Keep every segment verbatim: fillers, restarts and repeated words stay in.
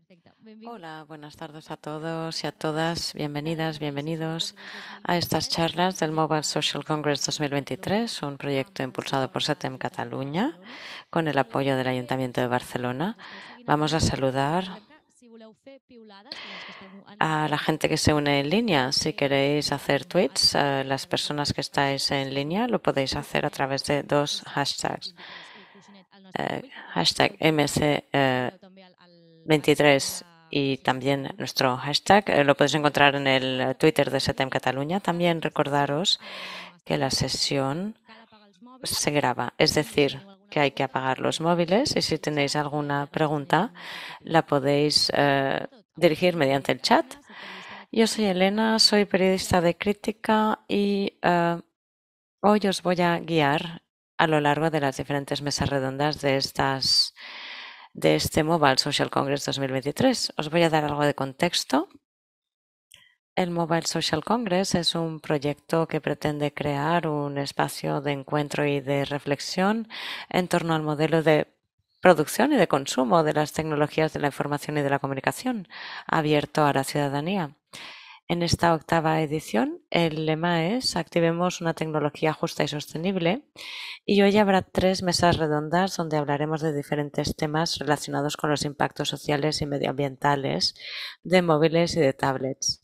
Hola, buenas tardes a todos y a todas. Bienvenidas, bienvenidos a estas charlas del Mobile Social Congress dos mil veintitrés, un proyecto impulsado por SETEM Cataluña con el apoyo del Ayuntamiento de Barcelona. Vamos a saludar a la gente que se une en línea. Si queréis hacer tweets, a las personas que estáis en línea lo podéis hacer a través de dos hashtags. Eh, hashtag M C veintitrés y también nuestro hashtag. Eh, lo podéis encontrar en el Twitter de SETEM Cataluña. También recordaros que la sesión se graba, es decir, que hay que apagar los móviles y si tenéis alguna pregunta la podéis eh, dirigir mediante el chat. Yo soy Elena, soy periodista de crítica y uh, hoy os voy a guiar a lo largo de las diferentes mesas redondas de estas de este Mobile Social Congress dos mil veintitrés. Os voy a dar algo de contexto. El Mobile Social Congress es un proyecto que pretende crear un espacio de encuentro y de reflexión en torno al modelo de producción y de consumo de las tecnologías de la información y de la comunicación abierto a la ciudadanía. En esta octava edición, el lema es Activemos una tecnología justa y sostenible, y hoy habrá tres mesas redondas donde hablaremos de diferentes temas relacionados con los impactos sociales y medioambientales de móviles y de tablets.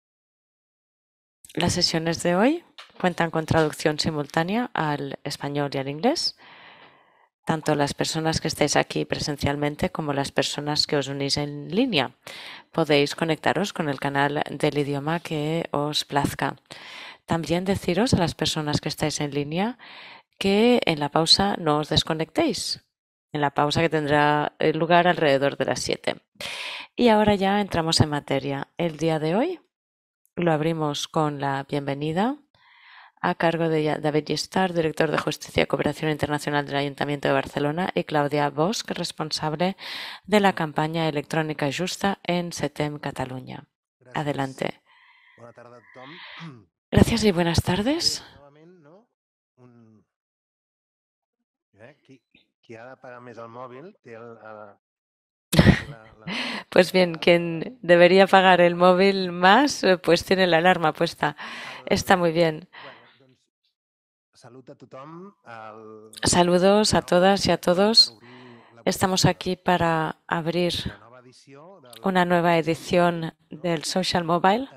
Las sesiones de hoy cuentan con traducción simultánea al español y al inglés. Tanto las personas que estáis aquí presencialmente como las personas que os unís en línea. Podéis conectaros con el canal del idioma que os plazca. También deciros a las personas que estáis en línea que en la pausa no os desconectéis, en la pausa que tendrá lugar alrededor de las siete. Y ahora ya entramos en materia. El día de hoy lo abrimos con la bienvenida a cargo de David Gistar, director de Justicia y Cooperación Internacional del Ayuntamiento de Barcelona, y Claudia Bosch, responsable de la campaña electrónica justa en SETEM Cataluña. Adelante. Bona tarda a tothom. Gracias y buenas tardes. Novament, no? Un... Eh? Qui, qui ha de pagar més el mòbil té el, el, la, la... Pues bien, quien debería pagar el móvil más, pues tiene la alarma puesta. Está muy bien. Bueno, doncs, salut a tothom. El... Saludos a todas y a todos. Estamos aquí para abrir una nueva edición del Social Mobile.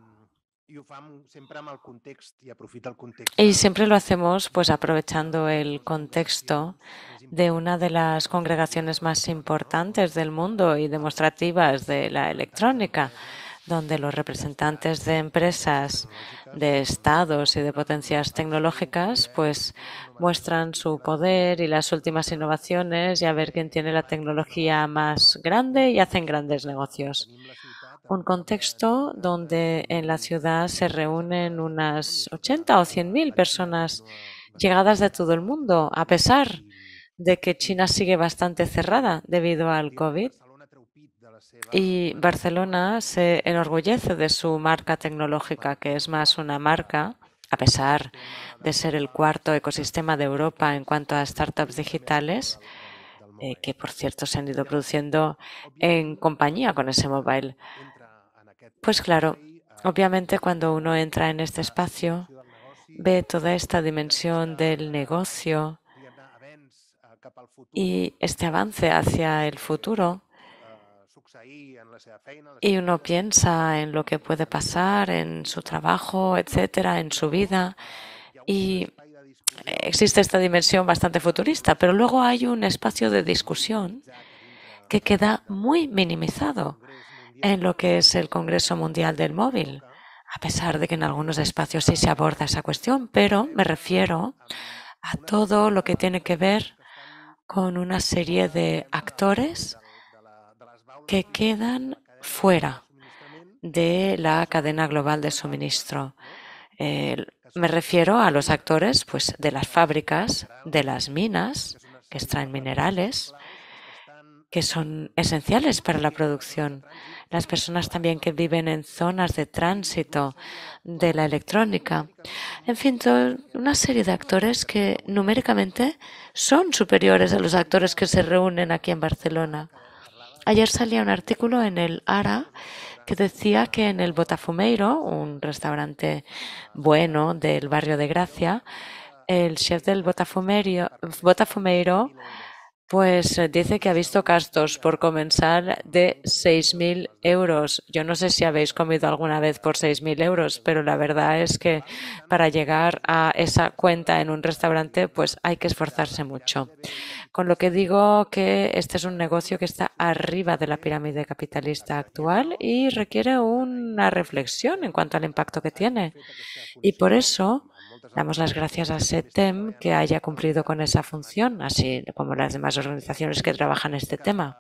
Y siempre lo hacemos pues aprovechando el contexto de una de las congregaciones más importantes del mundo y demostrativas de la electrónica, donde los representantes de empresas, de estados y de potencias tecnológicas pues muestran su poder y las últimas innovaciones y a ver quién tiene la tecnología más grande y hacen grandes negocios. Un contexto donde en la ciudad se reúnen unas ochenta o cien mil personas llegadas de todo el mundo, a pesar de que China sigue bastante cerrada debido al COVID. Y Barcelona se enorgullece de su marca tecnológica, que es más una marca, a pesar de ser el cuarto ecosistema de Europa en cuanto a startups digitales, eh, que por cierto se han ido produciendo en compañía con ese mobile. Pues claro, obviamente cuando uno entra en este espacio, ve toda esta dimensión del negocio y este avance hacia el futuro, y uno piensa en lo que puede pasar en su trabajo, etcétera, en su vida, y existe esta dimensión bastante futurista, pero luego hay un espacio de discusión que queda muy minimizado en lo que es el Congreso Mundial del Móvil, a pesar de que en algunos espacios sí se aborda esa cuestión, pero me refiero a todo lo que tiene que ver con una serie de actores que quedan fuera de la cadena global de suministro. Eh, me refiero a los actores pues, de las fábricas, de las minas, que extraen minerales, que son esenciales para la producción. Las personas también que viven en zonas de tránsito de la electrónica. En fin, una serie de actores que numéricamente son superiores a los actores que se reúnen aquí en Barcelona. Ayer salía un artículo en el Ara que decía que en el Botafumeiro, un restaurante bueno del barrio de Gracia, el chef del Botafumeiro, Botafumeiro pues eh, dice que ha visto gastos por comenzar de seis mil euros. Yo no sé si habéis comido alguna vez por seis mil euros, pero la verdad es que para llegar a esa cuenta en un restaurante, pues hay que esforzarse mucho. Con lo que digo que este es un negocio que está arriba de la pirámide capitalista actual y requiere una reflexión en cuanto al impacto que tiene. Y por eso damos las gracias a SETEM que haya cumplido con esa función, así como las demás organizaciones que trabajan este tema.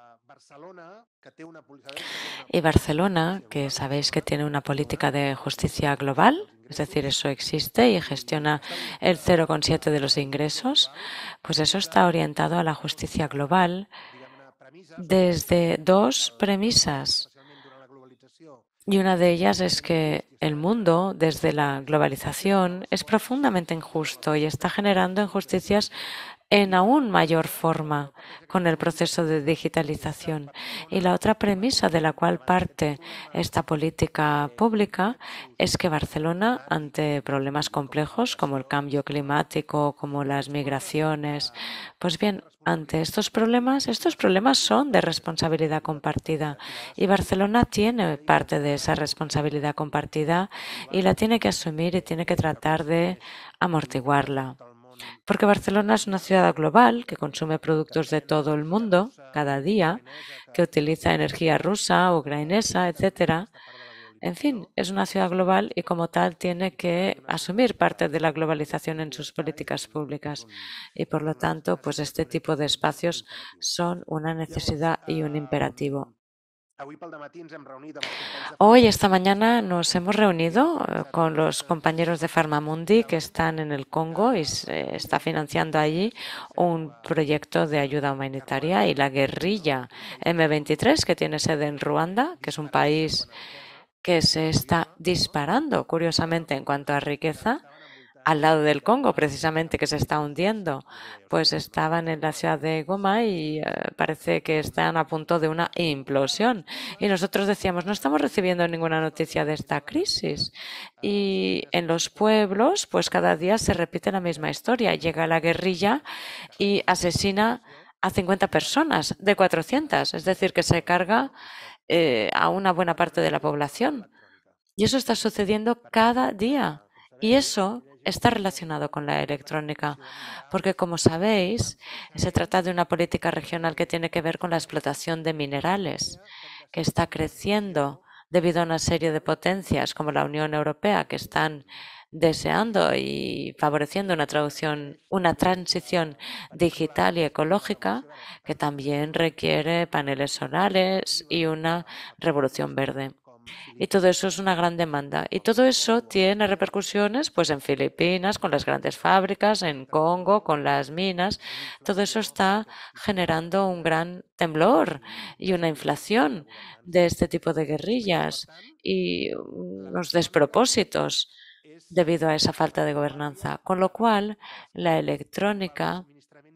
Y Barcelona, que sabéis que tiene una política de justicia global, es decir, eso existe y gestiona el cero coma siete de los ingresos, pues eso está orientado a la justicia global desde dos premisas. Y una de ellas es que el mundo, desde la globalización, es profundamente injusto y está generando injusticias en aún mayor forma con el proceso de digitalización. Y la otra premisa de la cual parte esta política pública es que Barcelona, ante problemas complejos como el cambio climático, como las migraciones, pues bien, ante estos problemas, estos problemas son de responsabilidad compartida y Barcelona tiene parte de esa responsabilidad compartida y la tiene que asumir y tiene que tratar de amortiguarla. Porque Barcelona es una ciudad global que consume productos de todo el mundo cada día, que utiliza energía rusa, ucranesa, etcétera. En fin, es una ciudad global y como tal tiene que asumir parte de la globalización en sus políticas públicas. Y por lo tanto, pues este tipo de espacios son una necesidad y un imperativo. Hoy, esta mañana, nos hemos reunido eh, con los compañeros de Farmamundi que están en el Congo y se está financiando allí un proyecto de ayuda humanitaria y la guerrilla eme veintitrés que tiene sede en Ruanda, que es un país que se está disparando, curiosamente, en cuanto a riqueza, al lado del Congo, precisamente, que se está hundiendo. Pues estaban en la ciudad de Goma y eh, parece que están a punto de una implosión. Y nosotros decíamos, no estamos recibiendo ninguna noticia de esta crisis. Y en los pueblos, pues cada día se repite la misma historia. Llega la guerrilla y asesina a cincuenta personas de cuatrocientas, es decir, que se carga eh, a una buena parte de la población. Y eso está sucediendo cada día. Y eso está relacionado con la electrónica, porque como sabéis, se trata de una política regional que tiene que ver con la explotación de minerales, que está creciendo debido a una serie de potencias como la Unión Europea que están deseando y favoreciendo una traducción, una transición digital y ecológica que también requiere paneles solares y una revolución verde. Y todo eso es una gran demanda. Y todo eso tiene repercusiones pues en Filipinas, con las grandes fábricas, en Congo, con las minas. Todo eso está generando un gran temblor y una inflación de este tipo de guerrillas y unos despropósitos debido a esa falta de gobernanza. Con lo cual, la electrónica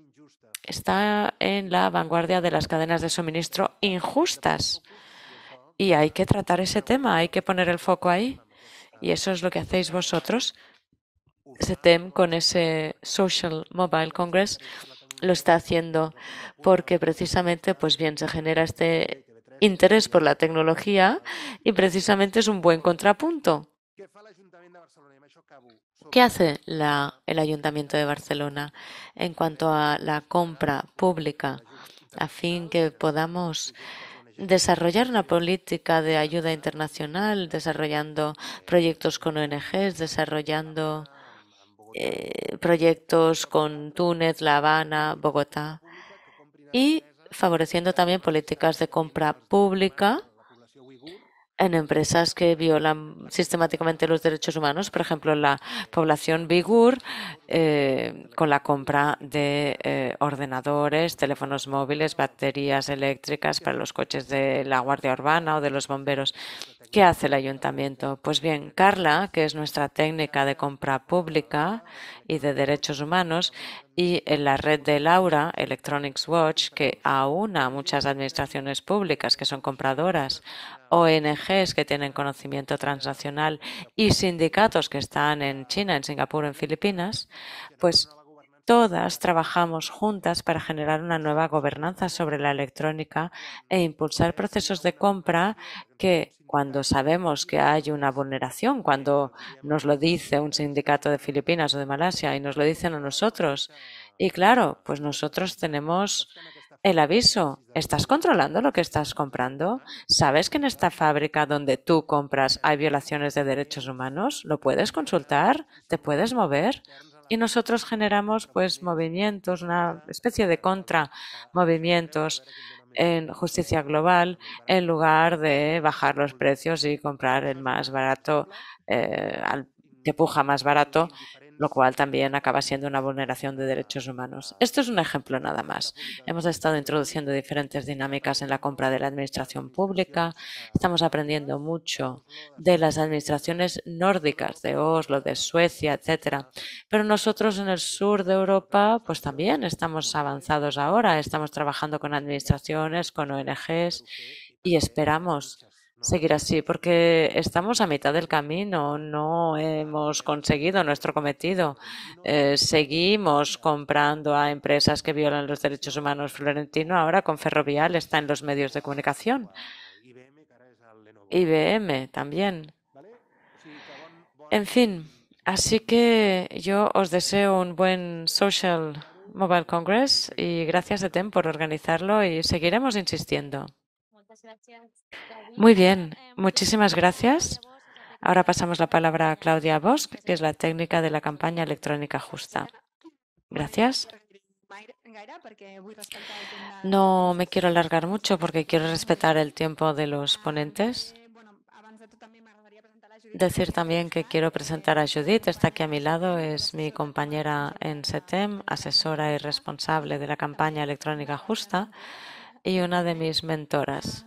está en la vanguardia de las cadenas de suministro injustas. Y hay que tratar ese tema, hay que poner el foco ahí. Y eso es lo que hacéis vosotros. SETEM con ese Social Mobile Congress lo está haciendo porque precisamente, pues bien, se genera este interés por la tecnología y precisamente es un buen contrapunto. ¿Qué hace la, el Ayuntamiento de Barcelona en cuanto a la compra pública a fin que podamos desarrollar una política de ayuda internacional, desarrollando proyectos con O N Ges, desarrollando eh, proyectos con Túnez, La Habana, Bogotá y favoreciendo también políticas de compra pública en empresas que violan sistemáticamente los derechos humanos, por ejemplo, la población Bigur, eh, con la compra de eh, ordenadores, teléfonos móviles, baterías eléctricas para los coches de la Guardia Urbana o de los bomberos. ¿Qué hace el ayuntamiento? Pues bien, Carla, que es nuestra técnica de compra pública y de derechos humanos, y en la red de Laura, Electronics Watch, que aúna a muchas administraciones públicas que son compradoras, O N Ges que tienen conocimiento transnacional y sindicatos que están en China, en Singapur, en Filipinas, pues todas trabajamos juntas para generar una nueva gobernanza sobre la electrónica e impulsar procesos de compra que, cuando sabemos que hay una vulneración, cuando nos lo dice un sindicato de Filipinas o de Malasia y nos lo dicen a nosotros, y claro, pues nosotros tenemos el aviso. ¿Estás controlando lo que estás comprando? ¿Sabes que en esta fábrica donde tú compras hay violaciones de derechos humanos? ¿Lo puedes consultar? ¿Te puedes mover? Y nosotros generamos pues movimientos, una especie de contramovimientos en justicia global en lugar de bajar los precios y comprar el más barato, eh, al que puja más barato, lo cual también acaba siendo una vulneración de derechos humanos. Esto es un ejemplo nada más. Hemos estado introduciendo diferentes dinámicas en la compra de la administración pública. Estamos aprendiendo mucho de las administraciones nórdicas, de Oslo, de Suecia, etcétera. Pero nosotros en el sur de Europa, pues también estamos avanzados ahora. Estamos trabajando con administraciones, con O N Ges y esperamos seguir así, porque estamos a mitad del camino, no hemos conseguido nuestro cometido. Eh, seguimos comprando a empresas que violan los derechos humanos. Florentino ahora con Ferrovial está en los medios de comunicación. I B M también. En fin, así que yo os deseo un buen Social Mobile Congress y gracias a Tem por organizarlo y seguiremos insistiendo. Muy bien, muchísimas gracias. Ahora pasamos la palabra a Claudia Bosch, que es la técnica de la campaña electrónica justa. Gracias. No me quiero alargar mucho porque quiero respetar el tiempo de los ponentes. Decir también que quiero presentar a Judith, está aquí a mi lado, es mi compañera en SETEM, asesora y responsable de la campaña electrónica justa y una de mis mentoras.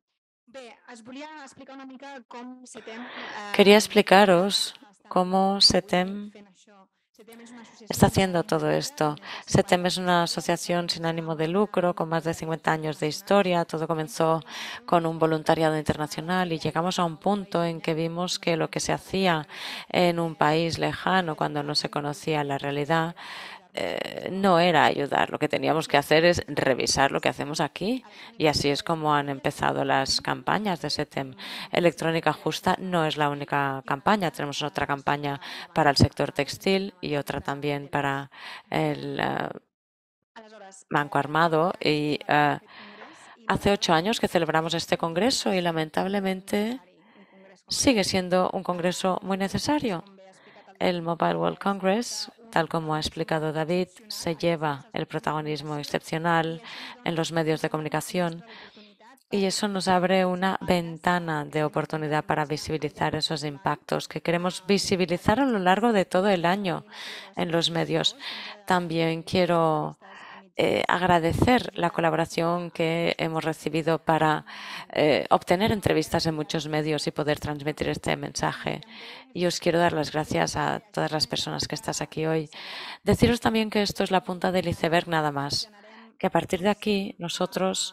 Quería explicaros cómo SETEM está haciendo todo esto. SETEM es una asociación sin ánimo de lucro con más de cincuenta años de historia. Todo comenzó con un voluntariado internacional y llegamos a un punto en que vimos que lo que se hacía en un país lejano, cuando no se conocía la realidad, Eh, no era ayudar. Lo que teníamos que hacer es revisar lo que hacemos aquí. Y así es como han empezado las campañas de SETEM. Electrónica Justa no es la única campaña. Tenemos otra campaña para el sector textil y otra también para el uh, Banco Armado. Y uh, hace ocho años que celebramos este congreso y lamentablemente sigue siendo un congreso muy necesario. El Mobile World Congress, tal como ha explicado David, se lleva el protagonismo excepcional en los medios de comunicación y eso nos abre una ventana de oportunidad para visibilizar esos impactos que queremos visibilizar a lo largo de todo el año en los medios. También quiero Eh, agradecer la colaboración que hemos recibido para eh, obtener entrevistas en muchos medios y poder transmitir este mensaje. Y os quiero dar las gracias a todas las personas que estás aquí hoy. Deciros también que esto es la punta del iceberg nada más, que a partir de aquí nosotros,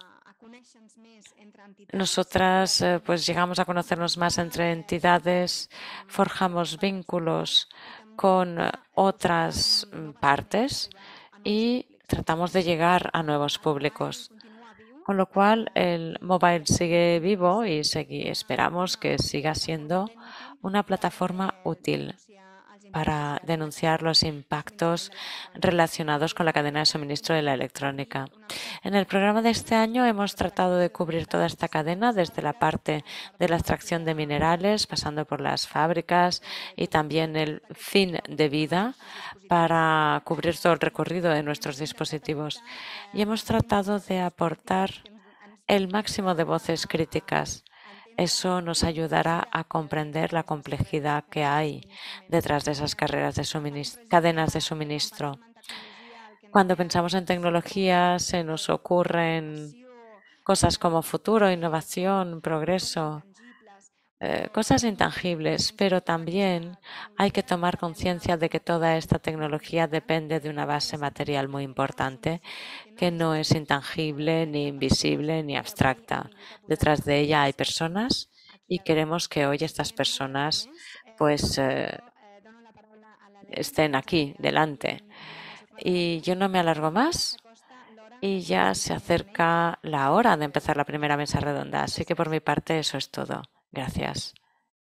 nosotras eh, pues llegamos a conocernos más entre entidades, forjamos vínculos con otras partes y tratamos de llegar a nuevos públicos. Con lo cual, el mobile sigue vivo y esperamos que siga siendo una plataforma útil para denunciar los impactos relacionados con la cadena de suministro de la electrónica. En el programa de este año hemos tratado de cubrir toda esta cadena desde la parte de la extracción de minerales, pasando por las fábricas y también el fin de vida para cubrir todo el recorrido de nuestros dispositivos. Y hemos tratado de aportar el máximo de voces críticas. Eso nos ayudará a comprender la complejidad que hay detrás de esas carreras de cadenas de suministro. Cuando pensamos en tecnología, se nos ocurren cosas como futuro, innovación, progreso, eh, cosas intangibles, pero también hay que tomar conciencia de que toda esta tecnología depende de una base material muy importante que no es intangible, ni invisible, ni abstracta. Detrás de ella hay personas y queremos que hoy estas personas pues eh, estén aquí delante. Y yo no me alargo más y ya se acerca la hora de empezar la primera mesa redonda. Así que por mi parte eso es todo. Gracias.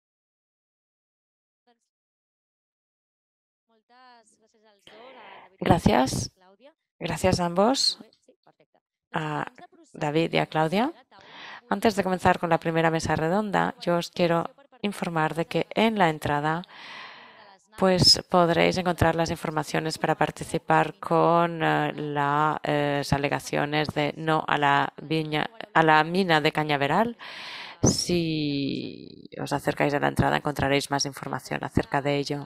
Gracias. Gracias a ambos, a David y a Claudia. Antes de comenzar con la primera mesa redonda, yo os quiero informar de que en la entrada pues podréis encontrar las informaciones para participar con uh, las eh, alegaciones de no a la, viña, a la mina de Cañaveral. Si os acercáis a la entrada encontraréis más información acerca de ello.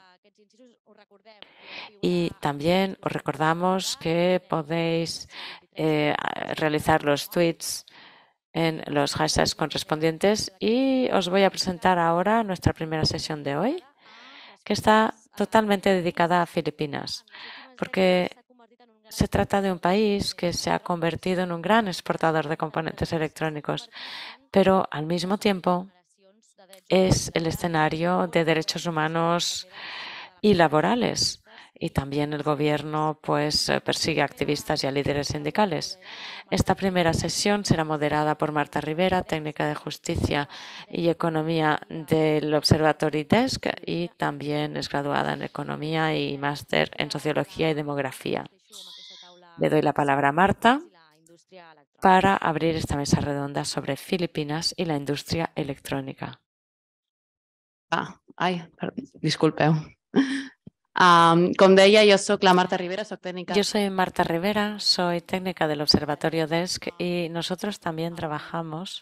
Y también os recordamos que podéis eh, realizar los tweets en los hashtags correspondientes y os voy a presentar ahora nuestra primera sesión de hoy, que está totalmente dedicada a Filipinas, porque se trata de un país que se ha convertido en un gran exportador de componentes electrónicos, pero al mismo tiempo es el escenario de derechos humanos y laborales. Y también el gobierno pues persigue a activistas y a líderes sindicales. Esta primera sesión será moderada por Marta Rivera, técnica de justicia y economía del Observatory Desk y también es graduada en economía y máster en sociología y demografía. Le doy la palabra a Marta para abrir esta mesa redonda sobre Filipinas y la industria electrónica. Ah, ai, disculpeu. Um, com deia, jo soc la Marta Rivera, soc tècnica. Yo soy Marta Rivera, soy técnica del Observatorio Desk y nosotros también trabajamos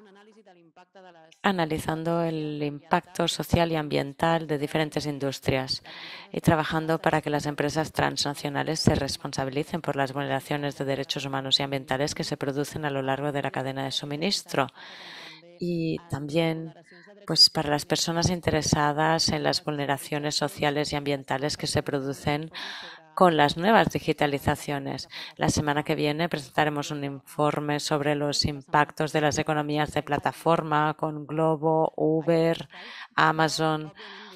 analizando el impacto social y ambiental de diferentes industrias y trabajando para que las empresas transnacionales se responsabilicen por las vulneraciones de derechos humanos y ambientales que se producen a lo largo de la cadena de suministro. Y también pues para las personas interesadas en las vulneraciones sociales y ambientales que se producen con las nuevas digitalizaciones. La semana que viene presentaremos un informe sobre los impactos de las economías de plataforma con Globo, Uber, Amazon.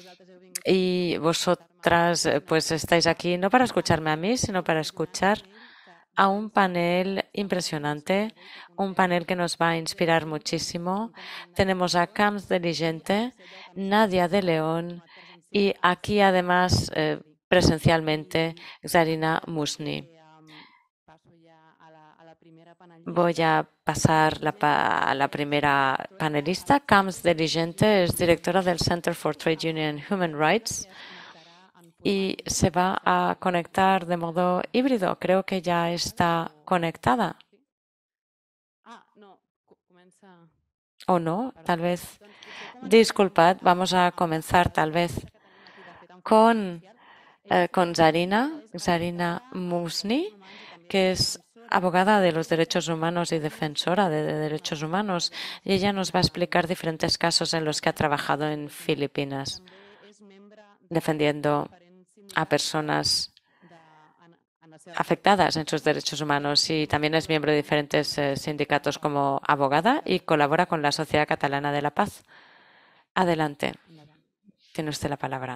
Y vosotras pues estáis aquí no para escucharme a mí, sino para escuchar a un panel impresionante, un panel que nos va a inspirar muchísimo. Tenemos a Camps Diligente, Nadia de León y aquí además eh, presencialmente Zarina Musni. Voy a pasar la, a la primera panelista. Camps Diligente es directora del Center for Trade Union and Human Rights y se va a conectar de modo híbrido. Creo que ya está conectada. ¿O no? Tal vez. Disculpad, vamos a comenzar tal vez con, eh, con Zarina, Zarina Musni, que es abogada de los derechos humanos y defensora de, de derechos humanos. Y ella nos va a explicar diferentes casos en los que ha trabajado en Filipinas, defendiendo a personas afectadas en sus derechos humanos y también es miembro de diferentes eh, sindicatos como abogada y colabora con la Sociedad Catalana de la Paz. Adelante. Tiene usted la palabra.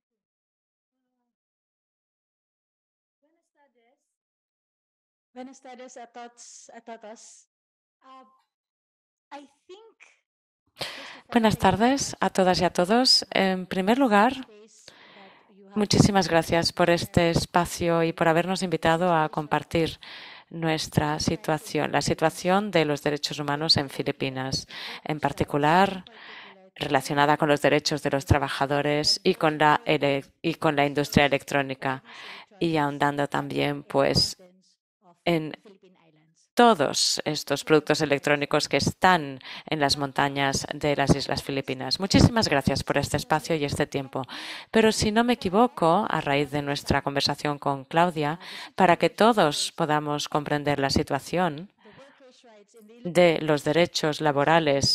Buenas tardes a todos. A todos. Uh, I think Buenas tardes a todas y a todos. En primer lugar, muchísimas gracias por este espacio y por habernos invitado a compartir nuestra situación, la situación de los derechos humanos en Filipinas, en particular relacionada con los derechos de los trabajadores y con la, y con la industria electrónica, y ahondando también pues en todos estos productos electrónicos que están en las montañas de las Islas Filipinas. Muchísimas gracias por este espacio y este tiempo. Pero si no me equivoco, a raíz de nuestra conversación con Claudia, para que todos podamos comprender la situación de los derechos laborales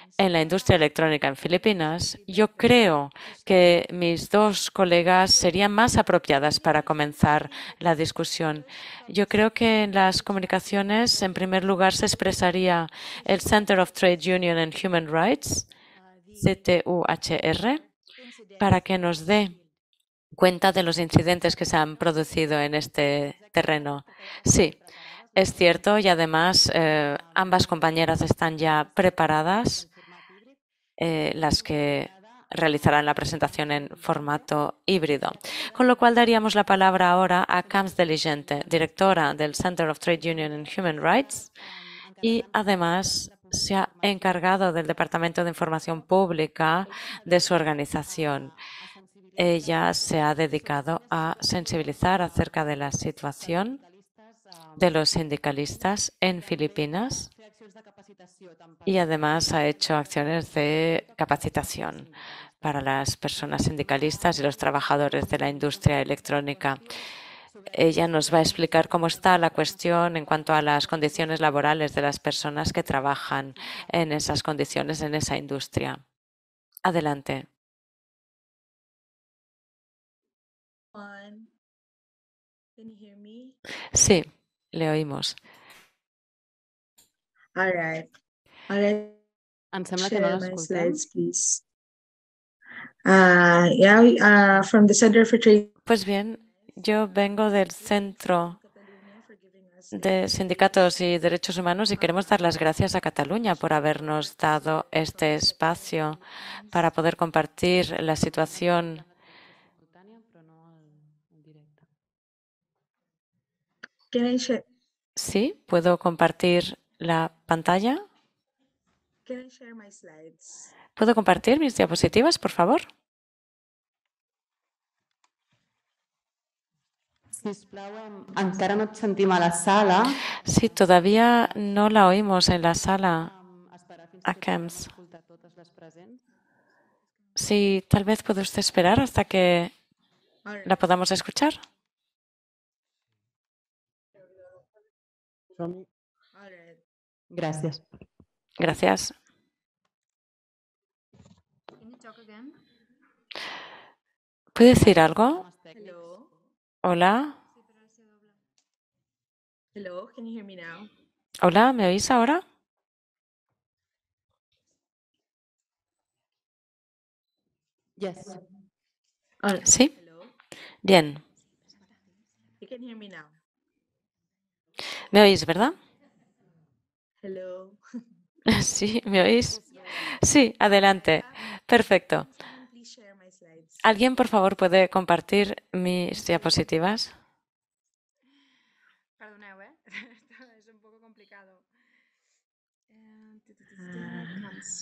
en la industria electrónica en Filipinas, yo creo que mis dos colegas serían más apropiadas para comenzar la discusión. Yo creo que en las comunicaciones, en primer lugar, se expresaría el Center of Trade Union and Human Rights, C T U H R, para que nos dé cuenta de los incidentes que se han producido en este terreno. Sí, es cierto, y además eh, ambas compañeras están ya preparadas, eh, las que realizarán la presentación en formato híbrido. Con lo cual daríamos la palabra ahora a Camps Diligente, directora del Center of Trade Union and Human Rights, y además se ha encargado del Departamento de Información Pública de su organización. Ella se ha dedicado a sensibilizar acerca de la situación de los sindicalistas en Filipinas y además ha hecho acciones de capacitación para las personas sindicalistas y los trabajadores de la industria electrónica. Ella nos va a explicar cómo está la cuestión en cuanto a las condiciones laborales de las personas que trabajan en esas condiciones, en esa industria. Adelante. Sí, le oímos. All right. All right. Em sembla que no Share my l'escoltem. slides, please. Uh, yeah, we, uh, from the Center for Trade. Pues bien, yo vengo del Centro de Sindicatos y Derechos Humanos y queremos dar las gracias a Cataluña por habernos dado este espacio para poder compartir la situación. Can I share? Sí, ¿puedo compartir la pantalla? Can I share my slides? ¿Puedo compartir mis diapositivas, por favor? Sisplau, em- encara no et sentim a la sala. Sí, todavía no la oímos en la sala. Em, esperar fins A que Camps. puguem escoltar totes les presents. Sí, tal vez puede usted esperar hasta que All right. la podamos escuchar. All right. Gràcies. Gracias. ¿Puede decir algo? Hello. Hola. Hello. Can you hear me now? Hola, ¿me oís ahora? Yes. All right. Sí. Hello. Bien. You can hear me now. ¿Me oís, verdad? Hello. Sí, ¿me oís? Sí, adelante. Perfecto. Someone please share my slides. ¿Alguien, por favor, puede compartir mis diapositivas? Perdoneu, eh? És un poco complicado. Eh, tu, tu, tu, tu, Ah. comes.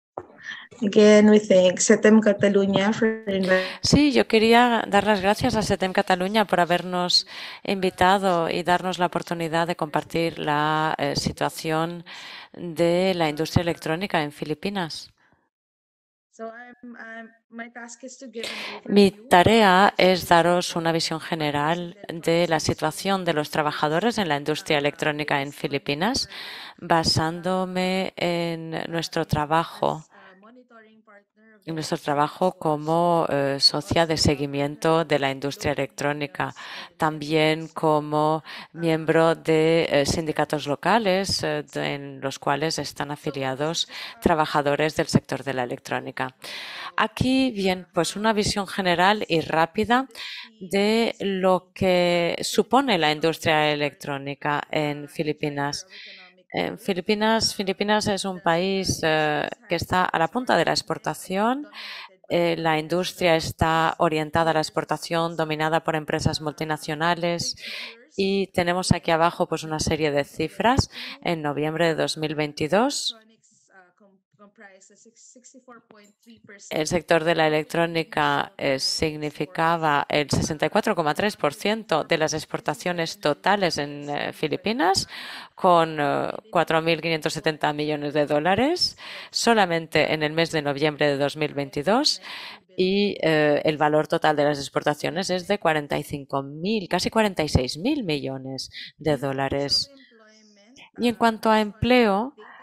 Again, we thank CETEM Catalunya for inviting. Sí, yo quería dar las gracias a CETEM Cataluña por habernos invitado y darnos la oportunidad de compartir la eh, situación de la industria electrónica en Filipinas. So I'm, I'm, my task is to give an Mi overview tarea es daros una visión general de la situación de los trabajadores en la industria electrónica en Filipinas, basándome en nuestro trabajo, uh, monitoring partner of en the nuestro trabajo como eh, socia de seguimiento de la industria electrónica, también como miembro de eh, sindicatos locales eh, de- en los cuales están afiliados trabajadores del sector de la electrónica. Aquí, bien, pues una visión general y rápida de lo que supone la industria electrónica en Filipinas. En Filipinas, Filipinas es un país eh, que está a la punta de la exportación. Eh, la industria está orientada a la exportación, dominada por empresas multinacionales. Y tenemos aquí abajo pues una serie de cifras. En noviembre de dos mil veintidós, electronics uh, com- comprise a sixty-four point three percent. el sector de la electrónica eh, significaba el sesenta y cuatro coma tres por ciento de las exportaciones totales en eh, Filipinas, con eh, cuatro mil quinientos setenta millones de dólares solamente en el mes de noviembre de dos mil veintidós. Y eh, el valor total de las exportaciones es de cuarenta y cinco mil, casi cuarenta y seis mil millones de dólares. Y en cuanto a empleo,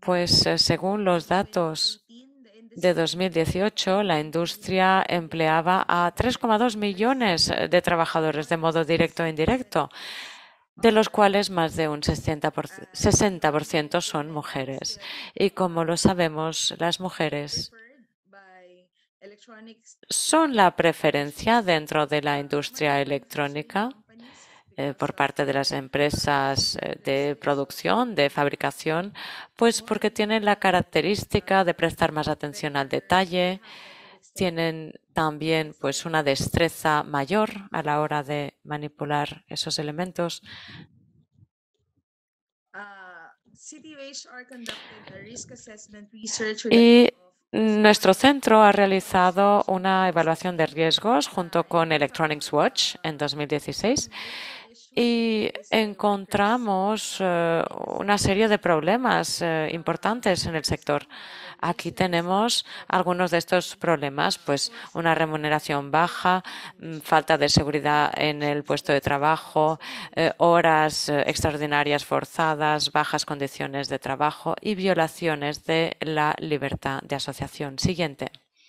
Pues eh, según los datos de dos mil dieciocho, la industria empleaba a tres coma dos millones de trabajadores de modo directo e indirecto, de los cuales más de un sesenta por ciento son mujeres. Y como lo sabemos, las mujeres son la preferencia dentro de la industria electrónica eh, por parte de las empresas eh, de producción, de fabricación, pues porque tienen la característica de prestar más atención al detalle, tienen también pues una destreza mayor a la hora de manipular esos elementos. Y nuestro centro ha realizado una evaluación de riesgos junto con Electronics Watch en dos mil dieciséis y encontramos uh, una serie de problemas uh, importantes en el sector. Aquí tenemos algunos de estos problemas, pues una remuneración baja, falta de seguridad en el puesto de trabajo, eh, horas eh, extraordinarias forzadas, bajas condiciones de trabajo y violaciones de la libertad de asociación. Siguiente.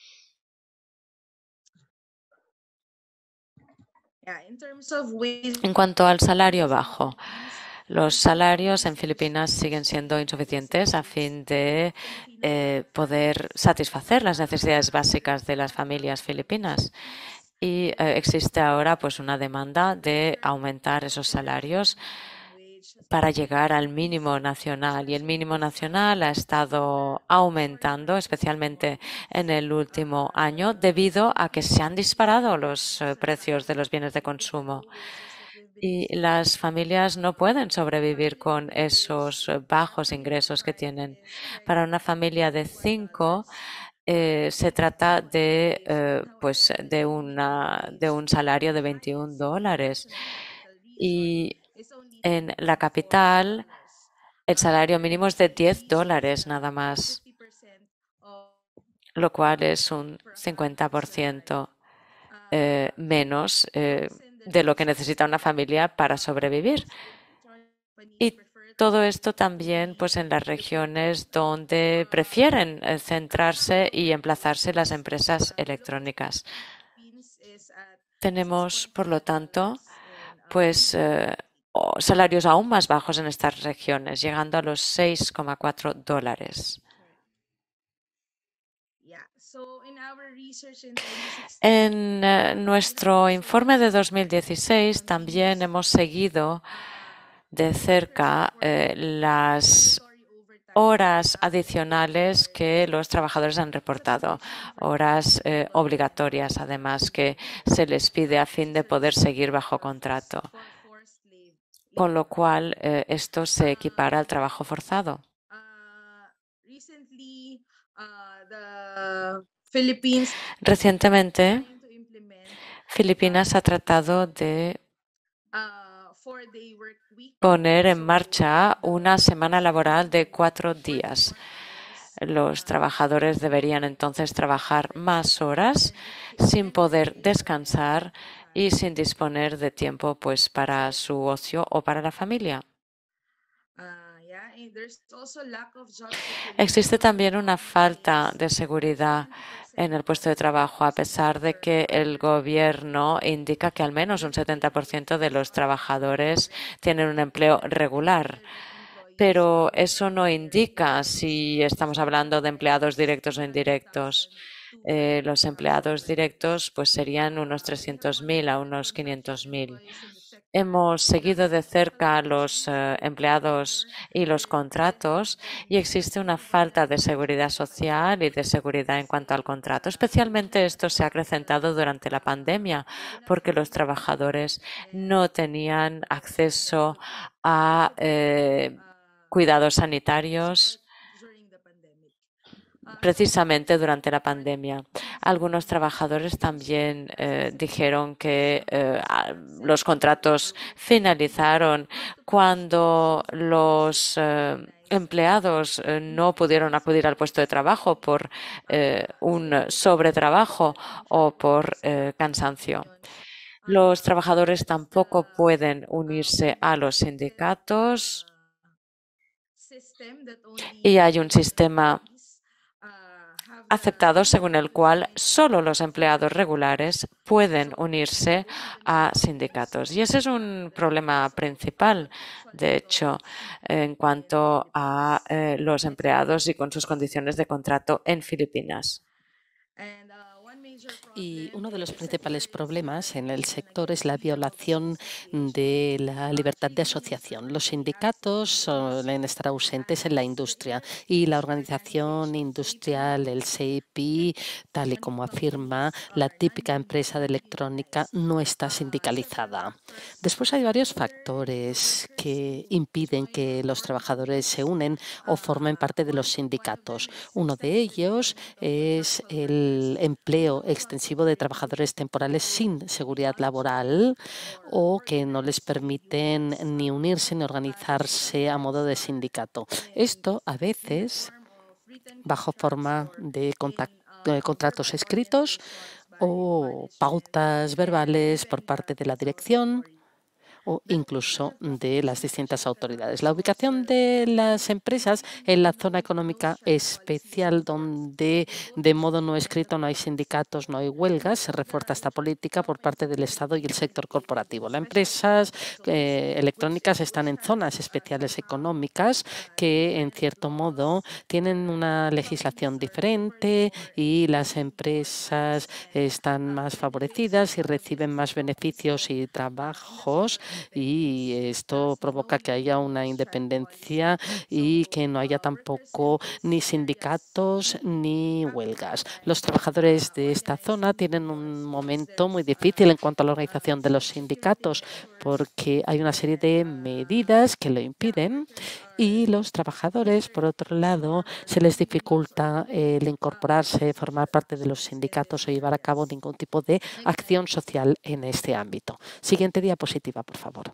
En cuanto al salario bajo, los salarios en Filipinas siguen siendo insuficientes a fin de eh, poder satisfacer las necesidades básicas de las familias filipinas. Y eh, existe ahora pues una demanda de aumentar esos salarios para llegar al mínimo nacional. Y el mínimo nacional ha estado aumentando, especialmente en el último año, debido a que se han disparado los eh, precios de los bienes de consumo. Y las familias no pueden sobrevivir con esos bajos ingresos que tienen. Para una familia de cinco, eh, se trata de, eh, pues, de, una, de un salario de veintiún dólares. Y en la capital, el salario mínimo es de diez dólares nada más, lo cual es un cincuenta por ciento eh, menos eh, de lo que necesita una familia para sobrevivir. Y todo esto también pues, en las regiones donde prefieren eh, centrarse y emplazarse las empresas electrónicas. Tenemos, por lo tanto, pues eh, salarios aún más bajos en estas regiones, llegando a los seis coma cuatro dólares. En eh, nuestro informe de dos mil dieciséis también hemos seguido de cerca eh, las horas adicionales que los trabajadores han reportado, horas eh, obligatorias además que se les pide a fin de poder seguir bajo contrato, con lo cual eh, esto se equipara al trabajo forzado. Recientemente, Filipinas ha tratado de poner en marcha una semana laboral de cuatro días. Los trabajadores deberían entonces trabajar más horas sin poder descansar y sin disponer de tiempo pues, para su ocio o para la familia. Existe también una falta de seguridad en el puesto de trabajo, a pesar de que el gobierno indica que al menos un setenta por ciento de los trabajadores tienen un empleo regular. Pero eso no indica si estamos hablando de empleados directos o indirectos. Eh, los empleados directos pues, serían unos trescientos mil a unos quinientos mil. Hemos seguido de cerca los eh, empleados y los contratos y existe una falta de seguridad social y de seguridad en cuanto al contrato. Especialmente esto se ha acrecentado durante la pandemia porque los trabajadores no tenían acceso a eh, cuidados sanitarios precisamente durante la pandemia. Algunos trabajadores también eh, dijeron que eh, los contratos finalizaron cuando los eh, empleados eh, no pudieron acudir al puesto de trabajo por eh, un sobretrabajo o por eh, cansancio. Los trabajadores tampoco pueden unirse a los sindicatos Y hay un sistema aceptado según el cual solo los empleados regulares pueden unirse a sindicatos. Y ese es un problema principal, de hecho, en cuanto a eh, los empleados y con sus condiciones de contrato en Filipinas. Y uno de los principales problemas en el sector es la violación de la libertad de asociación. Los sindicatos suelen estar ausentes en la industria y la organización industrial, el C I P I, tal y como afirma la típica empresa de electrónica, no está sindicalizada. Después hay varios factores que impiden que los trabajadores se unen o formen parte de los sindicatos. Uno de ellos es el empleo extensivo de trabajadores temporales sin seguridad laboral o que no les permiten ni unirse ni organizarse a modo de sindicato. Esto a veces bajo forma de, de contratos escritos o pautas verbales por parte de la dirección o incluso de las distintas autoridades. La ubicación de las empresas en la zona económica especial, donde de modo no escrito no hay sindicatos, no hay huelgas, se refuerza esta política por parte del Estado y el sector corporativo. Las empresas eh, electrónicas están en zonas especiales económicas que, en cierto modo, tienen una legislación diferente y las empresas están más favorecidas y reciben más beneficios y trabajos, y esto provoca que haya una independencia y que no haya tampoco ni sindicatos ni huelgas. Los trabajadores de esta zona tienen un momento muy difícil en cuanto a la organización de los sindicatos porque hay una serie de medidas que lo impiden y los trabajadores, por otro lado, se les dificulta el incorporarse, formar parte de los sindicatos o llevar a cabo ningún tipo de acción social en este ámbito. Siguiente diapositiva, por favor.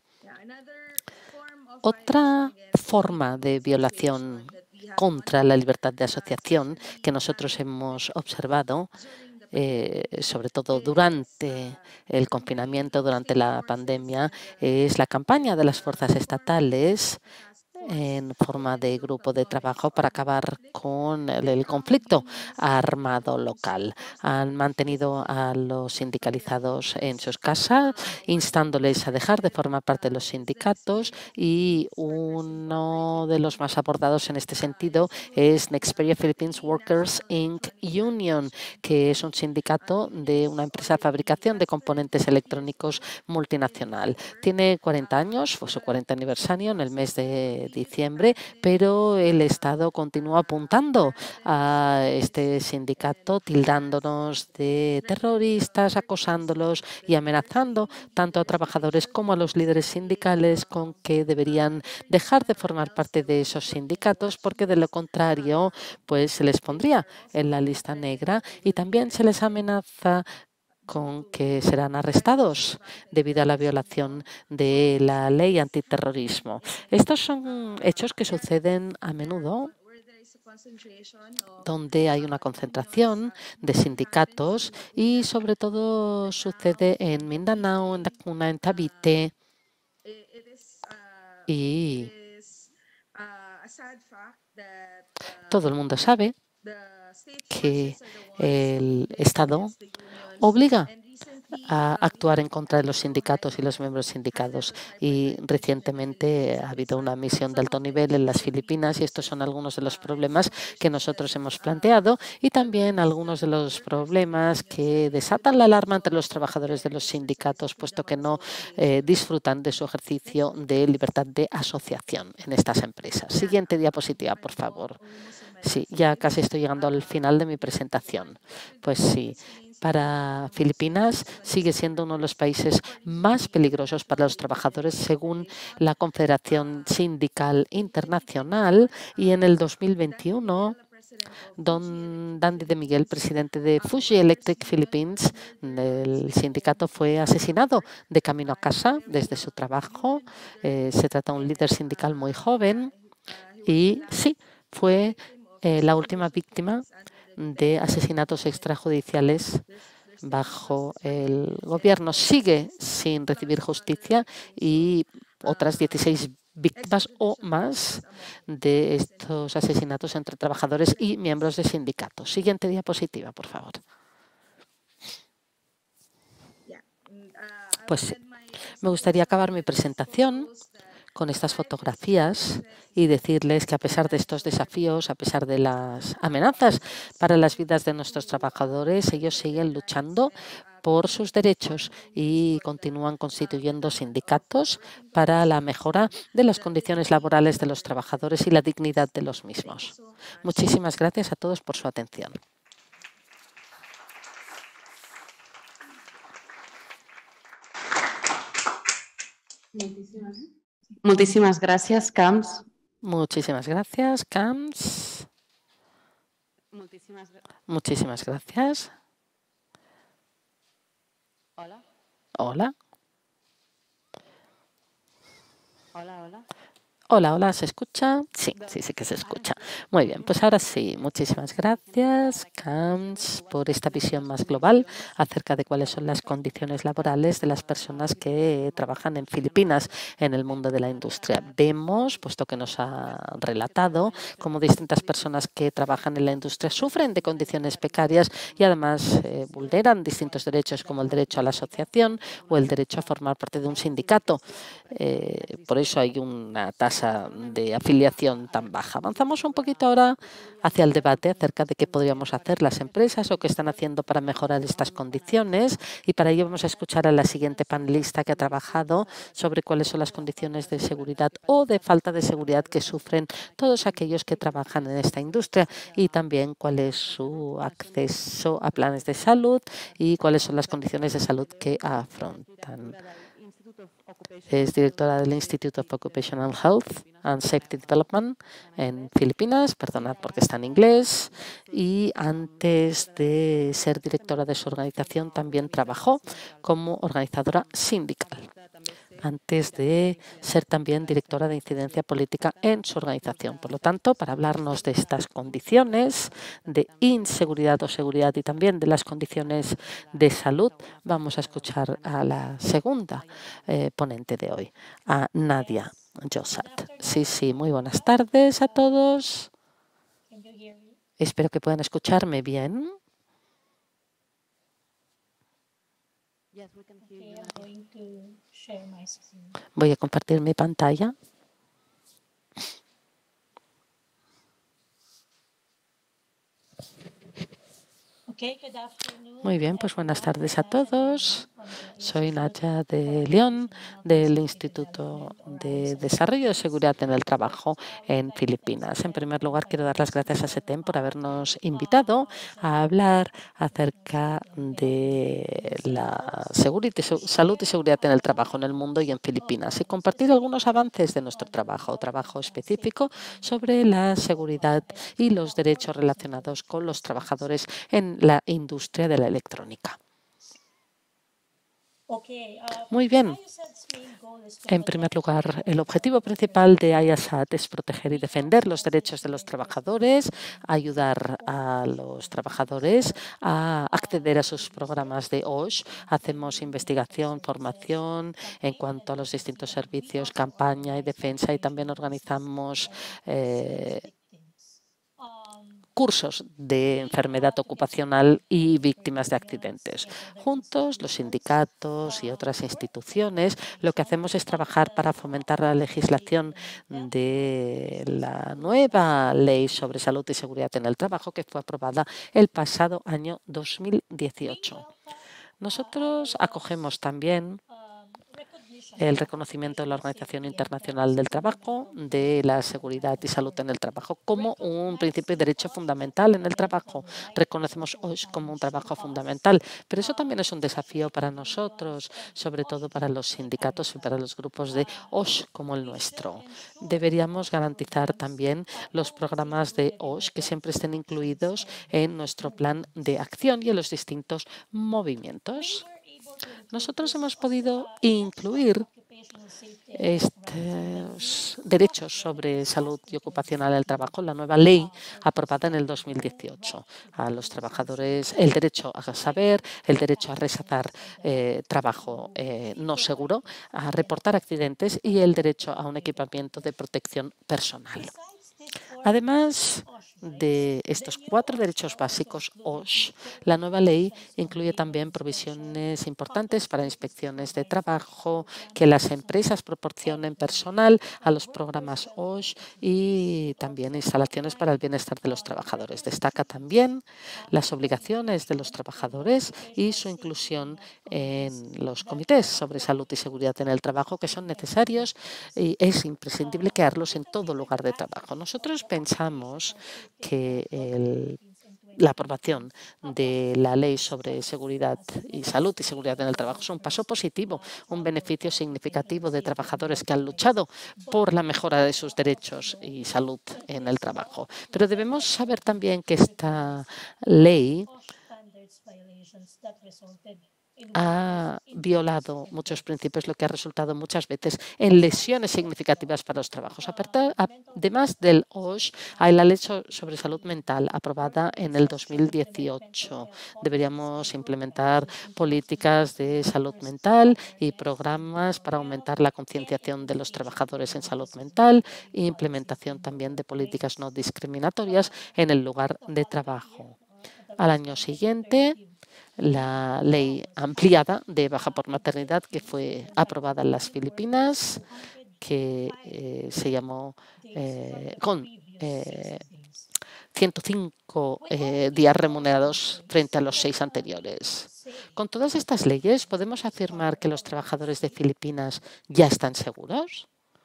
Otra forma de violación contra la libertad de asociación que nosotros hemos observado, Eh, sobre todo durante el confinamiento, durante la pandemia, es la campaña de las fuerzas estatales en forma de grupo de trabajo para acabar con el, el conflicto armado local. Han mantenido a los sindicalizados en sus casas, instándoles a dejar de formar parte de los sindicatos, y uno de los más abordados en este sentido es Nexperia Philippines Workers Incorporated Union, que es un sindicato de una empresa de fabricación de componentes electrónicos multinacional. Tiene cuarenta años, fue su cuarenta aniversario en el mes de diciembre, pero el Estado continúa apuntando a este sindicato, tildándonos de terroristas, acosándolos y amenazando tanto a trabajadores como a los líderes sindicales con que deberían dejar de formar parte de esos sindicatos, porque de lo contrario pues se les pondría en la lista negra, y también se les amenaza con que serán arrestados debido a la violación de la ley antiterrorismo. Estos son hechos que suceden a menudo donde hay una concentración de sindicatos y sobre todo sucede en Mindanao, en Lacuna, en Tavite, y todo el mundo sabe que el Estado obliga a actuar en contra de los sindicatos y los miembros sindicados. Y recientemente ha habido una misión de alto nivel en las Filipinas, y estos son algunos de los problemas que nosotros hemos planteado y también algunos de los problemas que desatan la alarma entre los trabajadores de los sindicatos, puesto que no eh, disfrutan de su ejercicio de libertad de asociación en estas empresas. Siguiente diapositiva, por favor. Sí, ya casi estoy llegando al final de mi presentación. Pues sí. Para Filipinas sigue siendo uno de los países más peligrosos para los trabajadores según la Confederación Sindical Internacional, y en el dos mil veintiuno don Dandy de Miguel, presidente de Fuji Electric Philippines, el sindicato, fue asesinado de camino a casa desde su trabajo. Eh, se trata de un líder sindical muy joven y sí, fue eh, la última víctima de asesinatos extrajudiciales bajo el gobierno. Sigue sin recibir justicia y otras dieciséis víctimas o más de estos asesinatos entre trabajadores y miembros de sindicatos. Siguiente diapositiva, por favor. Pues sí, me gustaría acabar mi presentación con estas fotografías y decirles que a pesar de estos desafíos, a pesar de las amenazas para las vidas de nuestros trabajadores, ellos siguen luchando por sus derechos y continúan constituyendo sindicatos para la mejora de las condiciones laborales de los trabajadores y la dignidad de los mismos. Muchísimas gracias a todos por su atención. Muchísimas gracias, Camps. Muchísimas gracias, Camps. Muchísimas gracias. Hola. Hola. Hola, hola. Hola, hola, ¿se escucha? Sí, sí, sí que se escucha. Muy bien, pues ahora sí, muchísimas gracias, Camps, por esta visión más global acerca de cuáles son las condiciones laborales de las personas que trabajan en Filipinas en el mundo de la industria. Vemos, puesto que nos ha relatado, cómo distintas personas que trabajan en la industria sufren de condiciones precarias y además eh, vulneran distintos derechos como el derecho a la asociación o el derecho a formar parte de un sindicato. Eh, por eso hay una tasa de afiliación tan baja. Avanzamos un poquito ahora hacia el debate acerca de qué podríamos hacer las empresas o qué están haciendo para mejorar estas condiciones, y para ello vamos a escuchar a la siguiente panelista que ha trabajado sobre cuáles son las condiciones de seguridad o de falta de seguridad que sufren todos aquellos que trabajan en esta industria y también cuál es su acceso a planes de salud y cuáles son las condiciones de salud que afrontan. Es directora del Institute of Occupational Health and Safety Development en Filipinas, perdonad porque está en inglés, y antes de ser directora de su organización también trabajó como organizadora sindical, antes de ser también directora de incidencia política en su organización. Por lo tanto, para hablarnos de estas condiciones de inseguridad o seguridad y también de las condiciones de salud, vamos a escuchar a la segunda eh, ponente de hoy, a Nadia Josat. Sí, sí, muy buenas tardes a todos. Espero que puedan escucharme bien. Voy a compartir mi pantalla. Muy bien, pues buenas tardes a todos. Soy Nadia de León, del Instituto de Desarrollo de Seguridad en el Trabajo en Filipinas. En primer lugar, quiero dar las gracias a SETEM por habernos invitado a hablar acerca de la salud y seguridad en el trabajo en el mundo y en Filipinas y compartir algunos avances de nuestro trabajo, trabajo específico sobre la seguridad y los derechos relacionados con los trabajadores en la industria de la electrónica. Muy bien. En primer lugar, el objetivo principal de I A S A T es proteger y defender los derechos de los trabajadores, ayudar a los trabajadores a acceder a sus programas de O S H. Hacemos investigación, formación en cuanto a los distintos servicios, campaña y defensa, y también organizamos eh, cursos de enfermedad ocupacional y víctimas de accidentes. Juntos, los sindicatos y otras instituciones, lo que hacemos es trabajar para fomentar la legislación de la nueva ley sobre salud y seguridad en el trabajo que fue aprobada el pasado año dos mil dieciocho. Nosotros acogemos también el reconocimiento de la Organización Internacional del Trabajo de la seguridad y salud en el trabajo como un principio y derecho fundamental en el trabajo. Reconocemos O S H como un trabajo fundamental, pero eso también es un desafío para nosotros, sobre todo para los sindicatos y para los grupos de O S H como el nuestro. Deberíamos garantizar también los programas de O S H que siempre estén incluidos en nuestro plan de acción y en los distintos movimientos. Nosotros hemos podido incluir estos derechos sobre salud y ocupacional del trabajo, la nueva ley aprobada en el dos mil dieciocho. A los trabajadores el derecho a saber, el derecho a rechazar eh, trabajo eh, no seguro, a reportar accidentes y el derecho a un equipamiento de protección personal. Además de estos cuatro derechos básicos O S H, la nueva ley incluye también provisiones importantes para inspecciones de trabajo, que las empresas proporcionen personal a los programas O S H y también instalaciones para el bienestar de los trabajadores. Destaca también las obligaciones de los trabajadores y su inclusión en los comités sobre salud y seguridad en el trabajo, que son necesarios y es imprescindible crearlos en todo lugar de trabajo. Nosotros pensamos que el, la aprobación de la ley sobre seguridad y salud y seguridad en el trabajo es un paso positivo, un beneficio significativo de trabajadores que han luchado por la mejora de sus derechos y salud en el trabajo. Pero debemos saber también que esta ley ha violado muchos principios, lo que ha resultado muchas veces en lesiones significativas para los trabajos. Además del O S H, hay la ley sobre salud mental aprobada en el dos mil dieciocho. Deberíamos implementar políticas de salud mental y programas para aumentar la concienciación de los trabajadores en salud mental e implementación también de políticas no discriminatorias en el lugar de trabajo. Al año siguiente, la ley ampliada de baja por maternidad que fue aprobada en las Filipinas, que eh, se llamó eh, con eh, ciento cinco eh, días remunerados frente a los seis anteriores. Con todas estas leyes, ¿podemos afirmar que los trabajadores de Filipinas ya están seguros?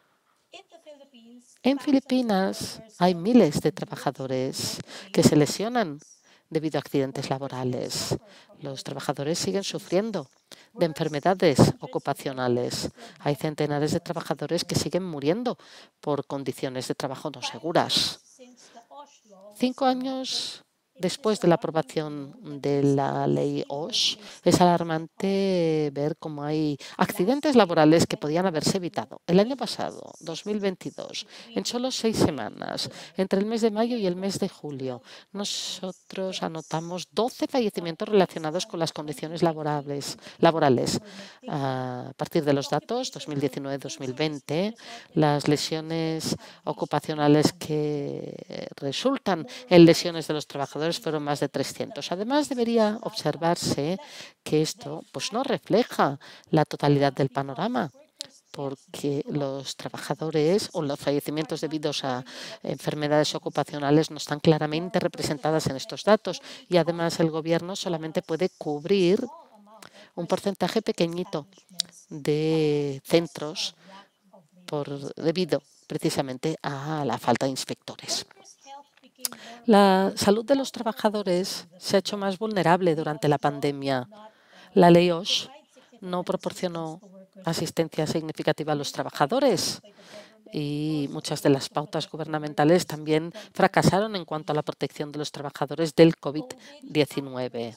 En Filipinas hay miles de trabajadores que se lesionan debido a accidentes laborales. Los trabajadores siguen sufriendo de enfermedades ocupacionales. Hay centenares de trabajadores que siguen muriendo por condiciones de trabajo no seguras. Cinco años después de la aprobación de la ley O S H, es alarmante ver cómo hay accidentes laborales que podían haberse evitado. El año pasado, dos mil veintidós, en solo seis semanas, entre el mes de mayo y el mes de julio, nosotros anotamos doce fallecimientos relacionados con las condiciones laborales. laborales. A partir de los datos dos mil diecinueve dos mil veinte, las lesiones ocupacionales que resultan en lesiones de los trabajadores fueron más de trescientos. Además, debería observarse que esto pues, no refleja la totalidad del panorama, porque los trabajadores o los fallecimientos debidos a enfermedades ocupacionales no están claramente representadas en estos datos y además el Gobierno solamente puede cubrir un porcentaje pequeñito de centros por, debido precisamente a la falta de inspectores. La salud de los trabajadores se ha hecho más vulnerable durante la pandemia. La ley O S H no proporcionó asistencia significativa a los trabajadores y muchas de las pautas gubernamentales también fracasaron en cuanto a la protección de los trabajadores del COVID diecinueve.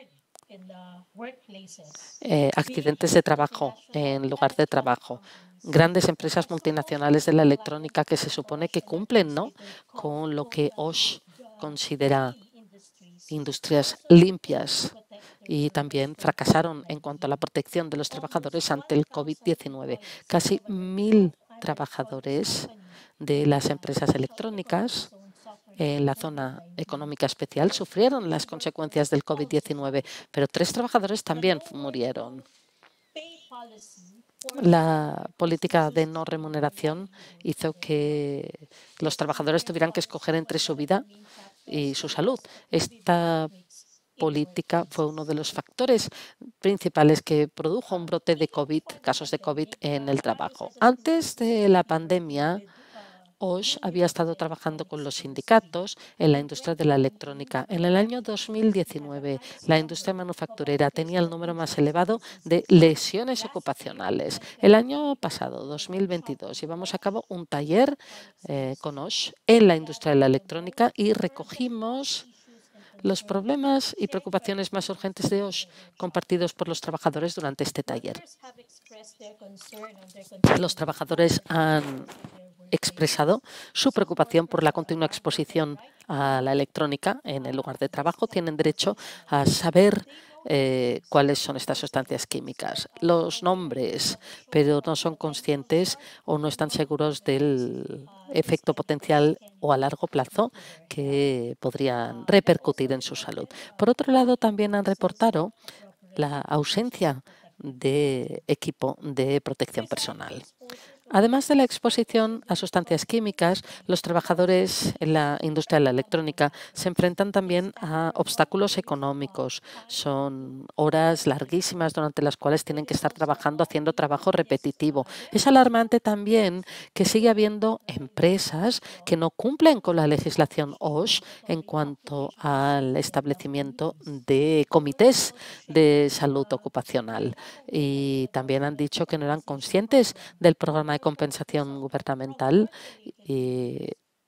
Eh, accidentes de trabajo en lugar de trabajo. Grandes empresas multinacionales de la electrónica que se supone que cumplen, ¿no?, con lo que O S H considera industrias limpias y también fracasaron en cuanto a la protección de los trabajadores ante el COVID diecinueve. Casi mil trabajadores de las empresas electrónicas en la zona económica especial sufrieron las consecuencias del COVID diecinueve, pero tres trabajadores también murieron. La política de no remuneración hizo que los trabajadores tuvieran que escoger entre su vida y su salud. Esta política fue uno de los factores principales que produjo un brote de COVID, casos de COVID en el trabajo. Antes de la pandemia, O S H había estado trabajando con los sindicatos en la industria de la electrónica. En el año dos mil diecinueve, la industria manufacturera tenía el número más elevado de lesiones ocupacionales. El año pasado, dos mil veintidós, llevamos a cabo un taller eh, con O S H en la industria de la electrónica y recogimos los problemas y preocupaciones más urgentes de O S H compartidos por los trabajadores durante este taller. Los trabajadores han expresado su preocupación por la continua exposición a la electrónica en el lugar de trabajo. Tienen derecho a saber eh, cuáles son estas sustancias químicas, los nombres, pero no son conscientes o no están seguros del efecto potencial o a largo plazo que podrían repercutir en su salud. Por otro lado, también han reportado la ausencia de equipo de protección personal. Además de la exposición a sustancias químicas, los trabajadores en la industria de la electrónica se enfrentan también a obstáculos económicos. Son horas larguísimas durante las cuales tienen que estar trabajando haciendo trabajo repetitivo. Es alarmante también que sigue habiendo empresas que no cumplen con la legislación O S H en cuanto al establecimiento de comités de salud ocupacional. Y también han dicho que no eran conscientes del programa de compensación gubernamental eh,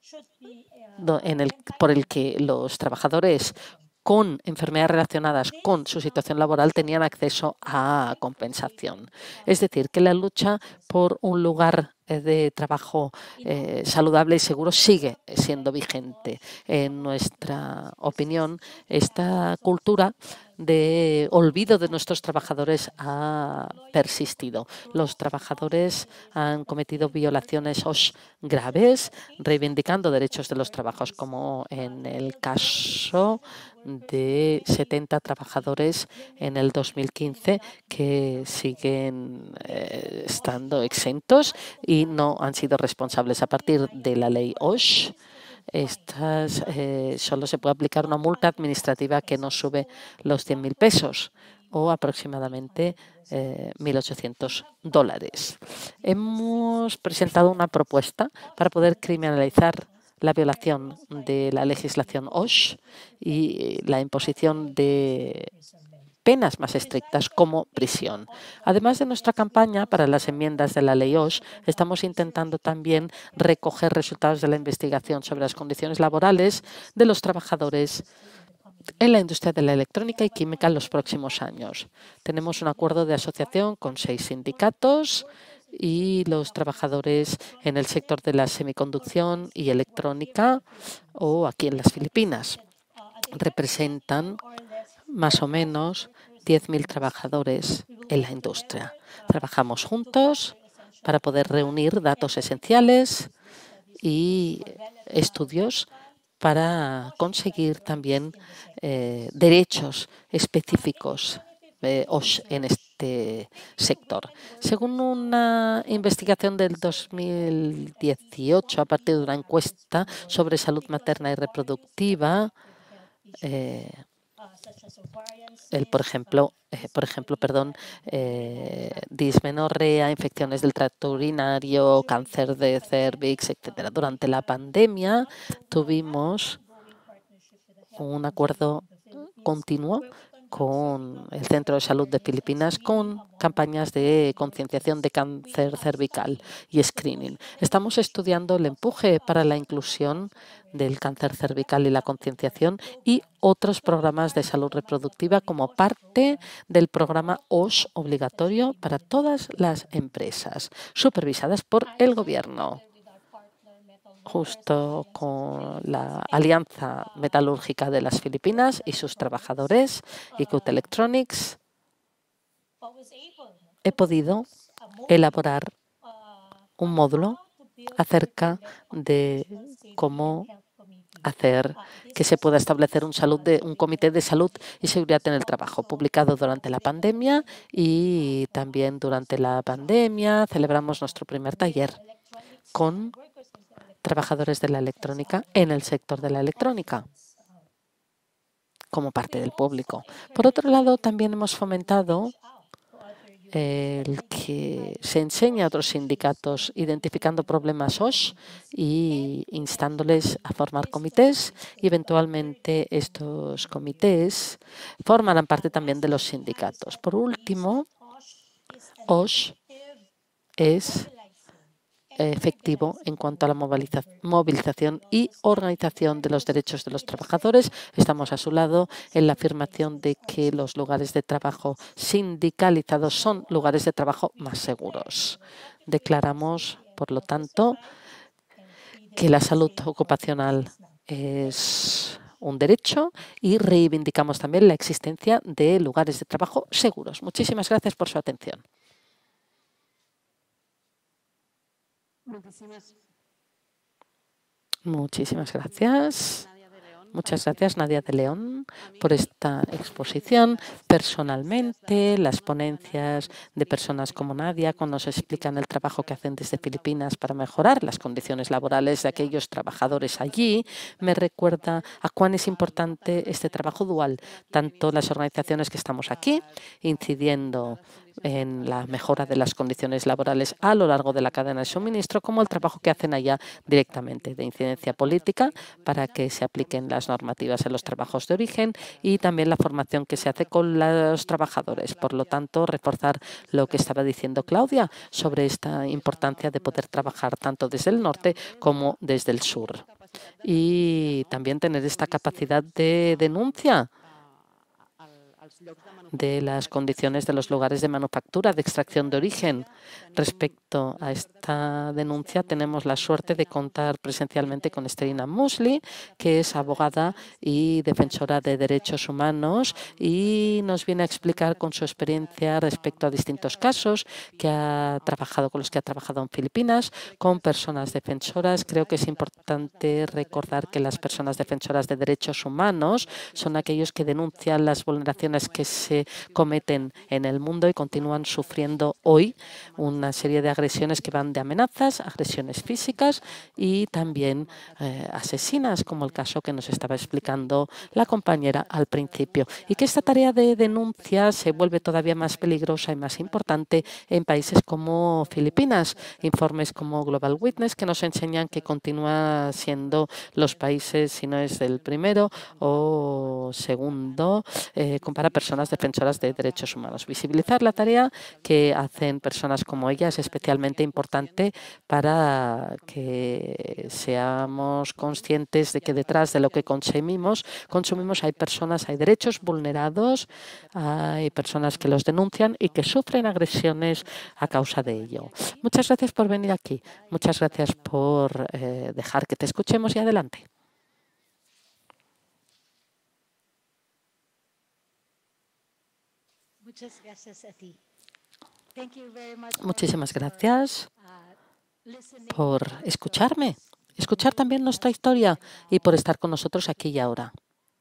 en el, por el que los trabajadores con enfermedades relacionadas con su situación laboral tenían acceso a compensación. Es decir, que la lucha por un lugar de trabajo eh, saludable y seguro sigue siendo vigente. En nuestra opinión, esta cultura de olvido de nuestros trabajadores ha persistido. Los trabajadores han cometido violaciones O S H graves, reivindicando derechos de los trabajos, como en el caso de setenta trabajadores en el dos mil quince que siguen eh, estando exentos y no han sido responsables. A partir de la ley O S H, estas, eh, solo se puede aplicar una multa administrativa que no sube los cien mil pesos o aproximadamente eh, mil ochocientos dólares. Hemos presentado una propuesta para poder criminalizar la violación de la legislación O S H y la imposición de penas más estrictas como prisión. Además de nuestra campaña para las enmiendas de la ley O S H, estamos intentando también recoger resultados de la investigación sobre las condiciones laborales de los trabajadores en la industria de la electrónica y química en los próximos años. Tenemos un acuerdo de asociación con seis sindicatos y los trabajadores en el sector de la semiconducción y electrónica o aquí en las Filipinas representan más o menos diez mil trabajadores en la industria. Trabajamos juntos para poder reunir datos esenciales y estudios para conseguir también eh, derechos específicos eh, O S H en este sector. Según una investigación del dos mil dieciocho, a partir de una encuesta sobre salud materna y reproductiva, eh, el, por ejemplo, eh, por ejemplo, perdón, eh, dismenorrea, infecciones del tracto urinario, cáncer de cervix, etcétera. Durante la pandemia tuvimos un acuerdo continuo con el Centro de Salud de Filipinas con campañas de concienciación de cáncer cervical y screening. Estamos estudiando el empuje para la inclusión del cáncer cervical y la concienciación y otros programas de salud reproductiva como parte del programa O S H obligatorio para todas las empresas supervisadas por el Gobierno, justo con la Alianza Metalúrgica de las Filipinas y sus trabajadores, Icut Electronics. He podido elaborar un módulo acerca de cómo hacer que se pueda establecer un, salud de, un comité de salud y seguridad en el trabajo, publicado durante la pandemia, y también durante la pandemia celebramos nuestro primer taller con trabajadores de la electrónica en el sector de la electrónica como parte del público. Por otro lado, también hemos fomentado el que se enseñe a otros sindicatos identificando problemas O S H y instándoles a formar comités, y eventualmente estos comités formarán parte también de los sindicatos. Por último, O S H es efectivo en cuanto a la moviliza movilización y organización de los derechos de los trabajadores. Estamos a su lado en la afirmación de que los lugares de trabajo sindicalizados son lugares de trabajo más seguros. Declaramos, por lo tanto, que la salud ocupacional es un derecho y reivindicamos también la existencia de lugares de trabajo seguros. Muchísimas gracias por su atención. Muchísimas gracias. Muchas gracias, Nadia de León, por esta exposición. Personalmente, las ponencias de personas como Nadia, cuando nos explican el trabajo que hacen desde Filipinas para mejorar las condiciones laborales de aquellos trabajadores allí, me recuerda a cuán es importante este trabajo dual, tanto las organizaciones que estamos aquí, incidiendo en la mejora de las condiciones laborales a lo largo de la cadena de suministro, como el trabajo que hacen allá directamente de incidencia política para que se apliquen las normativas en los trabajos de origen y también la formación que se hace con los trabajadores. Por lo tanto, reforzar lo que estaba diciendo Claudia sobre esta importancia de poder trabajar tanto desde el norte como desde el sur. Y también tener esta capacidad de denuncia de las condiciones de los lugares de manufactura, de extracción de origen. Respecto a esta denuncia, tenemos la suerte de contar presencialmente con Esterina Musli, que es abogada y defensora de derechos humanos y nos viene a explicar con su experiencia respecto a distintos casos que ha trabajado con los que ha trabajado en Filipinas, con personas defensoras. Creo que es importante recordar que las personas defensoras de derechos humanos son aquellos que denuncian las vulneraciones que se cometen en el mundo y continúan sufriendo hoy una serie de agresiones que van de amenazas, agresiones físicas y también eh, asesinas, como el caso que nos estaba explicando la compañera al principio. Y que esta tarea de denuncia se vuelve todavía más peligrosa y más importante en países como Filipinas. Informes como Global Witness que nos enseñan que continúa siendo los países, si no es el primero o segundo, eh, para personas defensoras de derechos humanos. Visibilizar la tarea que hacen personas como ella es especialmente importante para que seamos conscientes de que detrás de lo que consumimos, consumimos hay personas, hay derechos vulnerados, hay personas que los denuncian y que sufren agresiones a causa de ello. Muchas gracias por venir aquí. Muchas gracias por eh, dejar que te escuchemos y adelante. Muchas gracias a ti. Thank you very much Muchísimas gracias por escucharme, escuchar también nuestra historia y por estar con nosotros aquí y ahora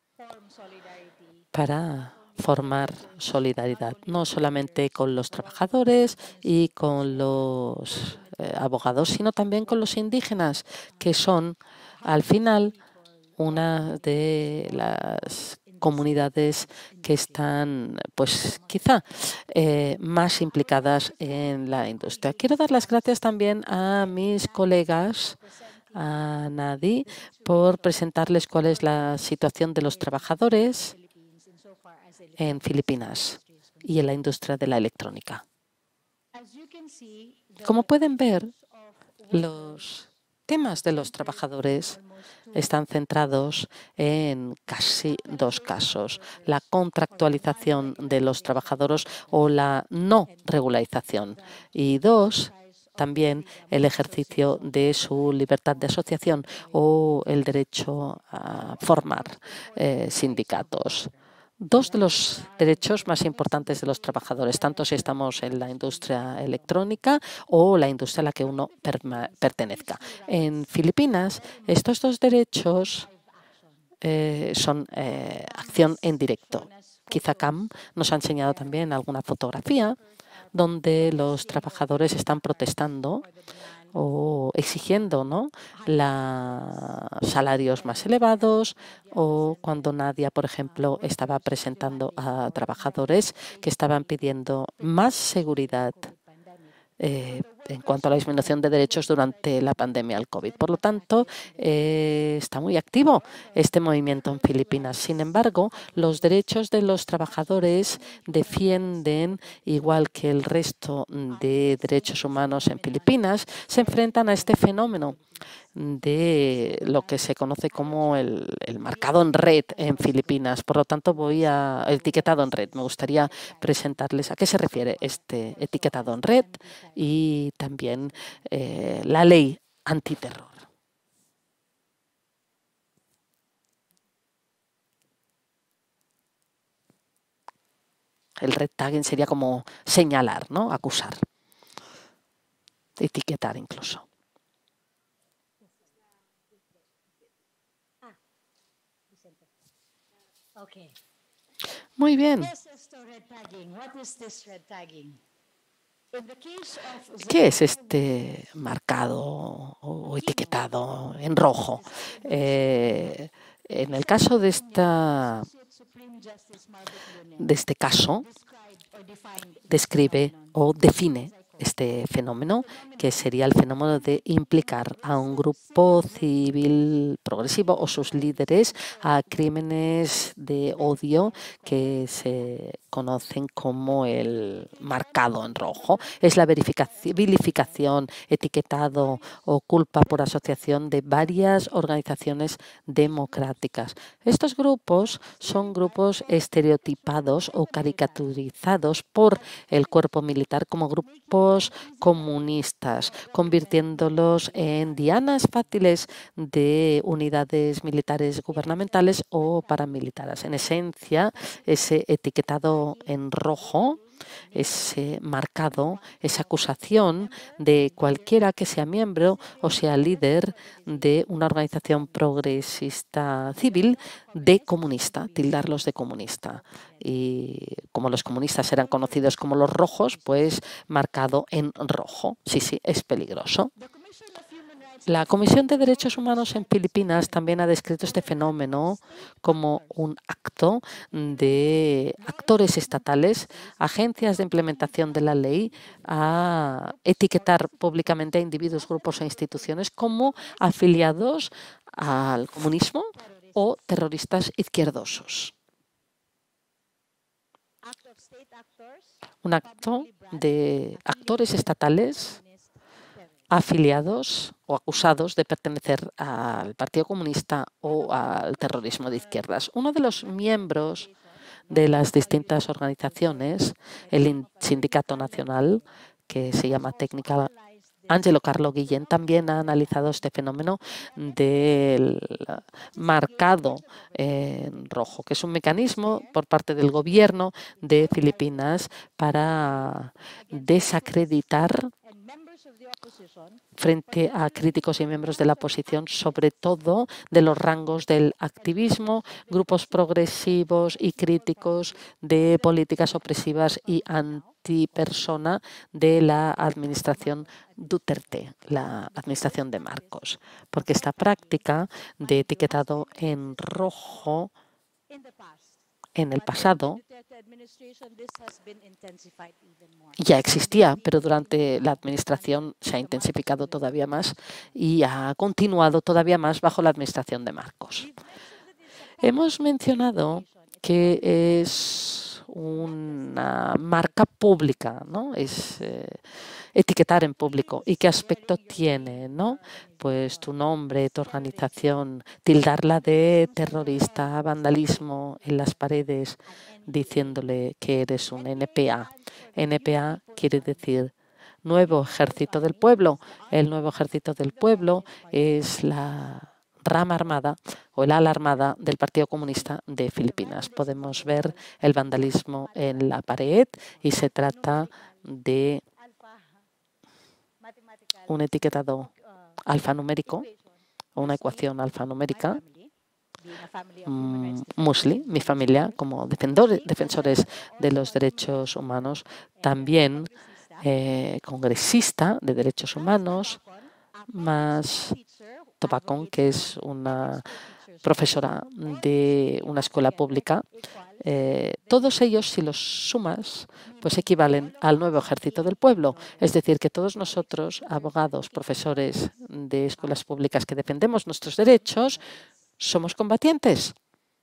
para formar solidaridad, no solamente con los trabajadores y con los eh, abogados, sino también con los indígenas, que son, al final, una de las comunidades que están, pues quizá, eh, más implicadas en la industria. Quiero dar las gracias también a mis colegas, a Nadi, por presentarles cuál es la situación de los trabajadores en Filipinas y en la industria de la electrónica. Como pueden ver, los temas de los trabajadores están centrados en casi dos casos: la contractualización de los trabajadores o la no regularización, y dos, también el ejercicio de su libertad de asociación o el derecho a formar eh, sindicatos. Dos de los derechos más importantes de los trabajadores, tanto si estamos en la industria electrónica o la industria a la que uno pertenezca. En Filipinas, estos dos derechos eh, son eh, acción en directo. Quizá Cam nos ha enseñado también alguna fotografía donde los trabajadores están protestando o exigiendo, ¿no?, la, salarios más elevados, o cuando Nadia, por ejemplo, estaba presentando a trabajadores que estaban pidiendo más seguridad eh, en cuanto a la disminución de derechos durante la pandemia del COVID. Por lo tanto, eh, está muy activo este movimiento en Filipinas. Sin embargo, los derechos de los trabajadores defienden, igual que el resto de derechos humanos en Filipinas, se enfrentan a este fenómeno de lo que se conoce como el, el marcado en red en Filipinas. Por lo tanto, voy a el etiquetado en red. Me gustaría presentarles a qué se refiere este etiquetado en red y también eh, la ley antiterror. El red tagging sería como señalar, ¿no? Acusar, etiquetar incluso. Okay. Muy bien. This is the red tagging. What is this red tagging? In the case of ¿Qué es este marcado o etiquetado en rojo? Eh, en el caso de, esta, de este caso, describe o define este fenómeno, que sería el fenómeno de implicar a un grupo civil progresivo o sus líderes a crímenes de odio que se conocen como el marcado en rojo. Es la vilificación, etiquetado o culpa por asociación de varias organizaciones democráticas. Estos grupos son grupos estereotipados o caricaturizados por el cuerpo militar como grupos comunistas, convirtiéndolos en dianas fáciles de unidades militares gubernamentales o paramilitares. En esencia, ese etiquetado en rojo, ese marcado, esa acusación de cualquiera que sea miembro o sea líder de una organización progresista civil de comunista, tildarlos de comunista. Y como los comunistas eran conocidos como los rojos, pues marcado en rojo. Sí, sí, es peligroso. La Comisión de Derechos Humanos en Filipinas también ha descrito este fenómeno como un acto de actores estatales, agencias de implementación de la ley, a etiquetar públicamente a individuos, grupos e instituciones como afiliados al comunismo o terroristas izquierdosos. Un acto de actores estatales afiliados o acusados de pertenecer al Partido Comunista o al terrorismo de izquierdas. Uno de los miembros de las distintas organizaciones, el Sindicato Nacional, que se llama Technical, Ángelo Carlo Guillén, también ha analizado este fenómeno del marcado en rojo, que es un mecanismo por parte del gobierno de Filipinas para desacreditar frente a críticos y miembros de la oposición, sobre todo de los rangos del activismo, grupos progresivos y críticos de políticas opresivas y antipersona de la administración Duterte, la administración de Marcos. Porque esta práctica de etiquetado en rojo en el pasado ya existía, pero durante la administración se ha intensificado todavía más y ha continuado todavía más bajo la administración de Marcos. Hemos mencionado que es una marca pública, ¿no? Es eh, etiquetar en público. ¿Y qué aspecto tiene, no? Pues tu nombre, tu organización, tildarla de terrorista, vandalismo en las paredes, diciéndole que eres un N P A. N P A quiere decir Nuevo Ejército del Pueblo. El Nuevo Ejército del Pueblo es la rama armada o el ala armada del Partido Comunista de Filipinas. Podemos ver el vandalismo en la pared y se trata de un etiquetado alfanumérico o una ecuación alfanumérica. Mm, Musli, mi familia, como defendores, defensores de los derechos humanos, también eh, congresista de derechos humanos, más Tobacón, que es una profesora de una escuela pública, Eh, todos ellos, si los sumas, pues equivalen al nuevo ejército del pueblo. Es decir, que todos nosotros, abogados, profesores de escuelas públicas que defendemos nuestros derechos, somos combatientes.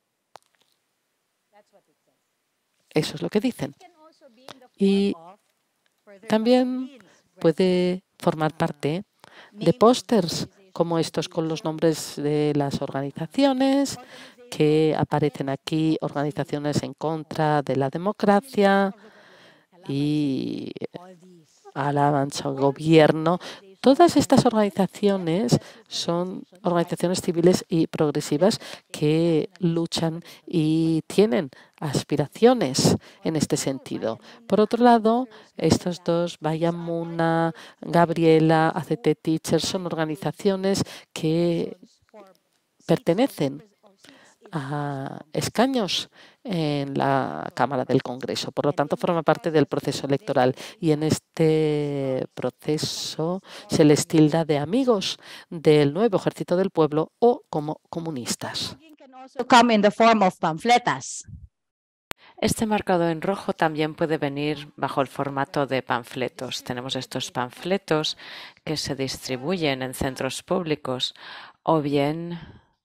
Eso es lo que dicen. Y también puede formar parte de pósters como estos con los nombres de las organizaciones que aparecen aquí, organizaciones en contra de la democracia y alaban al gobierno. Todas estas organizaciones son organizaciones civiles y progresivas que luchan y tienen aspiraciones en este sentido. Por otro lado, estos dos, Bayamuna, Gabriela, A C T Teachers, son organizaciones que pertenecen a escaños en la Cámara del Congreso. Por lo tanto, forma parte del proceso electoral. Y en este proceso se les tilda de amigos del nuevo ejército del pueblo o como comunistas. Este marcado en rojo también puede venir bajo el formato de panfletos. Tenemos estos panfletos que se distribuyen en centros públicos o bien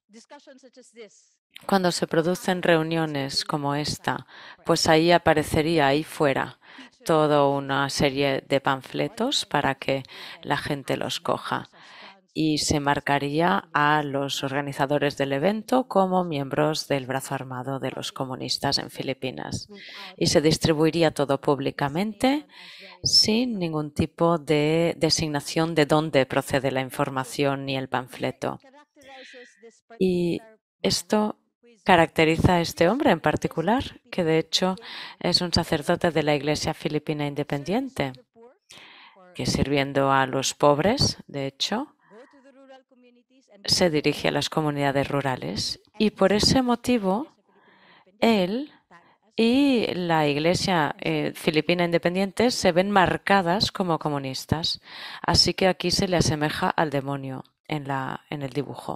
cuando se producen reuniones como esta, pues ahí aparecería ahí fuera toda una serie de panfletos para que la gente los coja. Y se marcaría a los organizadores del evento como miembros del brazo armado de los comunistas en Filipinas. Y se distribuiría todo públicamente sin ningún tipo de designación de dónde procede la información ni el panfleto. Y esto caracteriza a este hombre en particular, que de hecho es un sacerdote de la Iglesia Filipina Independiente, que sirviendo a los pobres, de hecho, se dirige a las comunidades rurales. Y por ese motivo, él y la Iglesia eh, Filipina Independiente se ven marcadas como comunistas. Así que aquí se le asemeja al demonio en, la, en el dibujo.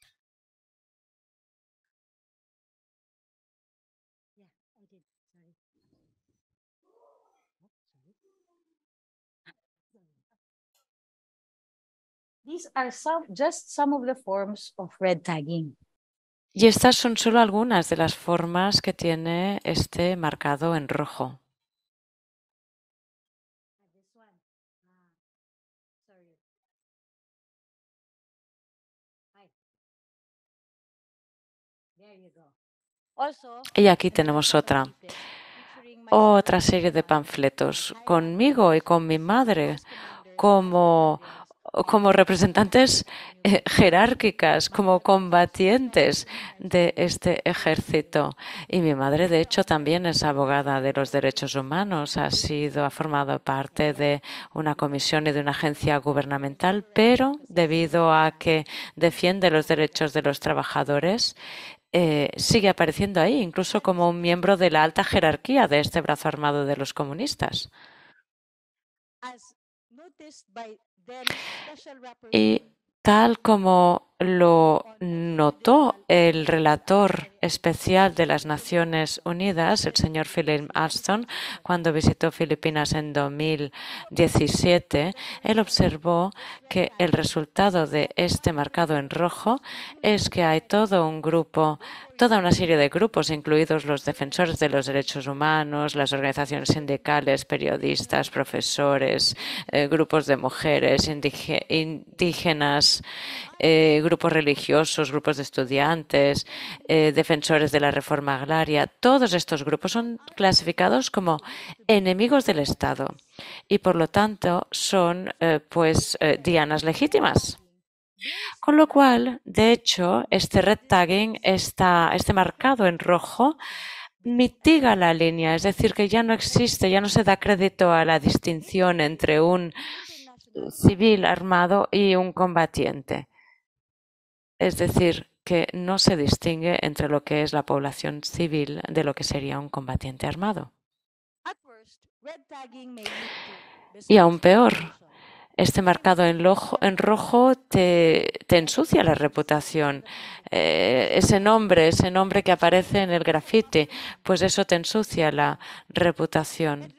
These are some, just some of the forms of red tagging. Y estas son solo algunas de las formas que tiene este marcado en rojo. Y aquí tenemos otra. Otra serie de panfletos conmigo y con mi madre como como representantes eh, jerárquicas, como combatientes de este ejército. Y mi madre, de hecho, también es abogada de los derechos humanos. Ha sido, ha formado parte de una comisión y de una agencia gubernamental, pero debido a que defiende los derechos de los trabajadores, eh, sigue apareciendo ahí, incluso como un miembro de la alta jerarquía de este brazo armado de los comunistas. Y tal como lo notó el relator especial de las Naciones Unidas, el señor Philip Alston, cuando visitó Filipinas en dos mil diecisiete, él observó que el resultado de este marcado en rojo es que hay todo un grupo, toda una serie de grupos, incluidos los defensores de los derechos humanos, las organizaciones sindicales, periodistas, profesores, eh, grupos de mujeres, indígenas, eh, grupos religiosos, grupos de estudiantes, eh, defensores de la reforma agraria. Todos estos grupos son clasificados como enemigos del Estado y, por lo tanto, son eh, pues eh, dianas legítimas. Con lo cual, de hecho, este red tagging, está, este marcado en rojo, mitiga la línea, es decir, que ya no existe, ya no se da crédito a la distinción entre un civil armado y un combatiente. Es decir, que no se distingue entre lo que es la población civil de lo que sería un combatiente armado. Y aún peor, este marcado en, lojo, en rojo te, te ensucia la reputación. Eh, ese nombre, ese nombre que aparece en el grafiti, pues eso te ensucia la reputación.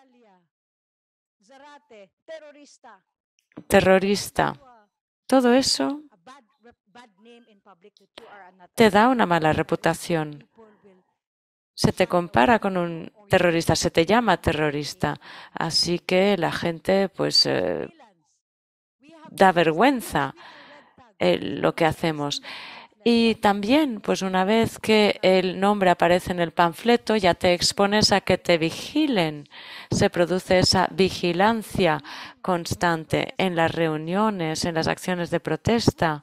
Terrorista. Todo eso te da una mala reputación. Se te compara con un terrorista, se te llama terrorista. Así que la gente, pues, eh, da vergüenza eh, lo que hacemos. Y también, pues una vez que el nombre aparece en el panfleto, ya te expones a que te vigilen. Se produce esa vigilancia constante en las reuniones, en las acciones de protesta.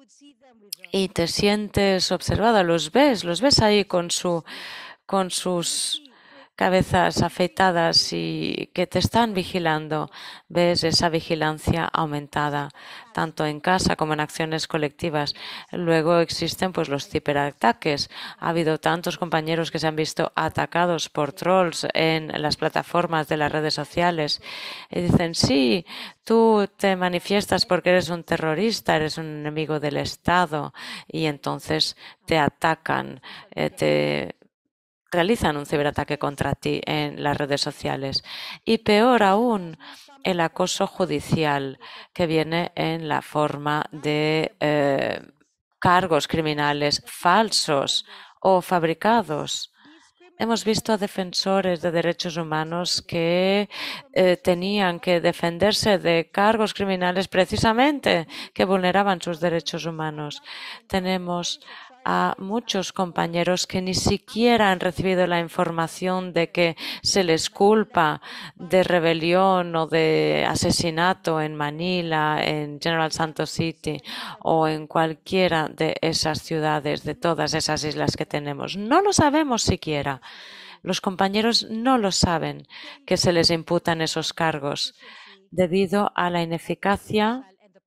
Y te sientes observada, los ves, los ves ahí con su, con sus cabezas afeitadas y que te están vigilando. Ves esa vigilancia aumentada, tanto en casa como en acciones colectivas. Luego existen pues los ciberataques. Ha habido tantos compañeros que se han visto atacados por trolls en las plataformas de las redes sociales. Y dicen, sí, tú te manifiestas porque eres un terrorista, eres un enemigo del Estado. Y entonces te atacan, eh, te realizan un ciberataque contra ti en las redes sociales. Y peor aún, el acoso judicial, que viene en la forma de eh, cargos criminales falsos o fabricados. Hemos visto a defensores de derechos humanos que eh, tenían que defenderse de cargos criminales precisamente que vulneraban sus derechos humanos. Tenemos a muchos compañeros que ni siquiera han recibido la información de que se les culpa de rebelión o de asesinato en Manila, en General Santos City o en cualquiera de esas ciudades, de todas esas islas que tenemos. No lo sabemos siquiera. Los compañeros no lo saben que se les imputan esos cargos debido a la ineficacia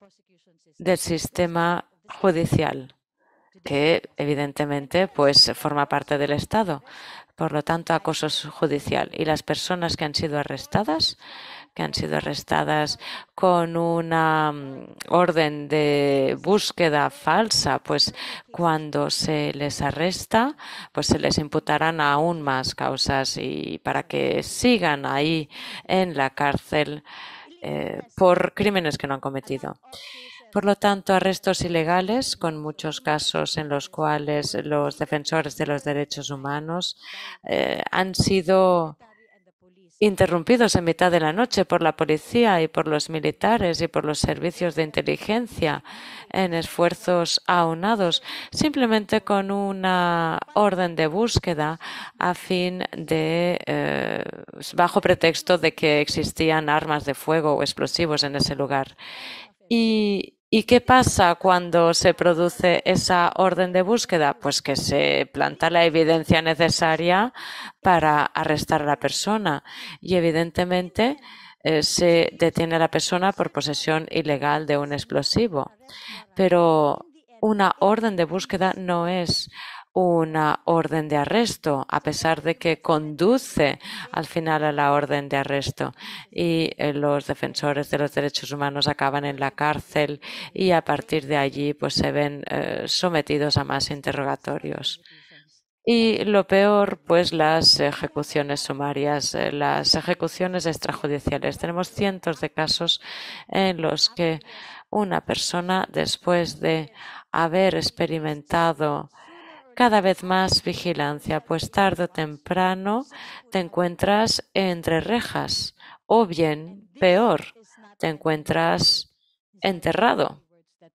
del sistema judicial, que evidentemente pues forma parte del Estado. Por lo tanto, acoso judicial. Y las personas que han sido arrestadas, que han sido arrestadas con una um, orden de búsqueda falsa, pues cuando se les arresta, pues se les imputarán aún más causas y para que sigan ahí en la cárcel eh, por crímenes que no han cometido. Por lo tanto, arrestos ilegales, con muchos casos en los cuales los defensores de los derechos humanos eh, han sido interrumpidos en mitad de la noche por la policía y por los militares y por los servicios de inteligencia en esfuerzos aunados, simplemente con una orden de búsqueda a fin de, eh, bajo pretexto de que existían armas de fuego o explosivos en ese lugar. Y ¿Y qué pasa cuando se produce esa orden de búsqueda? Pues que se planta la evidencia necesaria para arrestar a la persona y evidentemente eh, se detiene a la persona por posesión ilegal de un explosivo. Pero una orden de búsqueda no es una orden de arresto, a pesar de que conduce al final a la orden de arresto. Y eh, los defensores de los derechos humanos acaban en la cárcel y a partir de allí pues se ven eh, sometidos a más interrogatorios. Y lo peor, pues las ejecuciones sumarias, eh, las ejecuciones extrajudiciales. Tenemos cientos de casos en los que una persona, después de haber experimentado cada vez más vigilancia, pues tarde o temprano te encuentras entre rejas o bien, peor, te encuentras enterrado.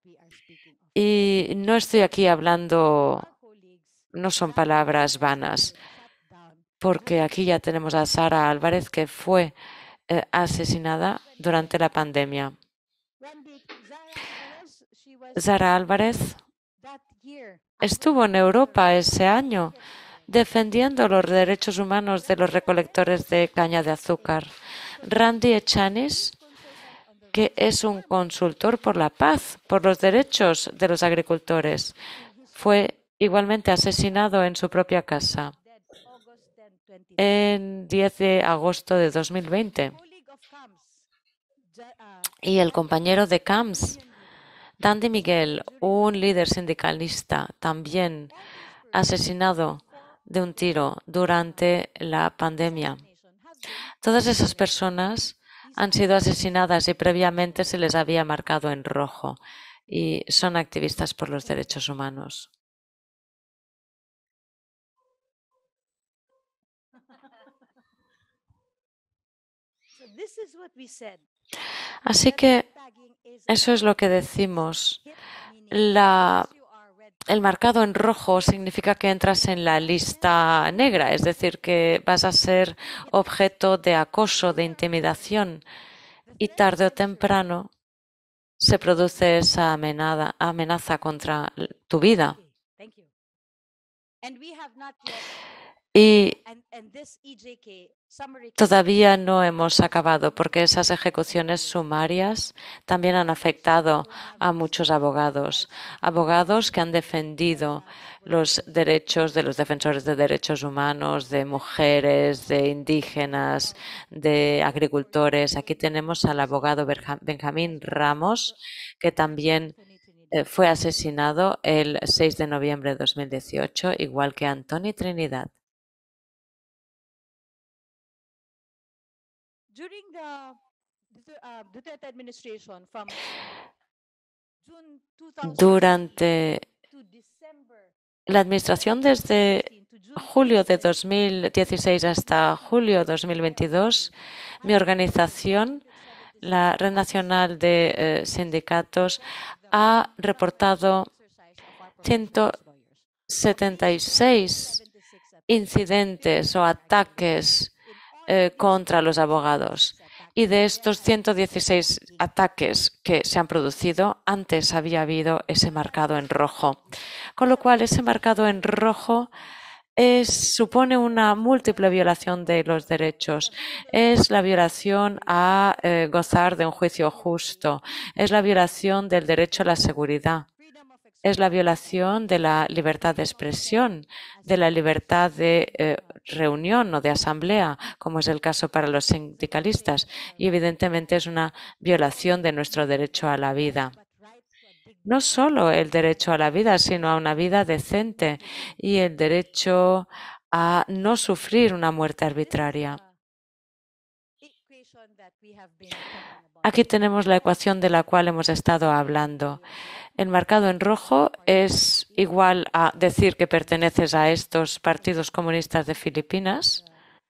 Y no estoy aquí hablando, no son palabras vanas, porque aquí ya tenemos a Sara Álvarez, que fue eh, asesinada durante la pandemia. Sara Álvarez estuvo en Europa ese año defendiendo los derechos humanos de los recolectores de caña de azúcar. Randy Echanis, que es un consultor por la paz, por los derechos de los agricultores, fue igualmente asesinado en su propia casa en diez de agosto de dos mil veinte. Y el compañero de Camps, Dandy Miguel, un líder sindicalista, también asesinado de un tiro durante la pandemia. Todas esas personas han sido asesinadas y previamente se les había marcado en rojo y son activistas por los derechos humanos. Así que eso es lo que decimos. La, el marcado en rojo significa que entras en la lista negra, es decir, que vas a ser objeto de acoso, de intimidación, y tarde o temprano se produce esa amenaza, amenaza contra tu vida. Y todavía no hemos acabado porque esas ejecuciones sumarias también han afectado a muchos abogados, abogados que han defendido los derechos de los defensores de derechos humanos, de mujeres, de indígenas, de agricultores. Aquí tenemos al abogado Benjamín Ramos, que también fue asesinado el seis de noviembre de dos mil dieciocho, igual que Antoni Trinidad. Durante la administración desde julio de dos mil dieciséis hasta julio de dos mil veintidós, mi organización, la Red Nacional de eh, Sindicatos, ha reportado ciento setenta y seis incidentes o ataques eh, contra los abogados. Y de estos ciento dieciséis ataques que se han producido, antes había habido ese marcado en rojo. Con lo cual, ese marcado en rojo es, supone una múltiple violación de los derechos. Es la violación a eh, gozar de un juicio justo. Es la violación del derecho a la seguridad. Es la violación de la libertad de expresión, de la libertad de eh, reunión o de asamblea, como es el caso para los sindicalistas. Y evidentemente es una violación de nuestro derecho a la vida. No solo el derecho a la vida, sino a una vida decente y el derecho a no sufrir una muerte arbitraria. Aquí tenemos la ecuación de la cual hemos estado hablando. El marcado en rojo es igual a decir que perteneces a estos partidos comunistas de Filipinas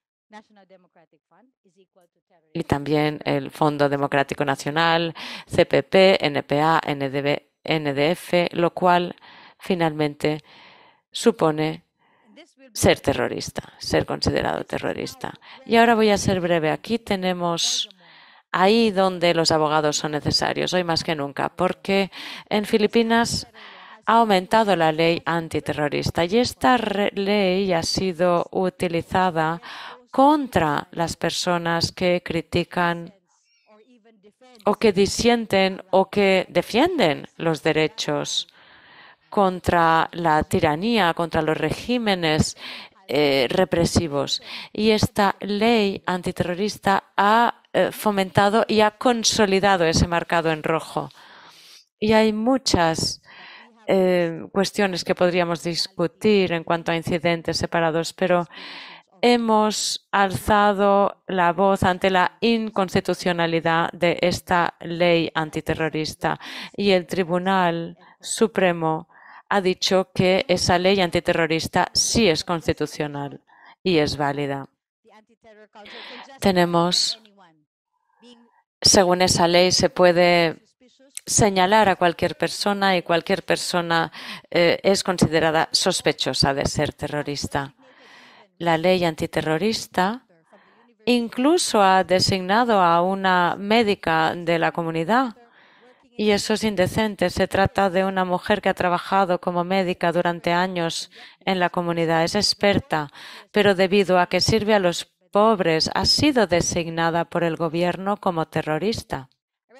y también el Fondo Democrático Nacional, C P P, N P A, N D F, lo cual finalmente supone ser terrorista, ser considerado terrorista. Y ahora voy a ser breve. Aquí tenemos ahí donde los abogados son necesarios, hoy más que nunca, porque en Filipinas ha aumentado la ley antiterrorista y esta ley ha sido utilizada contra las personas que critican o que disienten o que defienden los derechos, contra la tiranía, contra los regímenes eh, represivos. Y esta ley antiterrorista ha eh, fomentado y ha consolidado ese marcado en rojo. Y hay muchas eh, cuestiones que podríamos discutir en cuanto a incidentes separados, pero hemos alzado la voz ante la inconstitucionalidad de esta ley antiterrorista y el Tribunal Supremo ha dicho que esa ley antiterrorista sí es constitucional y es válida. Tenemos, según esa ley, se puede señalar a cualquier persona y cualquier persona eh, es considerada sospechosa de ser terrorista. La ley antiterrorista incluso ha designado a una médica de la comunidad. Y eso es indecente. Se trata de una mujer que ha trabajado como médica durante años en la comunidad. Es experta, pero debido a que sirve a los pobres, ha sido designada por el gobierno como terrorista.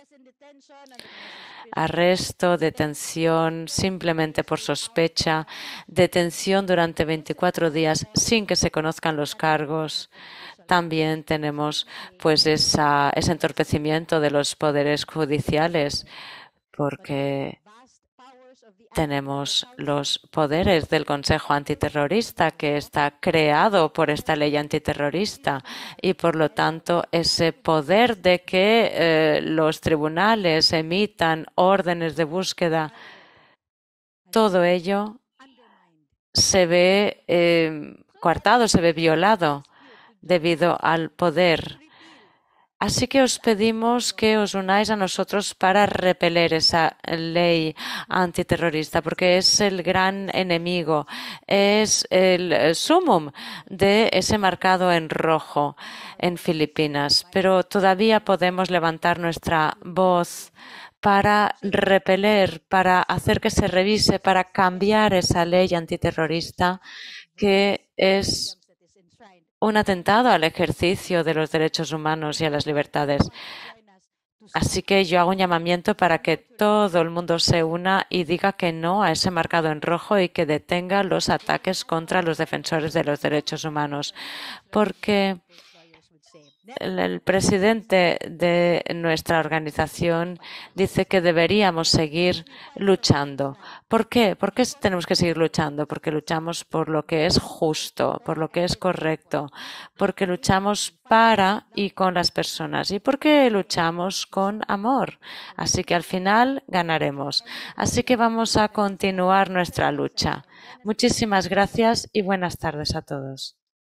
Arresto, detención simplemente por sospecha, detención durante veinticuatro días sin que se conozcan los cargos, también tenemos pues esa, ese entorpecimiento de los poderes judiciales, porque tenemos los poderes del Consejo Antiterrorista, que está creado por esta ley antiterrorista, y por lo tanto ese poder de que eh, los tribunales emitan órdenes de búsqueda, todo ello se ve eh, coartado, se ve violado debido al poder. Así que os pedimos que os unáis a nosotros para repeler esa ley antiterrorista, porque es el gran enemigo, es el sumum de ese marcado en rojo en Filipinas. Pero todavía podemos levantar nuestra voz para repeler, para hacer que se revise, para cambiar esa ley antiterrorista que es un atentado al ejercicio de los derechos humanos y a las libertades. Así que yo hago un llamamiento para que todo el mundo se una y diga que no a ese marcado en rojo y que detenga los ataques contra los defensores de los derechos humanos. Porque el, el presidente de nuestra organización dice que deberíamos seguir luchando. ¿Por qué? ¿Por qué tenemos que seguir luchando? Porque luchamos por lo que es justo, por lo que es correcto, porque luchamos para y con las personas y porque luchamos con amor. Así que al final ganaremos. Así que vamos a continuar nuestra lucha. Muchísimas gracias y buenas tardes a todos.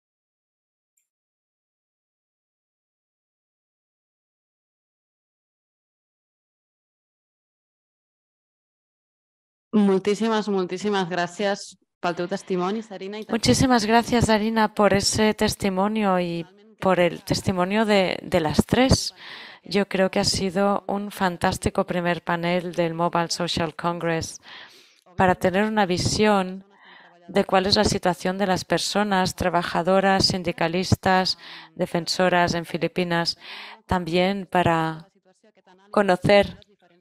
Moltíssimes, moltíssimes gràcies pel teu testimoni, Sarina. Muchísimas gracias, Arina, por ese testimonio y por el testimonio de, de las tres. Yo creo que ha sido un fantástico primer panel del Mobile Social Congress para tener una visión de cuál es la situación de las personas trabajadoras, sindicalistas, defensoras en Filipinas, también para conocer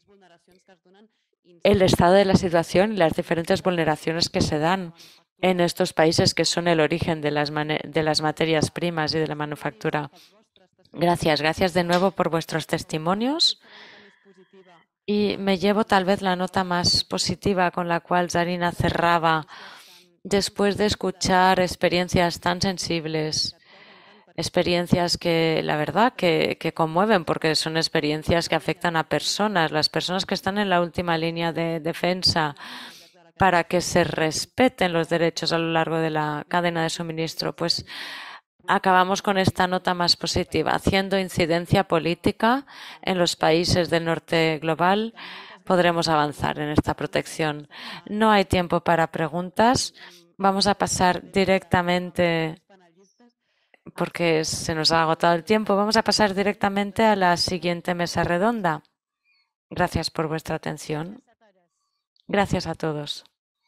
el estado de la situación y las diferentes vulneraciones que se dan en estos países que son el origen de las, de las materias primas y de la manufactura. Gracias, gracias de nuevo por vuestros testimonios. Y me llevo tal vez la nota más positiva con la cual Zarina cerraba después de escuchar experiencias tan sensibles. Experiencias que, la verdad, que, que conmueven, porque son experiencias que afectan a personas, las personas que están en la última línea de defensa para que se respeten los derechos a lo largo de la cadena de suministro. Pues acabamos con esta nota más positiva, haciendo incidencia política en los países del norte global. Podremos avanzar en esta protección. No hay tiempo para preguntas. Vamos a pasar directamente, porque se nos ha agotado el tiempo, vamos a pasar directamente a la siguiente mesa redonda. Gracias por vuestra atención. Gracias a todos.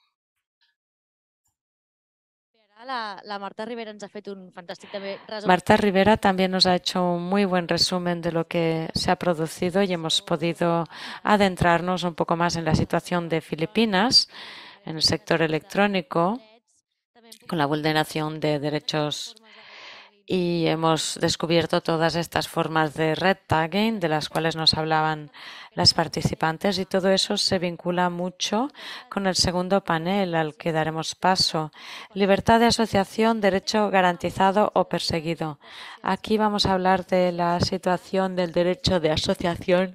La, la Marta Rivera ens ha fet un fantàstic també resum. Marta Rivera también nos ha hecho un muy buen resumen de lo que se ha producido y hemos podido adentrarnos un poco más en la situación de Filipinas, en el sector electrónico, con la vulneración de derechos. Y hemos descubierto todas estas formas de red tagging de las cuales nos hablaban las participantes, y todo eso se vincula mucho con el segundo panel al que daremos paso. Libertad de asociación, derecho garantizado o perseguido. Aquí vamos a hablar de la situación del derecho de asociación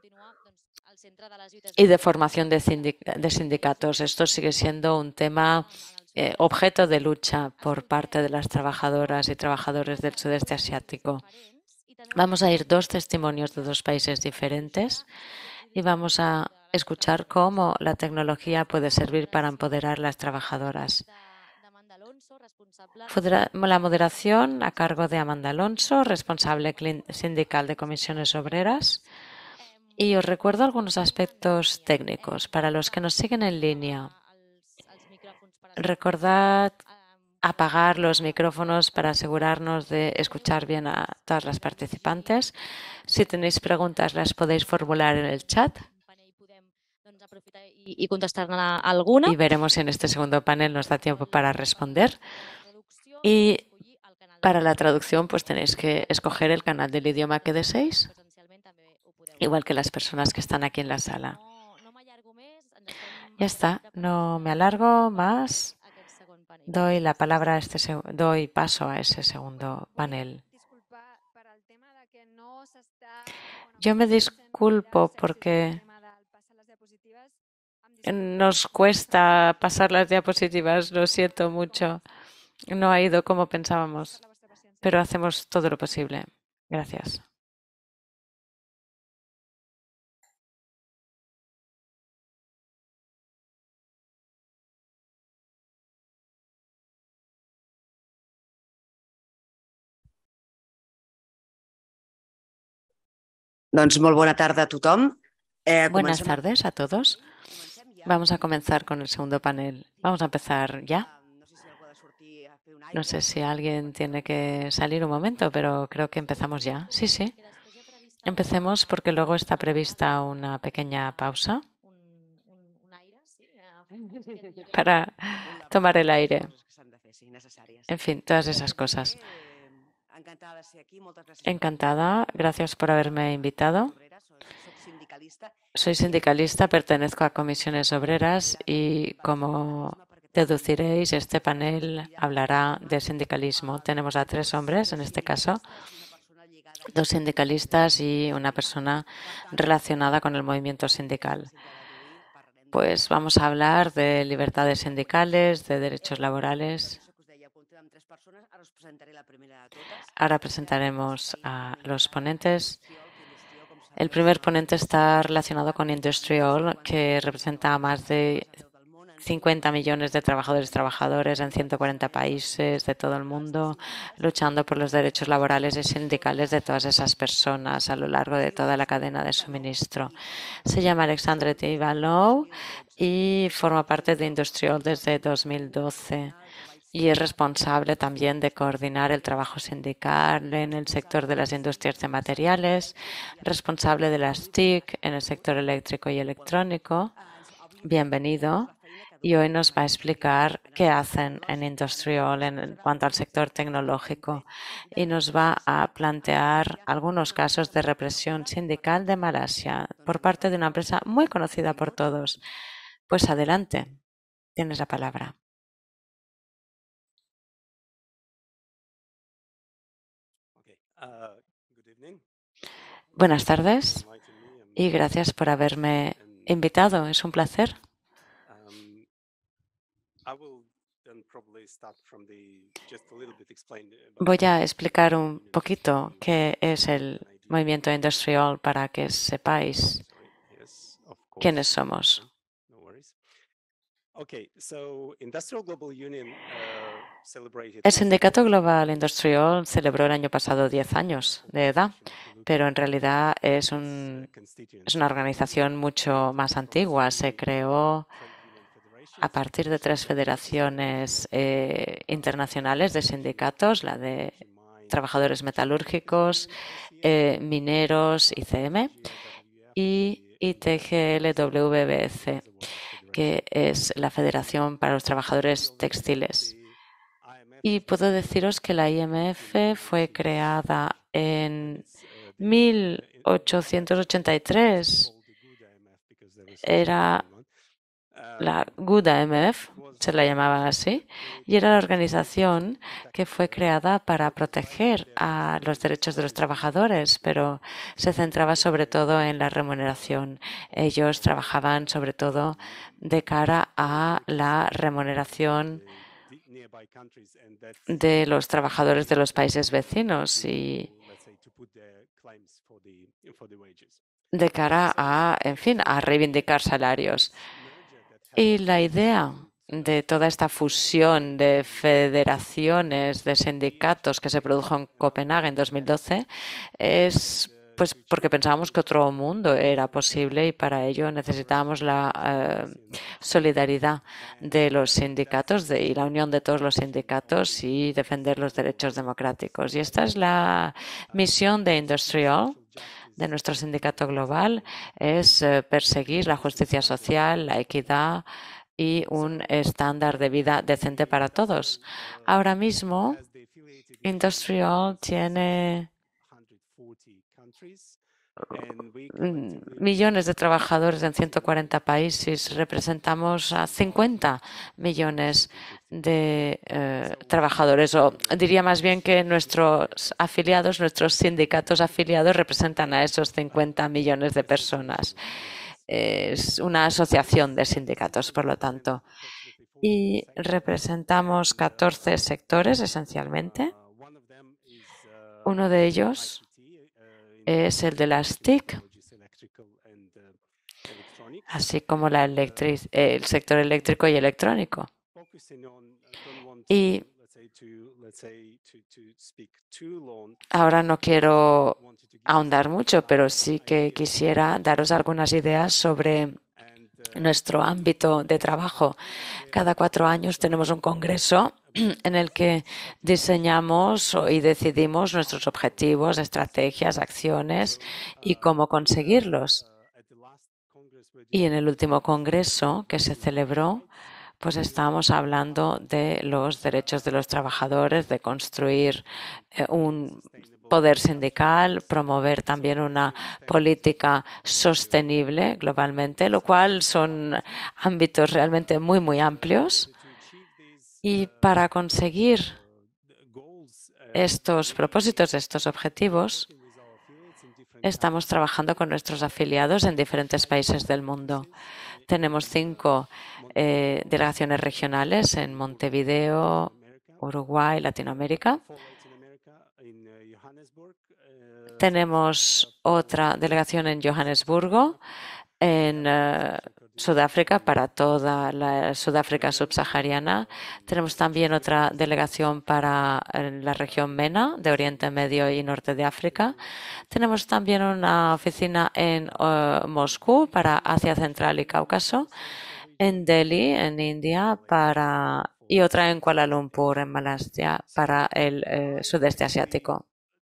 y de formación de, de sindicatos. Esto sigue siendo un tema Eh, objeto de lucha por parte de las trabajadoras y trabajadores del sudeste asiático. Vamos a ir dos testimonios de dos países diferentes y vamos a escuchar cómo la tecnología puede servir para empoderar a las trabajadoras. La moderación a cargo de Amanda Alonso, responsable sindical de comisiones obreras. Y os recuerdo algunos aspectos técnicos para los que nos siguen en línea. Recordad apagar los micrófonos para asegurarnos de escuchar bien a todas las participantes. Si tenéis preguntas, las podéis formular en el chat. Y contestar alguna. Y veremos si en este segundo panel nos da tiempo para responder. Y Para la traducción, pues tenéis que escoger el canal del idioma que deseéis, igual que las personas que están aquí en la sala. Ya está, no me alargo más. Doy la palabra a este seg- doy paso a ese segundo panel. Yo me disculpo porque nos cuesta pasar las diapositivas, lo siento mucho. No ha ido como pensábamos, pero hacemos todo lo posible. Gracias. Doncs molt bona tarda a tothom. Eh, Buenas comencem- tardes a todos. Vamos a comenzar con el segundo panel. Vamos a empezar ya. No sé si alguien tiene que salir un momento, pero creo que empezamos ya. Sí, sí. Empecemos porque luego está prevista una pequeña pausa para tomar el aire. En fin, todas esas cosas. Encantada. Gracias por haberme invitado. Soy sindicalista, pertenezco a Comisiones Obreras y, como deduciréis, este panel hablará de sindicalismo. Tenemos a tres hombres, en este caso, dos sindicalistas y una persona relacionada con el movimiento sindical. Pues vamos a hablar de libertades sindicales, de derechos laborales. Ahora presentaremos a los ponentes. El primer ponente está relacionado con IndustriALL, que representa a más de cincuenta millones de trabajadores y trabajadores en ciento cuarenta países de todo el mundo, luchando por los derechos laborales y sindicales de todas esas personas a lo largo de toda la cadena de suministro. Se llama Alexandre Tivalou y forma parte de IndustriALL desde dos mil doce. Y es responsable también de coordinar el trabajo sindical en el sector de las industrias de materiales, responsable de las T I C en el sector eléctrico y electrónico. Bienvenido. Y hoy nos va a explicar qué hacen en IndustriALL en cuanto al sector tecnológico y nos va a plantear algunos casos de represión sindical de Malasia por parte de una empresa muy conocida por todos. Pues adelante, tienes la palabra. Buenas tardes y gracias por haberme invitado. Es un placer. Voy a explicar un poquito qué es el movimiento IndustriALL para que sepáis quiénes somos. El Sindicato Global IndustriALL celebró el año pasado diez años de edad, pero en realidad es, un, es una organización mucho más antigua. Se creó a partir de tres federaciones eh, internacionales de sindicatos, la de trabajadores metalúrgicos, eh, mineros, I C M, y I T G L W B C, que es la Federación para los Trabajadores Textiles. Y puedo deciros que la I M F fue creada en mil ochocientos ochenta y tres. Era la Good A M F, se la llamaba así, y era la organización que fue creada para proteger a los derechos de los trabajadores, pero se centraba sobre todo en la remuneración. Ellos trabajaban sobre todo de cara a la remuneración de los trabajadores de los países vecinos y de cara a, en fin, a reivindicar salarios. Y la idea de toda esta fusión de federaciones, de sindicatos que se produjo en Copenhague en dos mil doce es pues porque pensábamos que otro mundo era posible y para ello necesitábamos la eh, solidaridad de los sindicatos de, y la unión de todos los sindicatos y defender los derechos democráticos. Y esta es la misión de IndustriALL, de nuestro sindicato global, es eh, perseguir la justicia social, la equidad y un estándar de vida decente para todos. Ahora mismo Industrial tiene millones de trabajadores en ciento cuarenta países. Representamos a cincuenta millones de eh, trabajadores, o diría más bien que nuestros afiliados, nuestros sindicatos afiliados representan a esos cincuenta millones de personas. Es una asociación de sindicatos, por lo tanto. Y representamos catorce sectores, esencialmente. Uno de ellos es el de las T I C, así como la electric, el sector eléctrico y electrónico. Y ahora no quiero ahondar mucho, pero sí que quisiera daros algunas ideas sobre nuestro ámbito de trabajo. Cada cuatro años tenemos un congreso en el que diseñamos y decidimos nuestros objetivos, estrategias, acciones y cómo conseguirlos. Y en el último congreso que se celebró, pues estábamos hablando de los derechos de los trabajadores, de construir eh, un poder sindical, promover también una política sostenible globalmente, lo cual son ámbitos realmente muy, muy amplios. Y para conseguir estos propósitos, estos objetivos, estamos trabajando con nuestros afiliados en diferentes países del mundo. Tenemos cinco eh, delegaciones regionales en Montevideo, Uruguay, Latinoamérica. Tenemos otra delegación en Johannesburgo, en uh, Sudáfrica, para toda la Sudáfrica subsahariana. Tenemos también otra delegación para la región MENA, de Oriente Medio y Norte de África. Tenemos también una oficina en uh, Moscú para Asia Central y Cáucaso, en Delhi, en India, para, y otra en Kuala Lumpur, en Malasia, para el eh, sudeste asiático.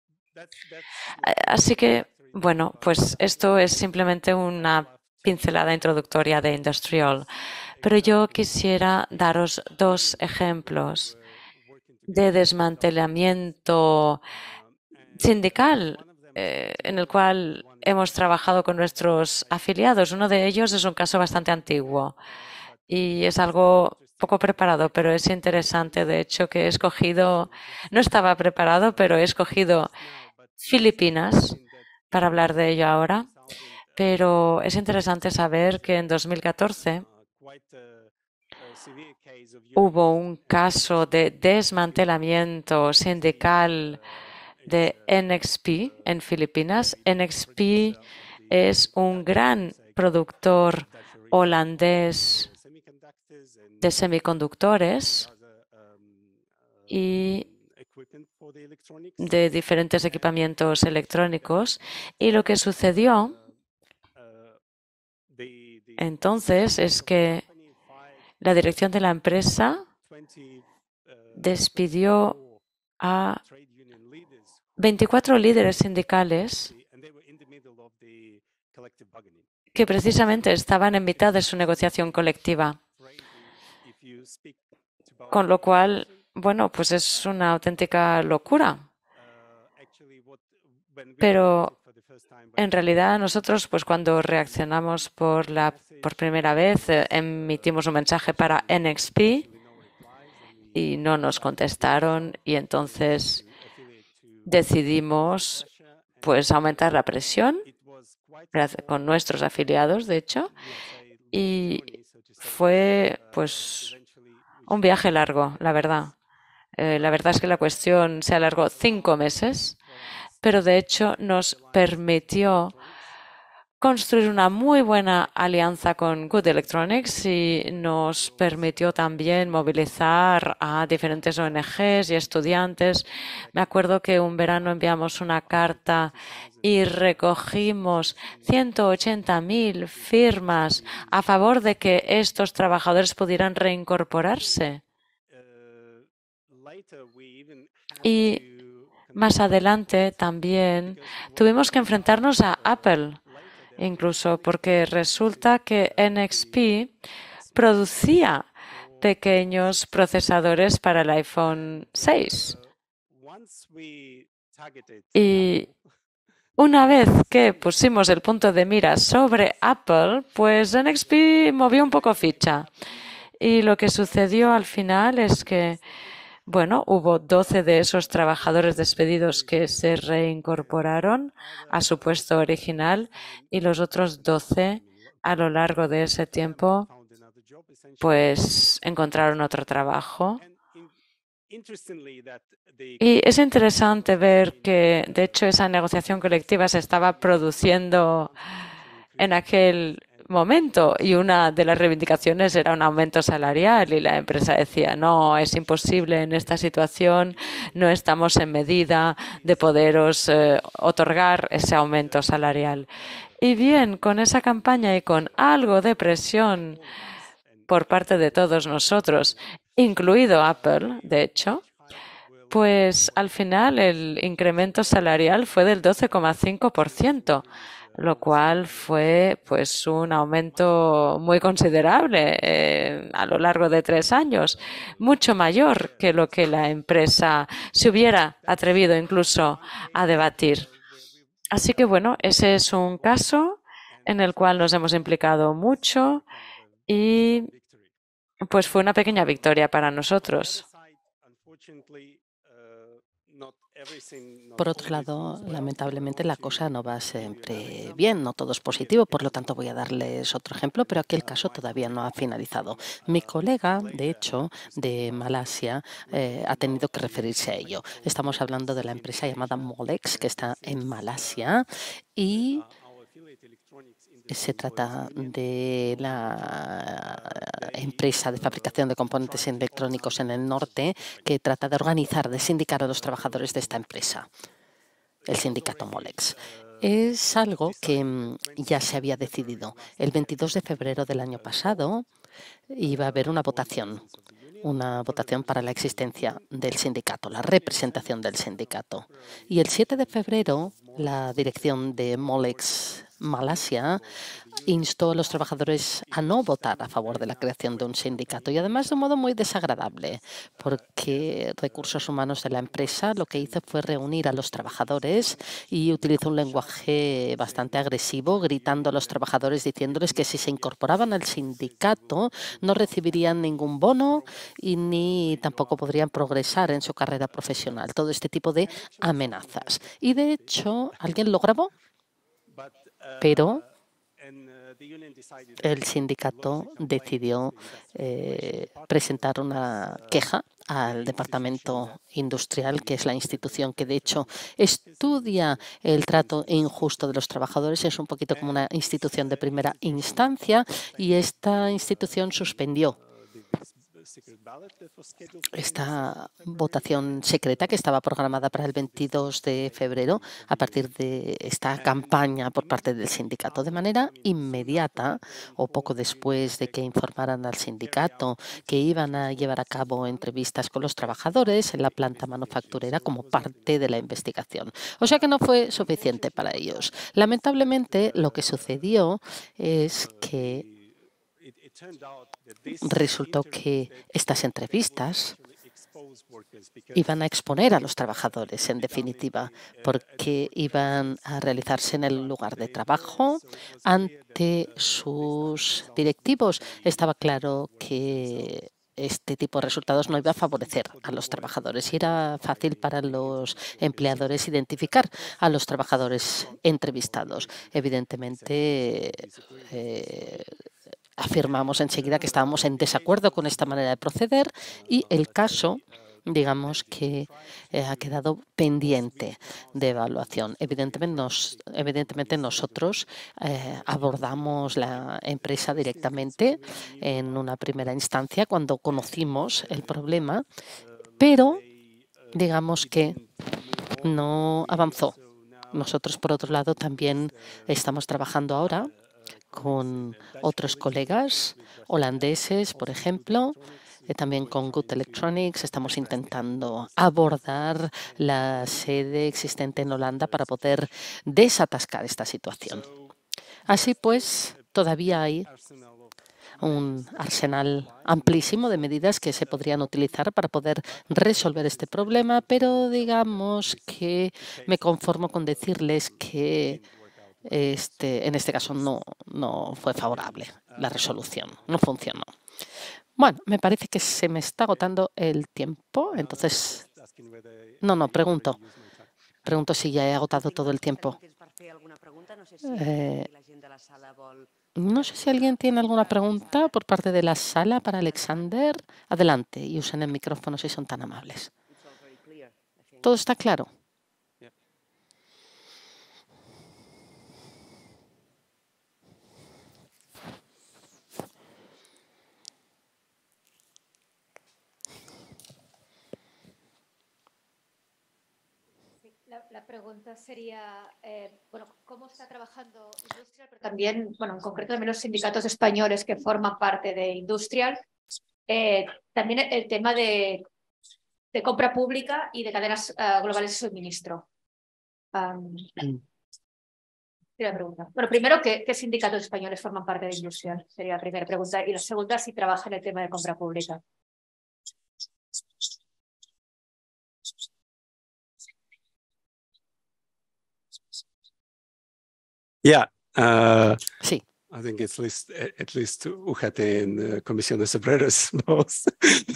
Así que, bueno, pues esto es simplemente una pincelada introductoria de Industrial, pero yo quisiera daros dos ejemplos de desmantelamiento sindical eh, en el cual hemos trabajado con nuestros afiliados. Uno de ellos es un caso bastante antiguo y es algo poco preparado, pero es interesante. De hecho, que he escogido, no estaba preparado, pero he escogido Filipinas para hablar de ello ahora. Pero es interesante saber que en dos mil catorce hubo un caso de desmantelamiento sindical de N X P en Filipinas. N X P es un gran productor holandés de semiconductores y de diferentes equipamientos electrónicos. Y lo que sucedió entonces es que la dirección de la empresa despidió a veinticuatro líderes sindicales que precisamente estaban en mitad de su negociación colectiva. Con lo cual, bueno, pues es una auténtica locura. Pero en realidad nosotros, pues cuando reaccionamos por la por primera vez, eh, emitimos un mensaje para N X P y no nos contestaron, y entonces decidimos pues aumentar la presión con nuestros afiliados, de hecho, y fue pues un viaje largo, la verdad. Eh, la verdad es que la cuestión se alargó cinco meses, pero de hecho nos permitió construir una muy buena alianza con Good Electronics y nos permitió también movilizar a diferentes O N Ges y estudiantes. Me acuerdo que un verano enviamos una carta y recogimos ciento ochenta mil firmas a favor de que estos trabajadores pudieran reincorporarse. Y más adelante también tuvimos que enfrentarnos a Apple, incluso porque resulta que N X P producía pequeños procesadores para el iPhone seis. Y una vez que pusimos el punto de mira sobre Apple, pues N X P movió un poco ficha. Y lo que sucedió al final es que, bueno, hubo doce de esos trabajadores despedidos que se reincorporaron a su puesto original y los otros doce a lo largo de ese tiempo pues encontraron otro trabajo. Y es interesante ver que, de hecho, esa negociación colectiva se estaba produciendo en aquel momento y una de las reivindicaciones era un aumento salarial y la empresa decía, no, es imposible en esta situación, no estamos en medida de poderos eh, otorgar ese aumento salarial. Y bien, con esa campaña y con algo de presión por parte de todos nosotros, incluido Apple, de hecho, pues al final el incremento salarial fue del doce coma cinco por ciento, lo cual fue pues un aumento muy considerable eh, a lo largo de tres años, mucho mayor que lo que la empresa se hubiera atrevido incluso a debatir. Así que bueno, ese es un caso en el cual nos hemos implicado mucho y pues fue una pequeña victoria para nosotros. Por otro lado, lamentablemente la cosa no va siempre bien, no todo es positivo, por lo tanto voy a darles otro ejemplo, pero aquí el caso todavía no ha finalizado. Mi colega, de hecho, de Malasia, eh, ha tenido que referirse a ello. Estamos hablando de la empresa llamada Molex, que está en Malasia, y se trata de la empresa de fabricación de componentes electrónicos en el norte que trata de organizar, de sindicar a los trabajadores de esta empresa, el sindicato Molex. Es algo que ya se había decidido. El veintidós de febrero del año pasado iba a haber una votación, una votación para la existencia del sindicato, la representación del sindicato. Y el siete de febrero, la dirección de Molex Malasia instó a los trabajadores a no votar a favor de la creación de un sindicato y además de un modo muy desagradable, porque Recursos Humanos de la empresa lo que hizo fue reunir a los trabajadores y utilizó un lenguaje bastante agresivo, gritando a los trabajadores, diciéndoles que si se incorporaban al sindicato no recibirían ningún bono y ni tampoco podrían progresar en su carrera profesional. Todo este tipo de amenazas. Y de hecho, ¿alguien lo grabó? Pero el sindicato decidió eh, presentar una queja al Departamento Industrial, que es la institución que, de hecho, estudia el trato injusto de los trabajadores. Es un poquito como una institución de primera instancia y esta institución suspendió esta votación secreta que estaba programada para el veintidós de febrero a partir de esta campaña por parte del sindicato. De manera inmediata o poco después de que informaran al sindicato que iban a llevar a cabo entrevistas con los trabajadores en la planta manufacturera como parte de la investigación. O sea que no fue suficiente para ellos. Lamentablemente, lo que sucedió es que resultó que estas entrevistas iban a exponer a los trabajadores, en definitiva, porque iban a realizarse en el lugar de trabajo ante sus directivos. Estaba claro que este tipo de resultados no iba a favorecer a los trabajadores y era fácil para los empleadores identificar a los trabajadores entrevistados. Evidentemente, eh, afirmamos enseguida que estábamos en desacuerdo con esta manera de proceder y el caso, digamos que eh, ha quedado pendiente de evaluación. Evidentemente, nos, evidentemente nosotros eh, abordamos la empresa directamente en una primera instancia cuando conocimos el problema, pero digamos que no avanzó. Nosotros, por otro lado, también estamos trabajando ahora con otros colegas holandeses, por ejemplo, eh, también con Good Electronics. Estamos intentando abordar la sede existente en Holanda para poder desatascar esta situación. Así pues, todavía hay un arsenal amplísimo de medidas que se podrían utilizar para poder resolver este problema, pero digamos que me conformo con decirles que este, en este caso no, no fue favorable la resolución, no funcionó. Bueno, me parece que se me está agotando el tiempo, entonces... No, no, pregunto. Pregunto si ya he agotado todo el tiempo. Eh, no sé si alguien tiene alguna pregunta por parte de la sala para Alexander. Adelante y usen el micrófono si son tan amables. ¿Todo está claro? La, la pregunta sería, eh, bueno, ¿cómo está trabajando Industrial? Pero también, bueno, en concreto también los sindicatos españoles que forman parte de Industrial. Eh, también el tema de, de compra pública y de cadenas uh, globales de suministro. Um, la pregunta. Bueno, primero, ¿qué, ¿qué sindicatos españoles forman parte de Industrial? Sería la primera pregunta. Y la segunda, si trabaja en el tema de compra pública. Yeah. Uh, sí. I think it's least, at least U G T and Comisiones Obreras both.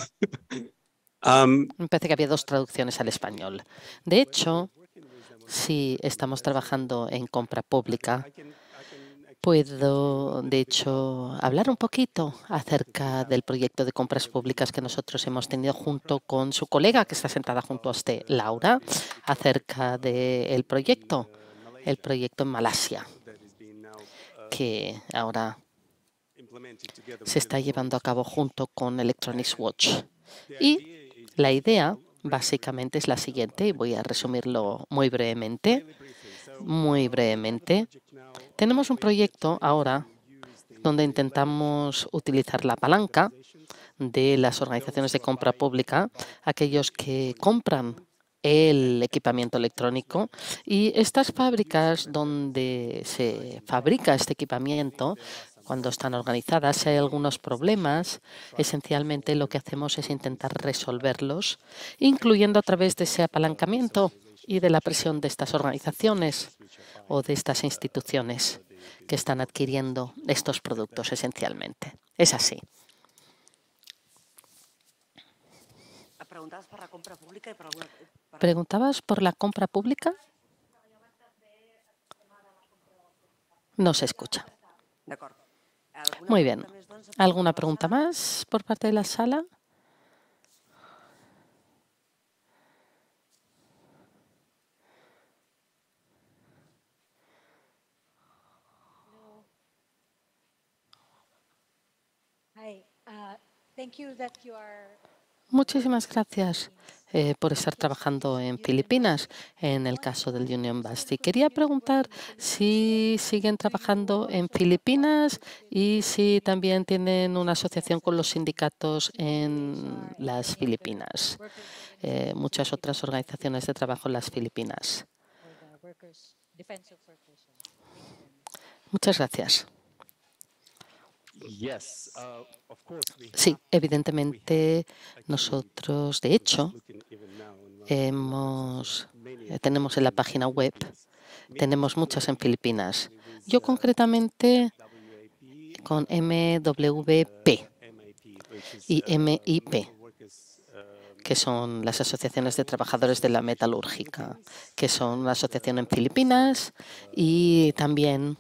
um, Me parece que había dos traducciones al español. De hecho, si estamos trabajando en compra pública, puedo, de hecho, hablar un poquito acerca del proyecto de compras públicas que nosotros hemos tenido junto con su colega que está sentada junto a usted, Laura, acerca del proyecto, el proyecto en Malasia, que ahora se está llevando a cabo junto con Electronics Watch. Y la idea básicamente es la siguiente, y voy a resumirlo muy brevemente. Muy brevemente. Tenemos un proyecto ahora donde intentamos utilizar la palanca de las organizaciones de compra pública, aquellos que compran el equipamiento electrónico, y estas fábricas donde se fabrica este equipamiento, cuando están organizadas, si hay algunos problemas, esencialmente lo que hacemos es intentar resolverlos, incluyendo a través de ese apalancamiento y de la presión de estas organizaciones o de estas instituciones que están adquiriendo estos productos esencialmente. Es así. Preguntabas por la compra pública y por alguna... ¿Preguntabas por la compra pública? No se escucha. Muy bien. ¿Alguna pregunta más por parte de la sala? Hi, uh, thank you that you are... Muchísimas gracias eh, por estar trabajando en Filipinas, en el caso del Union Basti. Quería preguntar si siguen trabajando en Filipinas y si también tienen una asociación con los sindicatos en las Filipinas, eh, muchas otras organizaciones de trabajo en las Filipinas. Muchas gracias. Sí, evidentemente nosotros, de hecho, hemos, tenemos en la página web, tenemos muchas en Filipinas. Yo concretamente con M W P y M I P, que son las asociaciones de trabajadores de la metalúrgica, que son una asociación en Filipinas, y también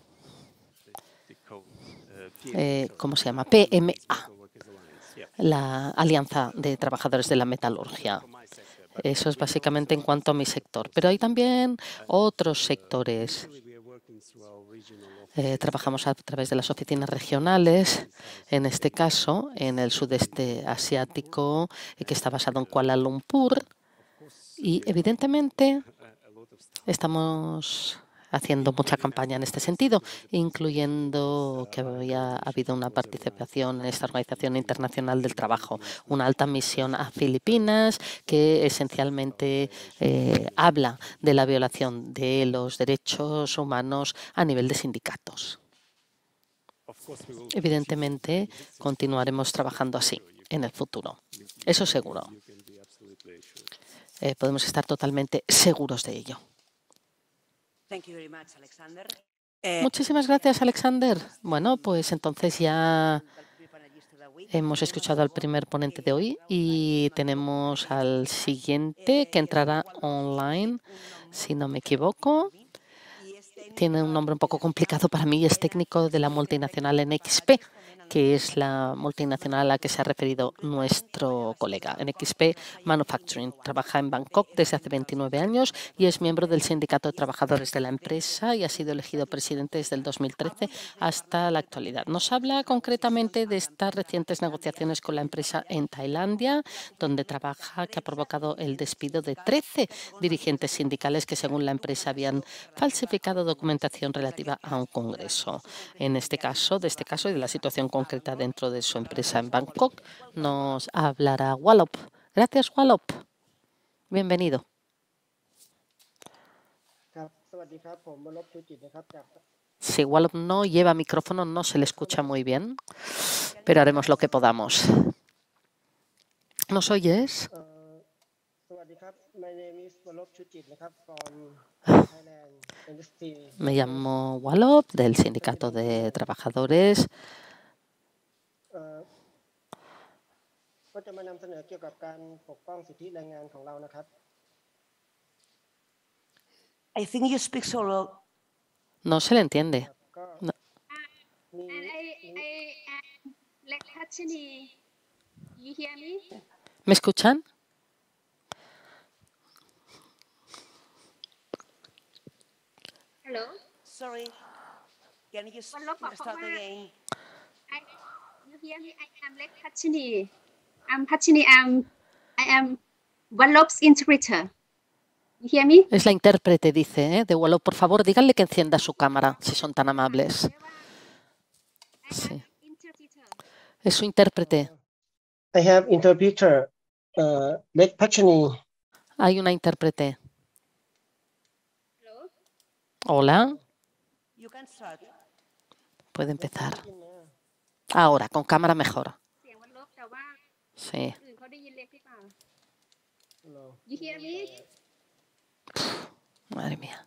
Eh, ¿cómo se llama? P M A, la Alianza de Trabajadores de la Metalurgia. Eso es básicamente en cuanto a mi sector. Pero hay también otros sectores. Eh, trabajamos a través de las oficinas regionales, en este caso, en el sudeste asiático, que está basado en Kuala Lumpur. Y, evidentemente, estamos haciendo mucha campaña en este sentido, incluyendo que había habido una participación en esta Organización Internacional del Trabajo, una alta misión a Filipinas que esencialmente eh, habla de la violación de los derechos humanos a nivel de sindicatos. Evidentemente, continuaremos trabajando así en el futuro. Eso seguro. Eh, podemos estar totalmente seguros de ello. Muchísimas gracias, Alexander. Bueno, pues entonces ya hemos escuchado al primer ponente de hoy y tenemos al siguiente que entrará online, si no me equivoco. Tiene un nombre un poco complicado para mí, es técnico de la multinacional N X P, que es la multinacional a la que se ha referido nuestro colega. N X P Manufacturing trabaja en Bangkok desde hace veintinueve años y es miembro del Sindicato de Trabajadores de la empresa y ha sido elegido presidente desde el dos mil trece hasta la actualidad. Nos habla concretamente de estas recientes negociaciones con la empresa en Tailandia, donde trabaja, que ha provocado el despido de trece dirigentes sindicales que, según la empresa, habían falsificado documentación relativa a un congreso. En este caso, de este caso y de la situación concreta dentro de su empresa en Bangkok, nos hablará Wallop. Gracias, Wallop. Bienvenido. Si Wallop no lleva micrófono, no se le escucha muy bien, pero haremos lo que podamos. ¿Nos oyes? Me llamo Wallop, del Sindicato de Trabajadores. I think you speak solo. No se le entiende. No. ¿Me escuchan? Hello. Sorry. Can you start again? You hear me? I am Lek Pachini. I'm Pachini. I'm I am Wallop's interpreter. You hear me? Es la intérprete, dice, ¿eh? De Wallop. Por favor, díganle que encienda su cámara, si son tan amables. Sí. Es su intérprete. I have interpreter. Uh, Lek Pachini. Hay una intérprete. Hola. Puede empezar. Ahora, con cámara mejor. Sí. You hear me? Madre mía.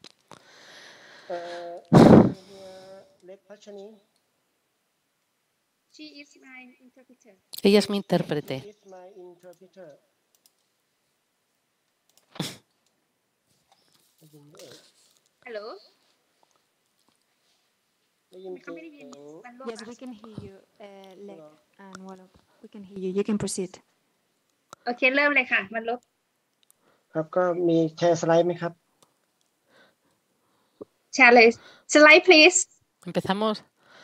She is my interpreter. Ella es mi intérprete. Hello. Yes, we can hear you, uh, Lek and Wallop. We can hear you. You can proceed. โอเคเริ่มเลยค่ะมันลบครับก็มีแชร์สไลด์ไหมครับแชร์เลย slide please Empezamos.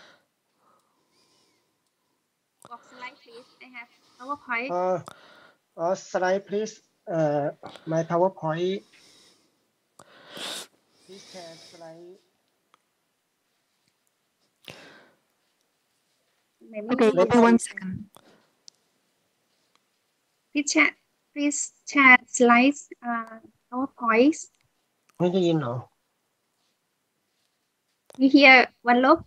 Box slide please I have PowerPoint อ๋ออ๋อสไลด์ please เอ่อ my PowerPoint please share slide Okay, give me one second. please share please share slides uh PowerPoint ไม่ได้ยินเหรอ you hear วันลบ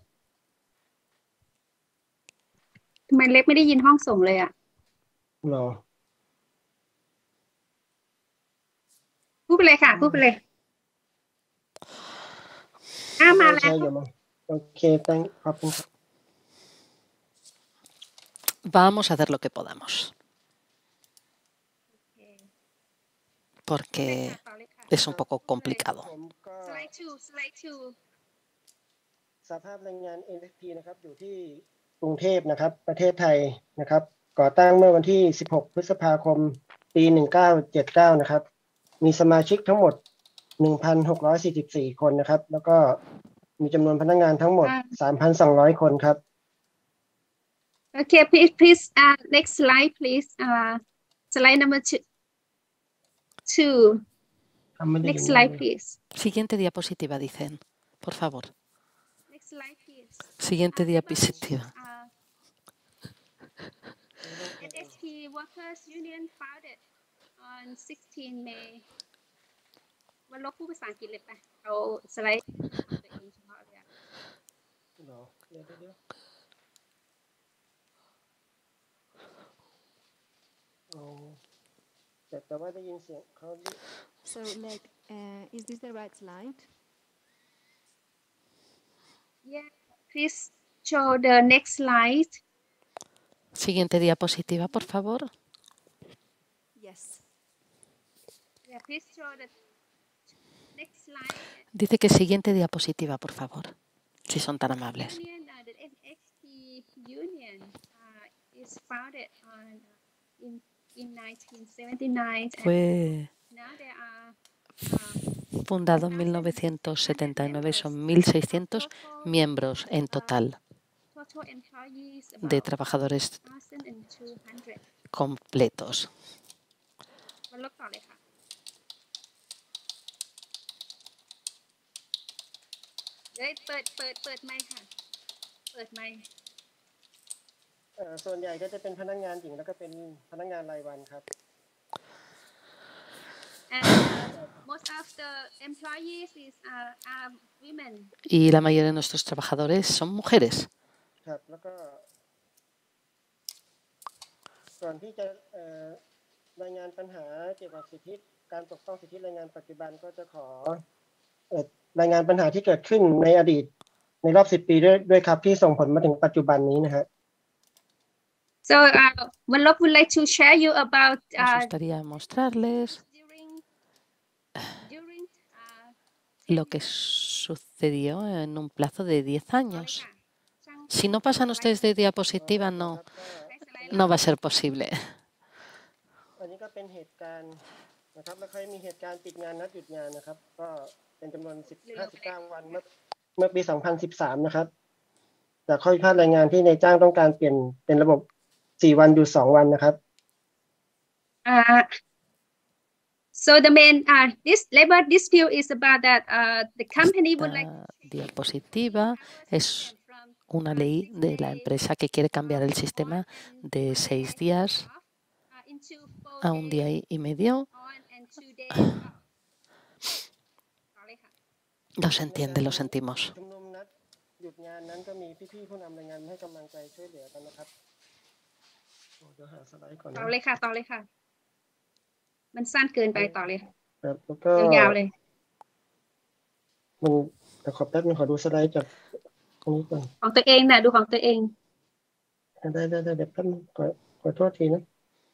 ทำไมเล็กไม่ได้ยินห้องส่งเลยอ่ะเหรอพูดไปเลยค่ะพูดไปเลยอ้ามาแล้วแชร์อยู่มั้งโอเค thank ขอบคุณครับ Vamos a hacer lo que podamos. Porque es un poco complicado. สไลด์twoสไลด์two สภาพแรงงาน เอ็น เอส พี นะครับอยู่ที่กรุงเทพนะครับประเทศไทยนะครับก่อตั้งเมื่อวันที่สิบหกพฤษภาคมปีหนึ่งพันเก้าร้อยเจ็ดสิบเก้านะครับมีสมาชิกทั้งหมด หนึ่งพันหกร้อยสี่สิบสี่ คนนะครับแล้วก็มีจำนวนพนักงานทั้งหมด สามพันสองร้อย คนครับ Okay, please, please, uh, next slide, please. Uh, slide number two. Two. Next slide, please. Siguiente diapositiva, dicen. Por favor. Next slide, please. Siguiente diapositiva. Uh, N S P Workers Union founded on sixteen May. วันลบพูดภาษาอังกฤษเลยปะเอาสไลด์ตัวเองเฉพาะเลยอะแต่ว่าได้ยินเสียงเขา So, like, uh, is this the right slide? Yeah, please show the next slide. Siguiente diapositiva, por favor. Yes. Yeah, please show the next slide. Dice que siguiente diapositiva, por favor, si son tan amables. Union, uh, the N X T Union uh, is founded on, uh, in, in nineteen seventy-nine. Fue Now there are um, fundado en mil novecientos setenta y nueve, son mil seiscientos miembros en total total employees de about trabajadores one thousand two hundred. completos. มาลบต่อเลยค่ะ เฮ้ยเปิดเปิดเปิดไมค์ค่ะ เปิดไมค์เอ่อส่วนใหญ่ก็จะเป็นพนักงานหญิงแล้วก็เป็นพนักงานรายวันครับ And most of the employees is uh, are women. Y la mayoría de nuestros trabajadores son mujeres. ครับแล้วก็ก่อนที่จะเอ่อรายงานปัญหาเกี่ยวกับสิทธิการปกป้องสิทธิแรงงานปัจจุบันก็จะขอเอ่อรายงานปัญหาที่เกิดขึ้นในอดีตในรอบสิบปีด้วยด้วยครับที่ส่งผลมาถึงปัจจุบันนี้นะฮะ So uh, Manlop would like to share you about Nos uh, gustaría mostrarles during during uh, lo que sucedió en un plazo de diez años. Si no pasan ustedes de diapositiva, no, no va a ser posible. อันนี้ก็เป็นเหตุการณ์นะครับแล้วเคยมีเหตุการณ์ปิดงานนัดหยุดงานนะครับก็เป็นจำนวนสิบ ห้าสิบเก้าวันเมื่อเมื่อปีสองพันสิบสามนะครับจากข้อพิพาทแรงงานที่นายจ้างต้องการเปลี่ยนเป็นระบบสี่วันหยุดสองวันนะครับ uh, so the main uh, this labor dispute is about that uh, the company would like Esta diapositiva es una ley de la empresa que quiere cambiar el sistema de seis días a un día y medio. No se entiende, lo sentimos. ชุมนุมนัดหยุดงานนั้นก็มีพี่ๆผู้นำแรงงานมาให้กำลังใจช่วยเหลือกันนะครับโอ้เดี๋ยวหาสไลด์ก่อนนะต่อเลยค่ะต่อเลยค่ะ มันสั้นเกินไปต่อเลยครับแล้วก็ยาวๆเลยมันแต่ขอแป๊บนึงขอดูสไลด์จากตรงนี้ก่อนของตัวเองน่ะดูของตัวเองได้ได้ได้เดี๋ยวแป๊บนึงขอขอโทษทีนะ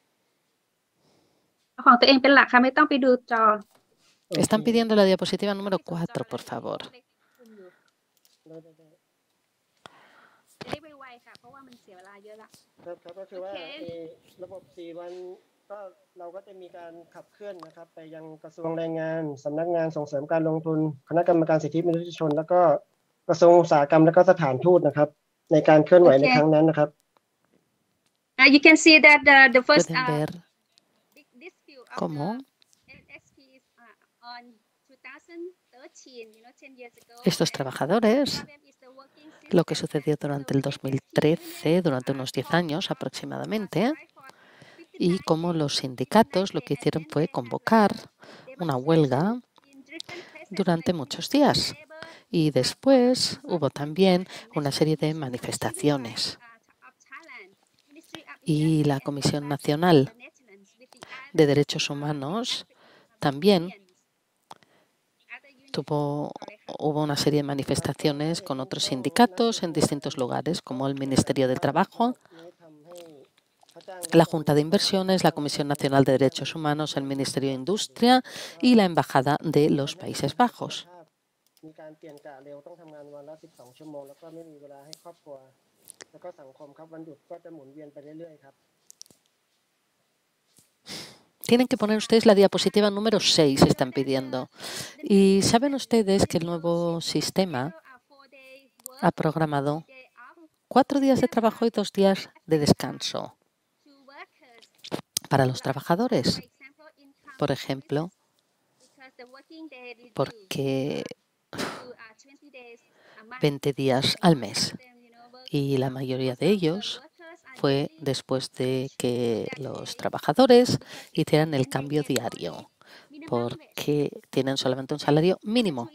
เอาของตัวเองเป็นหลักค่ะไม่ต้องไปดูจอ Están pidiendo la diapositiva número cuatro, por favor. ได้ได้ได้จะได้ไวๆค่ะเพราะว่ามันเสียเวลาเยอะละครับครับก็คือว่าโอเคเอ่อระบบสี่วันก็เราก็จะมีการขับเคลื่อนนะครับไปยังกระทรวงแรงงานสำนักงานส่งเสริมการลงทุนคณะกรรมการสิทธิมนุษยชน แล้วก็กระทรวงอุตสาหกรรมและก็สถานทูตนะครับในการเคลื่อนไหวในครั้งนั้นนะครับ Uh, you can see that the the first Pueden uh, ver big dispute of cómo the N X T is uh, on twenty thirteen, you know, ten years ago. estos trabajadores, lo que sucedió durante el dos mil trece, durante unos diez años aproximadamente, y cómo los sindicatos lo que hicieron fue convocar una huelga durante muchos días. Y después hubo también una serie de manifestaciones. Y la Comisión Nacional de Derechos Humanos también tuvo, hubo una serie de manifestaciones con otros sindicatos en distintos lugares, como el Ministerio del Trabajo, la Junta de Inversiones, la Comisión Nacional de Derechos Humanos, el Ministerio de Industria y la Embajada de los Países Bajos. มีการเปลี่ยนกะเร็วต้องทำงานวันละสิบสองชั่วโมงแล้วก็ไม่มีเวลาให้ครอบครัวแล้วก็สังคมครับวันหยุดก็จะหมุนเวียนไปเรื่อยๆครับ Tienen que poner ustedes la diapositiva número seis, están pidiendo. Y saben ustedes que el nuevo sistema ha programado cuatro días de trabajo y dos días de descanso para los trabajadores. Por ejemplo, porque veinte días al mes. Y la mayoría de ellos fue después de que los trabajadores hicieran el cambio diario, porque tienen solamente un salario mínimo.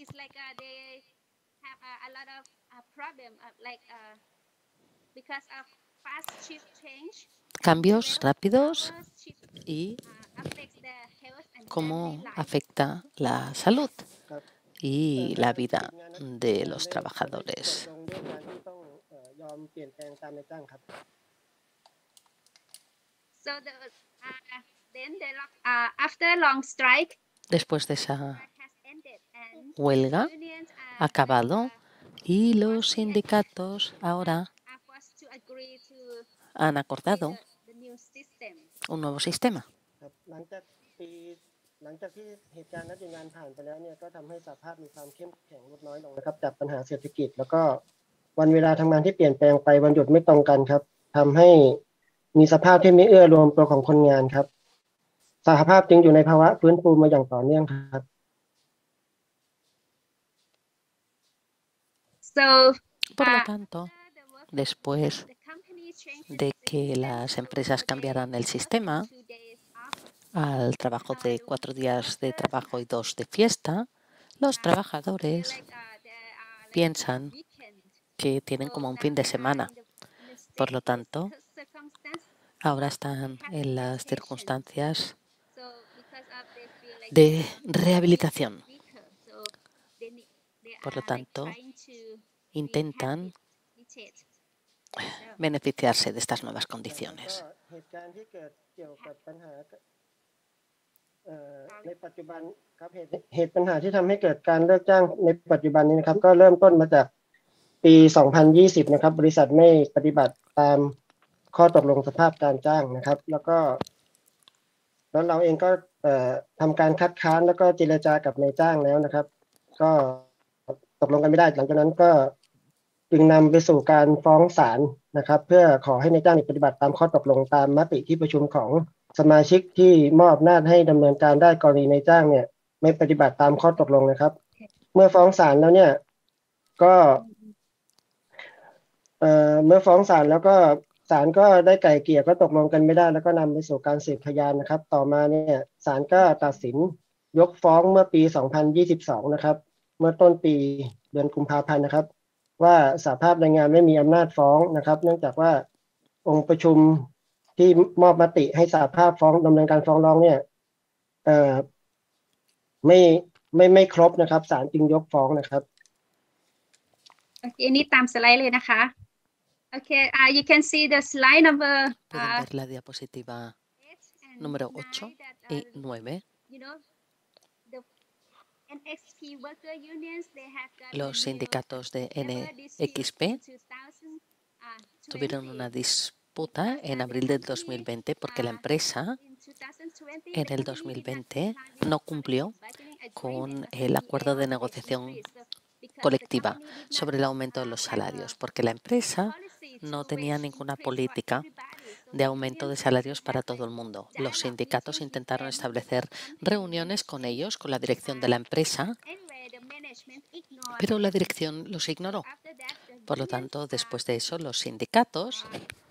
Cambios rápidos y cómo afecta la salud y la vida de los trabajadores. Después de esa huelga ha acabado y los sindicatos ahora han acordado un nuevo sistema. Por lo tanto, después de que las empresas cambiaran el sistema al trabajo de cuatro días de trabajo y dos de fiesta, los trabajadores piensan que tienen como un fin de semana. Por lo tanto, ahora están en las circunstancias de rehabilitación. Por lo tanto, intentan beneficiarse de estas nuevas condiciones. Okay, uh, you can see the slide number. Pueden ver la diapositiva número ocho y nueve. Los sindicatos de N X P tuvieron una disputa en abril del dos mil veinte porque la empresa en el dos mil veinte no cumplió con el acuerdo de negociación colectiva sobre el aumento de los salarios, porque la empresa no tenía ninguna política de aumento de salarios para todo el mundo. Los sindicatos intentaron establecer reuniones con ellos, con la dirección de la empresa, pero la dirección los ignoró. Por lo tanto, después de eso, los sindicatos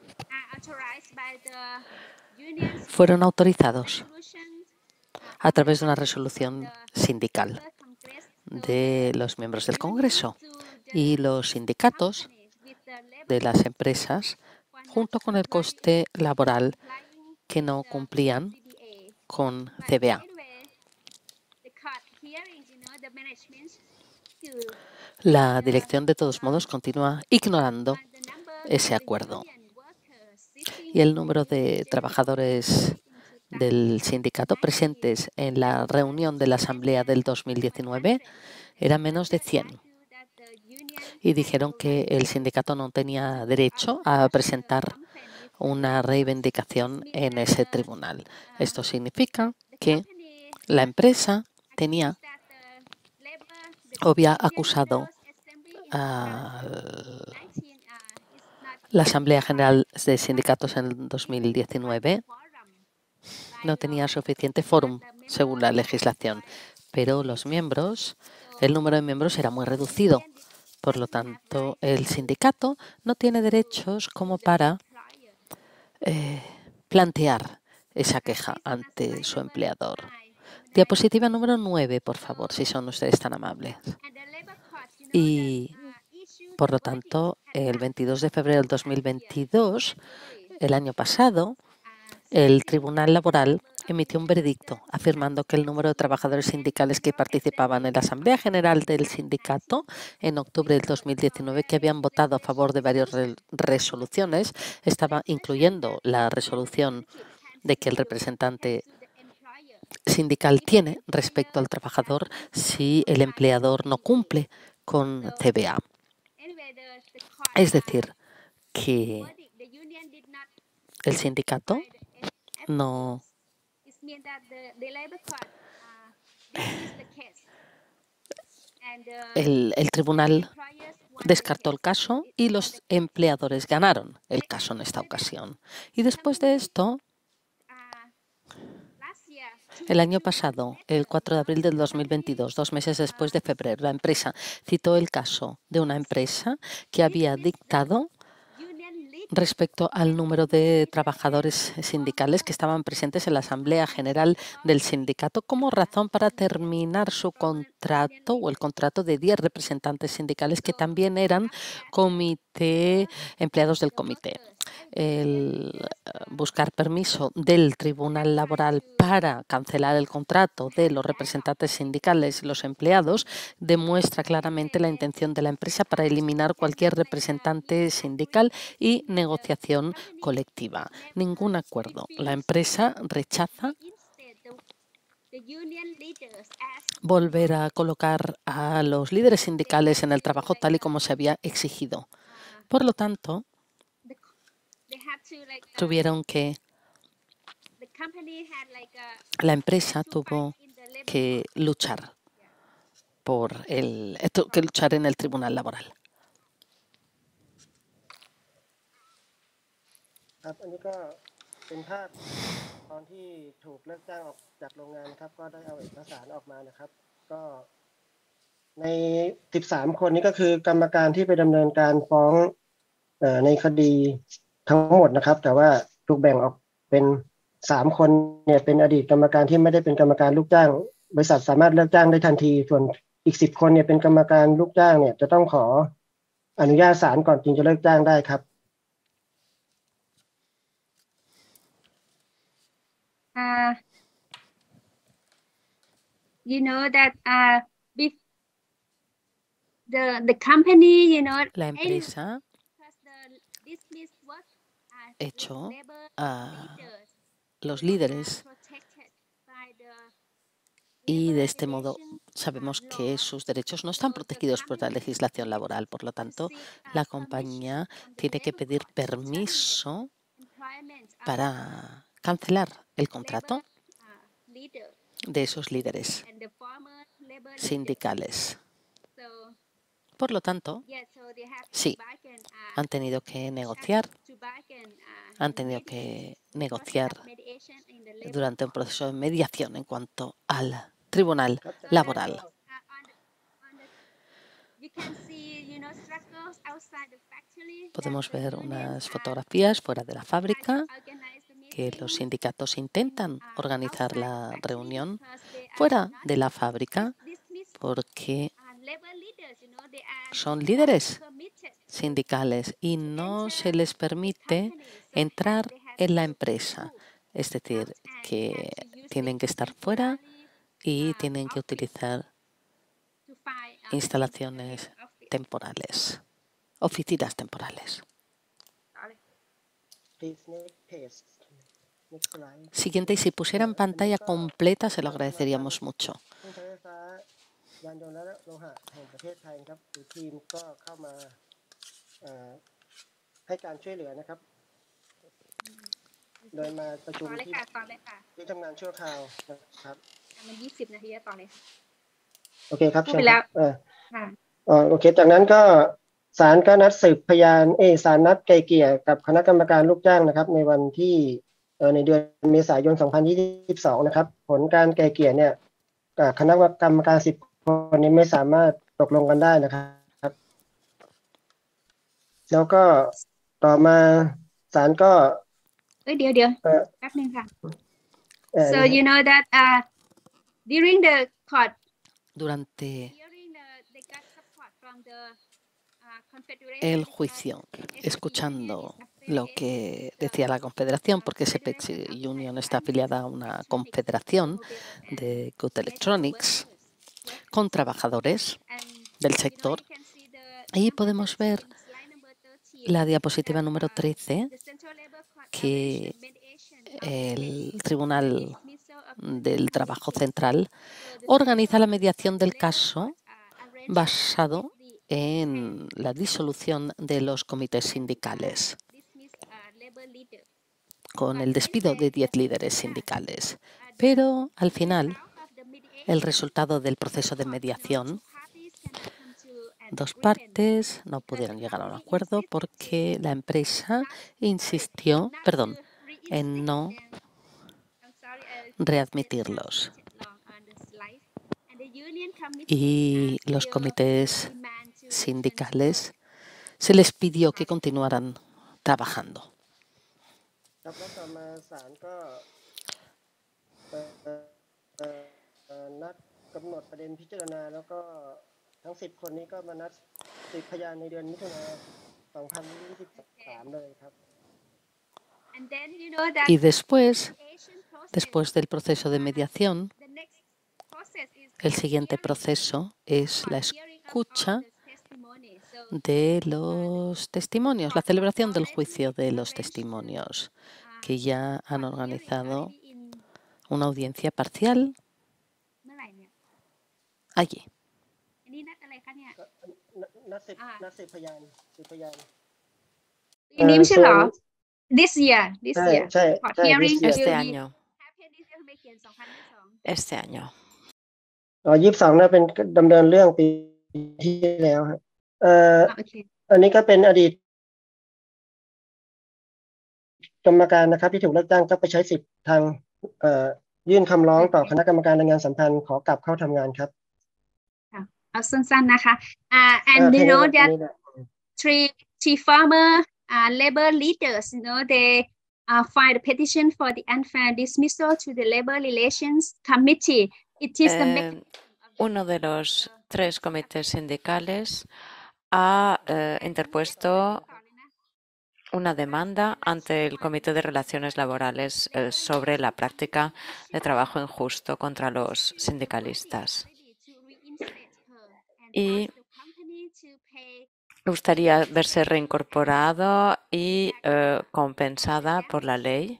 fueron autorizados a través de una resolución sindical de los miembros del Congreso, y los sindicatos de las empresas, junto con el coste laboral que no cumplían con C B A. La dirección, de todos modos, continúa ignorando ese acuerdo. Y el número de trabajadores del sindicato presentes en la reunión de la Asamblea del dos mil diecinueve era menos de cien. Y dijeron que el sindicato no tenía derecho a presentar una reivindicación en ese tribunal. Esto significa que la empresa tenía o había acusado a la Asamblea General de Sindicatos en el dos mil diecinueve. No tenía suficiente fórum según la legislación, pero los miembros, el número de miembros era muy reducido. Por lo tanto, el sindicato no tiene derechos como para eh, plantear esa queja ante su empleador. Diapositiva número nueve, por favor, si son ustedes tan amables. Y, por lo tanto, el veintidós de febrero del dos mil veintidós, el año pasado, el Tribunal Laboral emitió un veredicto afirmando que el número de trabajadores sindicales que participaban en la Asamblea General del Sindicato en octubre del dos mil diecinueve, que habían votado a favor de varias re resoluciones, estaba incluyendo la resolución de que el representante sindical tiene respecto al trabajador si el empleador no cumple con C B A. Es decir, que el sindicato no el, el tribunal descartó el caso y los empleadores ganaron el caso en esta ocasión. Y después de esto, el año pasado, el cuatro de abril del dos mil veintidós, dos meses después de febrero, la empresa citó el caso de una empresa que había dictado respecto al número de trabajadores sindicales que estaban presentes en la Asamblea General del Sindicato como razón para terminar su contrato o el contrato de diez representantes sindicales que también eran comité, empleados del comité. El buscar permiso del Tribunal Laboral para cancelar el contrato de los representantes sindicales y los empleados demuestra claramente la intención de la empresa para eliminar cualquier representante sindical y negociación colectiva. Ningún acuerdo. La empresa rechaza volver a colocar a los líderes sindicales en el trabajo tal y como se había exigido. Por lo tanto, tuvieron que, la empresa tuvo que luchar por el, que luchar en el Tribunal Laboral. ครับอันนี้ก็เป็นภาพตอนที่ถูกเลิกจ้างออกจากโรงงานครับก็ได้เอาเอกสารออกมานะครับก็ในสิบสามคนนี้ก็คือกรรมการที่ไปดำเนินการฟ้องเอ่อในคดีทั้งหมดนะครับแต่ว่าถูกแบ่งออกเป็นสามคนเนี่ยเป็นอดีตกรรมการที่ไม่ได้เป็นกรรมการลูกจ้างบริษัทสามารถเลิกจ้างได้ทันทีส่วนอีกสิบคนเนี่ยเป็นกรรมการลูกจ้างเนี่ยจะต้องขออนุญาตศาลก่อนจึงจะเลิกจ้างได้ครับ Uh, you know that uh, bef the the company, you know, la empresa hecho a los líderes y de este modo sabemos que sus derechos no están protegidos por la legislación laboral. Por lo tanto, la compañía tiene que pedir permiso para cancelar el contrato de esos líderes sindicales. Por lo tanto, sí, han tenido que negociar, han tenido que negociar durante un proceso de mediación en cuanto al Tribunal Laboral. Podemos ver unas fotografías fuera de la fábrica que los sindicatos intentan organizar la reunión fuera de la fábrica porque son líderes sindicales y no se les permite entrar en la empresa. Es decir, que tienen que estar fuera y tienen que utilizar instalaciones temporales, oficinas temporales. Siguiente, y si pusieran pantalla completa se lo agradeceríamos mucho. Ok ครับเชิญครับเอออ๋อโอเคจากนั้นก็ศาลก็นัดสืบพยานเอศาลนัดไกลเกลี่ยกับคณะกรรมการลูกจ้างนะครับในวันที่เอ่อในเดือนเมษายนสองพันยี่สิบสองนะครับผลการไกลเกลี่ยเนี่ยคณะกรรมการสิบคนนี้ไม่สามารถตกลงกันได้นะครับแล้วก็ต่อมาศาลก็เอ้ยเดี๋ยวเดี๋ยวแป๊บนึงค่ะ so you know that uh during the court durante during the they got support from the el juicio, escuchando lo que decía la Confederación, porque Cepex Union está afiliada a una confederación de Good Electronics con trabajadores del sector. Ahí podemos ver la diapositiva número trece, que el Tribunal del Trabajo Central organiza la mediación del caso basado en la disolución de los comités sindicales, con el despido de diez líderes sindicales. Pero al final, el resultado del proceso de mediación, dos partes no pudieron llegar a un acuerdo porque la empresa insistió, perdón, en no readmitirlos. Y los comités sindicales se les pidió que continuaran trabajando. Y después, después del proceso de mediación, el siguiente proceso es la escucha de los testimonios, la celebración del juicio de los testimonios, que ya han organizado una audiencia parcial allí. This year, this year. Este año. Este año. อ๋อยี่สิบสองน่ะเป็นดำเนินเรื่องปีที่แล้วครับเอ่ออันนี้ก็เป็นอดีตกรรมการนะครับที่ถูกเลือกตั้งก็ไปใช้สิทธิ์ทางเอ่อยื่นคำร้องต่อคณะกรรมการแรงงานสัมพันธ์ขอกลับเข้าทำงานครับเอาสั้นๆนะคะ and you know that three three former uh, labor leaders, you know, they uh, filed a petition for the unfair dismissal to the Labor Relations Committee. It is the eh, uno de los tres comités sindicales ha eh, interpuesto una demanda ante el Comité de Relaciones Laborales eh, sobre la práctica de trabajo injusto contra los sindicalistas. Y me gustaría verse reincorporado y eh, compensada por la ley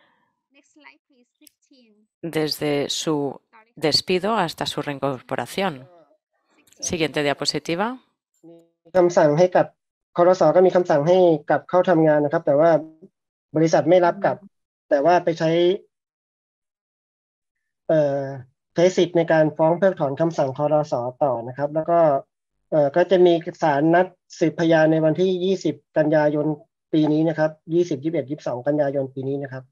desde su despido hasta su reincorporación. Siguiente diapositiva. คำสั่งให้กับครส.ก็มีคำสั่งให้กลับเข้าทำงานนะครับแต่ว่าบริษัทไม่รับกลับแต่ว่าไปใช้เอ่อใช้สิทธิ์ในการฟ้องเพิกถอนคำสั่งครส.ต่อนะครับแล้วก็เอ่อก็จะมีศาลนัดสืบพยานในวันที่ยี่สิบกันยายนปีนี้นะครับยี่สิบ ยี่สิบเอ็ด ยี่สิบสองกันยายนปีนี้นะครับ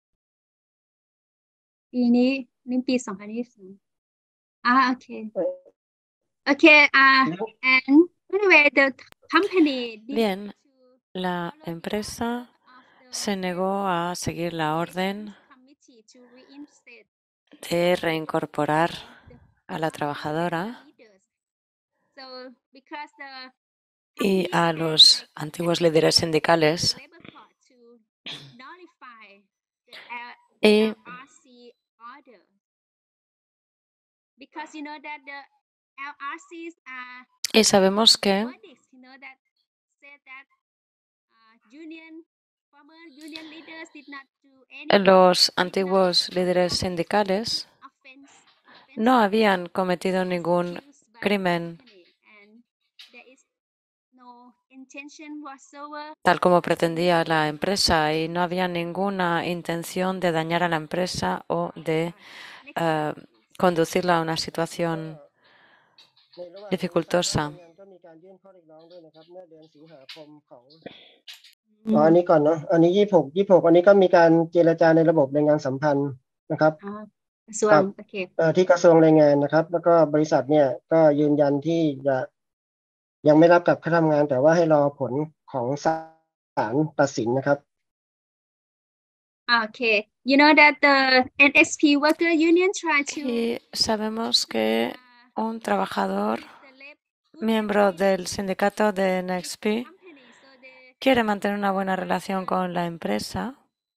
ปีนี้นี่ปีสองพันยี่สิบอ่าโอเคโอเคอ่า and anyway the company Bien, la empresa se negó a seguir la orden de reincorporar a la trabajadora y a los antiguos líderes sindicales y Y sabemos que los antiguos líderes sindicales no habían cometido ningún crimen tal como pretendía la empresa y no había ninguna intención de dañar a la empresa o de uh, conducirla a una situación dificultosa. อ๋ออันนี้ก่อนเนาะอันนี้ยี่สิบหก ยี่สิบหกอันนี้ก็มีการเจรจาในระบบแรงงานสัมพันธ์นะครับกับเอ่อที่กระทรวงแรงงานนะครับแล้วก็บริษัทเนี่ยก็ยืนยันที่จะยังไม่รับกลับเข้าทำงานแต่ว่าให้รอผลของศาลตัดสินนะครับ Okay, you know that the N S P worker union tried to y sabemos que un trabajador miembro del sindicato de N X P, quiere mantener una buena relación con la empresa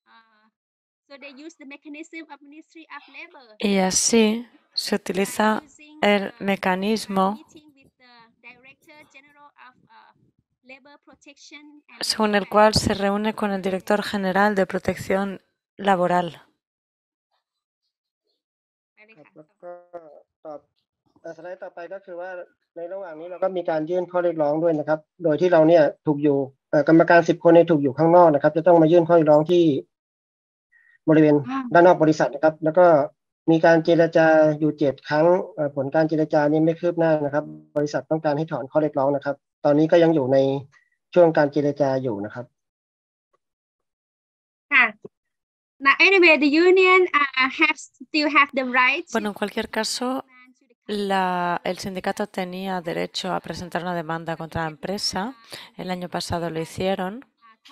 y así se utiliza el mecanismo según el cual se reúne con el director general de protección laboral. แล้วก็ตอบเอ่อสไลด์ต่อไปก็คือว่าในระหว่างนี้เราก็มีการยื่นข้อเรียกร้องด้วยนะครับโดยที่เราเนี่ยถูกอยู่เอ่อกรรมการสิบคนเนี่ยถูกอยู่ข้างนอกนะครับจะต้องมายื่นข้อเรียกร้องที่บริเวณด้านนอกบริษัทนะครับแล้วก็มีการเจรจาอยู่เจ็ดครั้งเอ่อผลการเจรจานี้ไม่คืบหน้านะครับบริษัทต้องการให้ถอนข้อเรียกร้องนะครับตอนนี้ก็ยังอยู่ในช่วงการเจรจาอยู่นะครับค่ะ Now, anyway, the union uh, have still have the right. Bueno, en cualquier caso, la, el sindicato tenía derecho a presentar una demanda contra la empresa. El año pasado lo hicieron.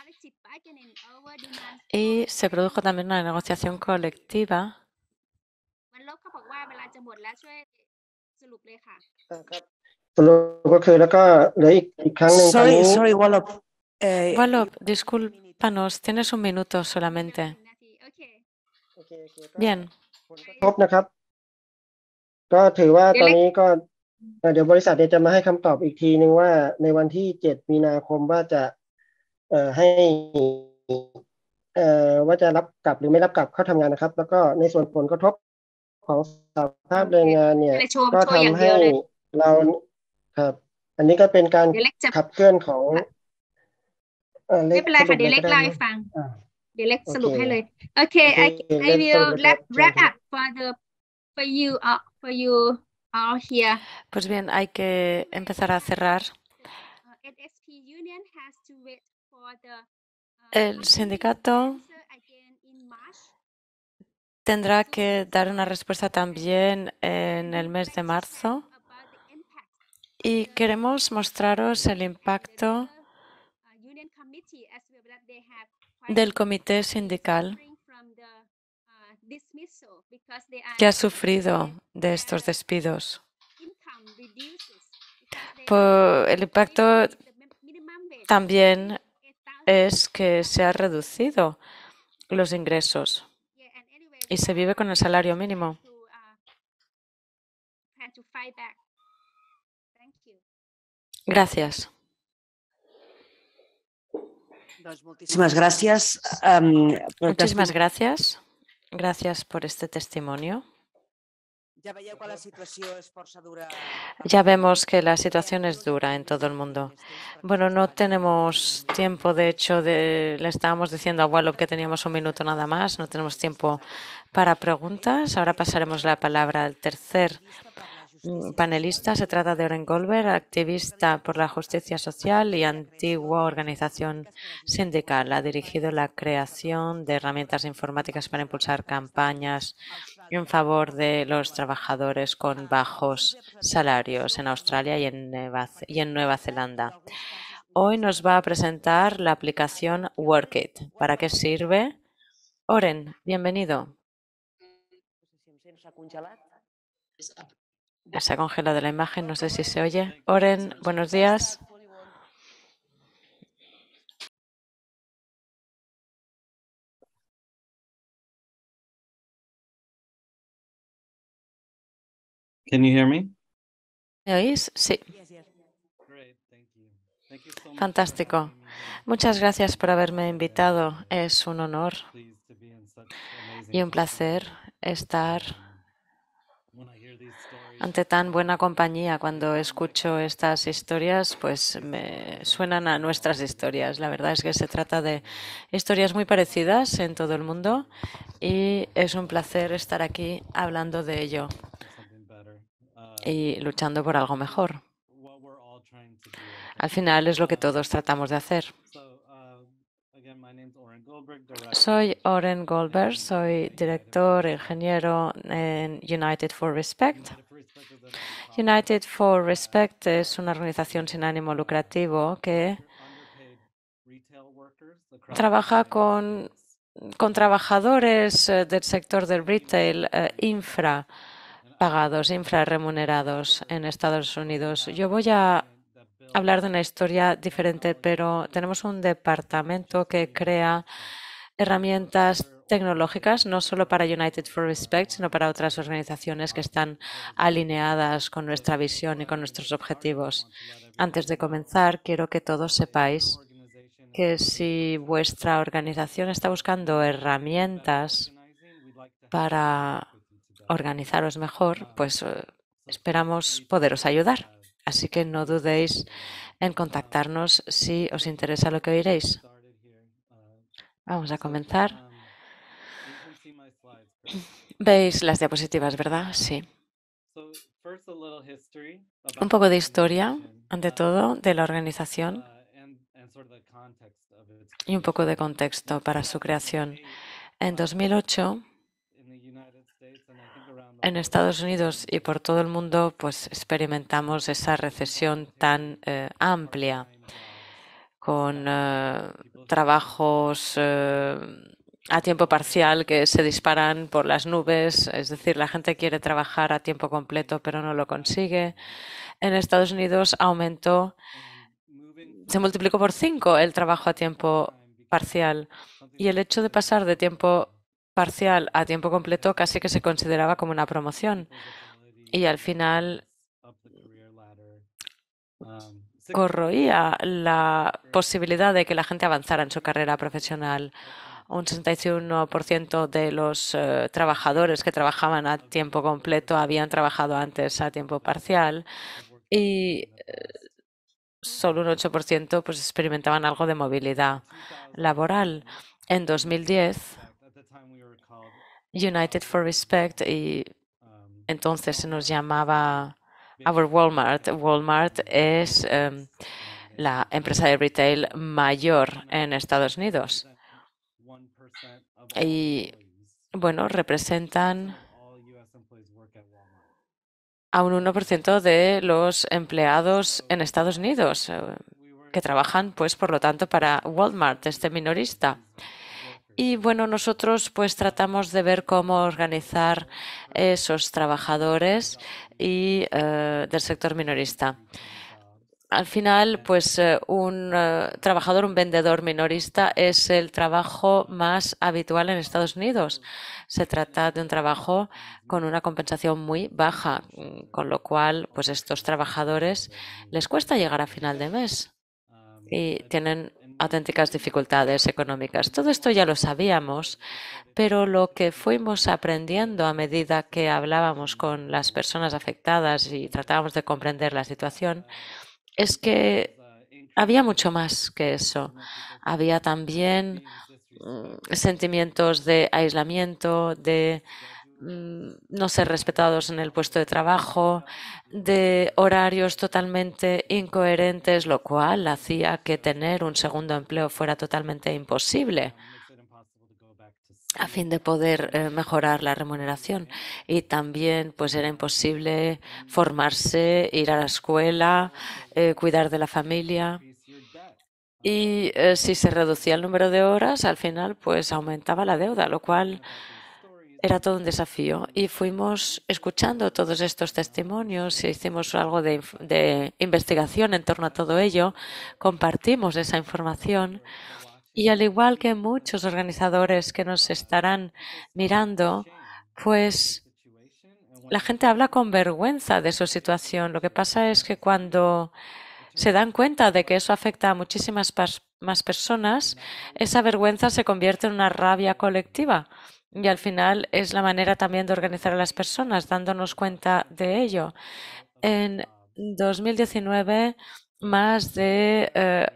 Y se produjo también una negociación colectiva. Sorry, sorry, Wallop. Eh, Wallop, discúlpanos, tienes un minuto solamente. Bien. ครบนะครับก็ถือว่าตอนนี้ก็เดี๋ยวบริษัทจะมาให้คำตอบอีกทีนึงว่าในวันที่เจ็ดมีนาคมว่าจะเอ่อให้เอ่อว่าจะรับกลับหรือไม่รับกลับเข้าทำงานนะครับแล้วก็ในส่วนผลกระทบของสภาพแรงงานเนี่ยก็ทำให้เราครับอันนี้ก็เป็นการขับเคลื่อนของไม่เป็นไรค่ะเดี๋ยวเล็กเล่าให้ฟังเดี๋ยวเล็กสรุปให้เลยโอเค I I will wrap wrap up for the for you uh, for you all here. Pues bien, hay que empezar a cerrar. El sindicato tendrá que dar una respuesta también en el mes de marzo y queremos mostraros el impacto del comité sindical que ha sufrido de estos despidos. Por el impacto también es que se ha reducido los ingresos y se vive con el salario mínimo. Gracias. Muchísimas gracias. Um, Muchísimas gracias. Gracias por este testimonio. Ya vemos que la situación es dura en todo el mundo. Bueno, no tenemos tiempo, de hecho, de, le estábamos diciendo a Wallop que teníamos un minuto nada más, no tenemos tiempo para preguntas. Ahora pasaremos la palabra al tercer panelista. Se trata de Oren Goldberg, activista por la justicia social y antigua organización sindical. Ha dirigido la creación de herramientas informáticas para impulsar campañas en favor de los trabajadores con bajos salarios en Australia y en Nueva, y en Nueva Zelanda. Hoy nos va a presentar la aplicación Workit. ¿Para qué sirve? Oren, bienvenido. Se ha congelado la imagen, no sé si se oye. Oren, buenos días. Can you hear me? ¿Me oís? Sí. Fantástico. Muchas gracias por haberme invitado. Es un honor y un placer estar ante tan buena compañía. Cuando escucho estas historias, pues me suenan a nuestras historias. La verdad es que se trata de historias muy parecidas en todo el mundo y es un placer estar aquí hablando de ello y luchando por algo mejor. Al final es lo que todos tratamos de hacer. Soy Oren Goldberg, soy director ingeniero en United for Respect. United for Respect es una organización sin ánimo lucrativo que trabaja con, con trabajadores del sector del retail, eh, infra, pagados, infrarremunerados en Estados Unidos. Yo voy a hablar de una historia diferente, pero tenemos un departamento que crea herramientas tecnológicas, no solo para United for Respect, sino para otras organizaciones que están alineadas con nuestra visión y con nuestros objetivos. Antes de comenzar, quiero que todos sepáis que si vuestra organización está buscando herramientas para organizaros mejor, pues eh, esperamos poderos ayudar. Así que no dudéis en contactarnos si os interesa lo que oiréis. Vamos a comenzar. Veis las diapositivas, ¿verdad? Sí. Un poco de historia, ante todo, de la organización y un poco de contexto para su creación. En dos mil ocho, en Estados Unidos y por todo el mundo, pues experimentamos esa recesión tan eh, amplia, con eh, trabajos eh, a tiempo parcial que se disparan por las nubes, es decir, la gente quiere trabajar a tiempo completo pero no lo consigue. En Estados Unidos aumentó, se multiplicó por cinco el trabajo a tiempo parcial y el hecho de pasar de tiempo parcial a tiempo completo casi que se consideraba como una promoción y al final corroía la posibilidad de que la gente avanzara en su carrera profesional. Un sesenta y uno por ciento de los uh, trabajadores que trabajaban a tiempo completo habían trabajado antes a tiempo parcial y uh, solo un ocho por ciento pues, experimentaban algo de movilidad laboral. En dos mil diez, United for Respect, y entonces se nos llamaba Our Walmart. Walmart es um, la empresa de retail mayor en Estados Unidos. Y, bueno, representan a un uno por ciento de los empleados en Estados Unidos que trabajan, pues, por lo tanto, para Walmart, este minorista. Y, bueno, nosotros, pues, tratamos de ver cómo organizar esos trabajadores y uh, del sector minorista. Al final, pues un uh, trabajador, un vendedor minorista es el trabajo más habitual en Estados Unidos. Se trata de un trabajo con una compensación muy baja, con lo cual, pues estos trabajadores les cuesta llegar a final de mes y tienen auténticas dificultades económicas. Todo esto ya lo sabíamos, pero lo que fuimos aprendiendo a medida que hablábamos con las personas afectadas y tratábamos de comprender la situación es que había mucho más que eso. Había también mm, sentimientos de aislamiento, de mm, no ser respetados en el puesto de trabajo, de horarios totalmente incoherentes, lo cual hacía que tener un segundo empleo fuera totalmente imposible a fin de poder eh, mejorar la remuneración. Y también pues era imposible formarse, ir a la escuela, eh, cuidar de la familia. Y eh, si se reducía el número de horas, al final pues aumentaba la deuda, lo cual era todo un desafío. Y fuimos escuchando todos estos testimonios e hicimos algo de, de investigación en torno a todo ello. Compartimos esa información. Y al igual que muchos organizadores que nos estarán mirando, pues la gente habla con vergüenza de su situación. Lo que pasa es que cuando se dan cuenta de que eso afecta a muchísimas más personas, esa vergüenza se convierte en una rabia colectiva. Y al final es la manera también de organizar a las personas, dándonos cuenta de ello. En dos mil diecinueve, más de Eh,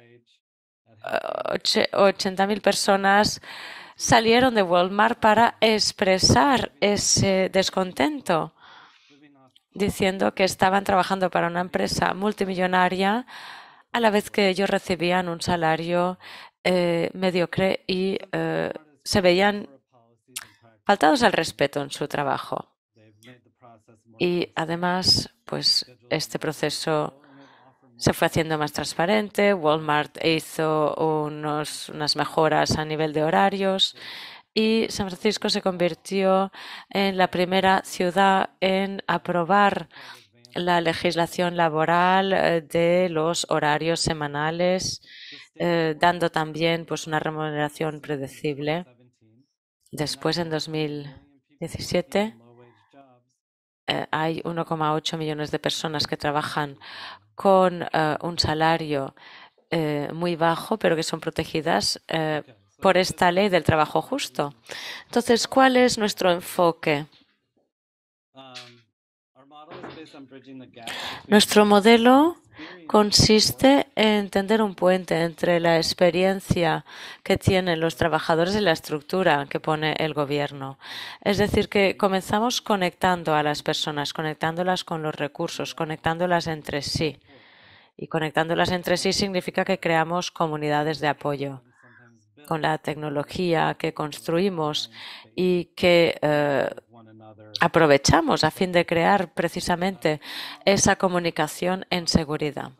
ochenta mil personas salieron de Walmart para expresar ese descontento, diciendo que estaban trabajando para una empresa multimillonaria a la vez que ellos recibían un salario eh, mediocre y eh, se veían faltados al respeto en su trabajo. Y además, pues este proceso se fue haciendo más transparente. Walmart hizo unos, unas mejoras a nivel de horarios y San Francisco se convirtió en la primera ciudad en aprobar la legislación laboral eh, de los horarios semanales, eh, dando también pues, una remuneración predecible. Después, en dos mil diecisiete, eh, hay uno coma ocho millones de personas que trabajan con eh, un salario eh, muy bajo, pero que son protegidas eh, por esta ley del trabajo justo. Entonces, ¿cuál es nuestro enfoque? Nuestro modelo consiste en tender un puente entre la experiencia que tienen los trabajadores y la estructura que pone el gobierno. Es decir, que comenzamos conectando a las personas, conectándolas con los recursos, conectándolas entre sí. Y conectándolas entre sí significa que creamos comunidades de apoyo con la tecnología que construimos y que eh, aprovechamos a fin de crear precisamente esa comunicación en seguridad.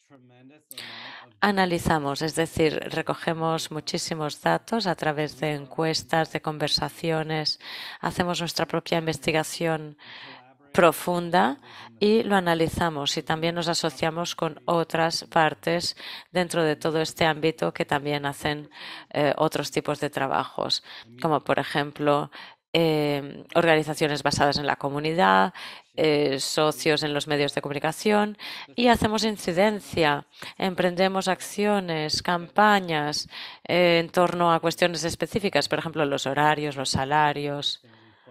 Analizamos, es decir, recogemos muchísimos datos a través de encuestas, de conversaciones, hacemos nuestra propia investigación profunda y lo analizamos, y también nos asociamos con otras partes dentro de todo este ámbito que también hacen eh, otros tipos de trabajos, como por ejemplo eh, organizaciones basadas en la comunidad, eh, socios en los medios de comunicación, y hacemos incidencia, emprendemos acciones, campañas eh, en torno a cuestiones específicas, por ejemplo, los horarios, los salarios.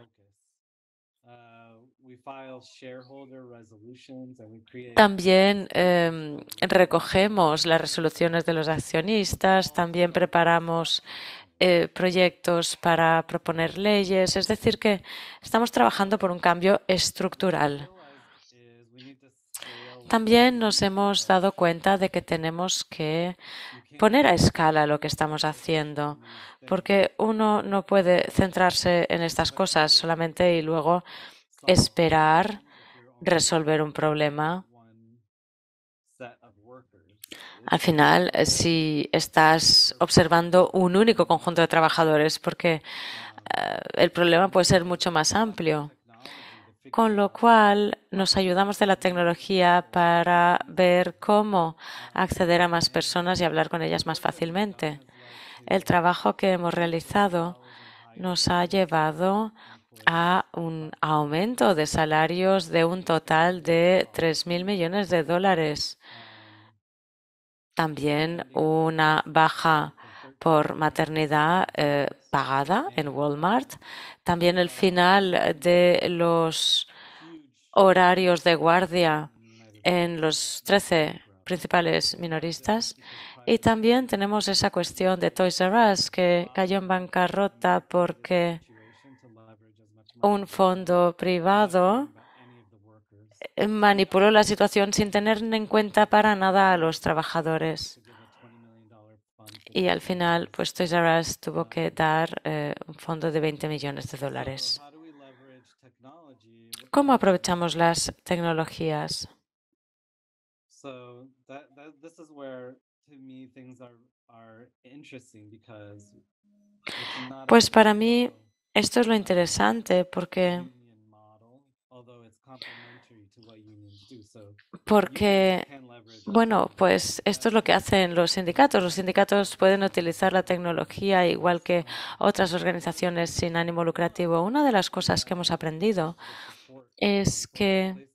También eh, recogemos las resoluciones de los accionistas, también preparamos eh, proyectos para proponer leyes, es decir, que estamos trabajando por un cambio estructural. También nos hemos dado cuenta de que tenemos que poner a escala lo que estamos haciendo, porque uno no puede centrarse en estas cosas solamente y luego esperar resolver un problema. Al final, si estás observando un único conjunto de trabajadores, porque uh, el problema puede ser mucho más amplio. Con lo cual, nos ayudamos de la tecnología para ver cómo acceder a más personas y hablar con ellas más fácilmente. El trabajo que hemos realizado nos ha llevado a un aumento de salarios de un total de tres mil millones de dólares. También una baja por maternidad eh, pagada en Walmart. También el final de los horarios de guardia en los trece principales minoristas. Y también tenemos esa cuestión de Toys R Us, que cayó en bancarrota porque un fondo privado manipuló la situación sin tener en cuenta para nada a los trabajadores. Y al final, pues Toys R Us tuvo que dar eh, un fondo de veinte millones de dólares. ¿Cómo aprovechamos las tecnologías? Pues para mí esto es lo interesante porque Porque, bueno, pues esto es lo que hacen los sindicatos. Los sindicatos pueden utilizar la tecnología igual que otras organizaciones sin ánimo lucrativo. Una de las cosas que hemos aprendido es que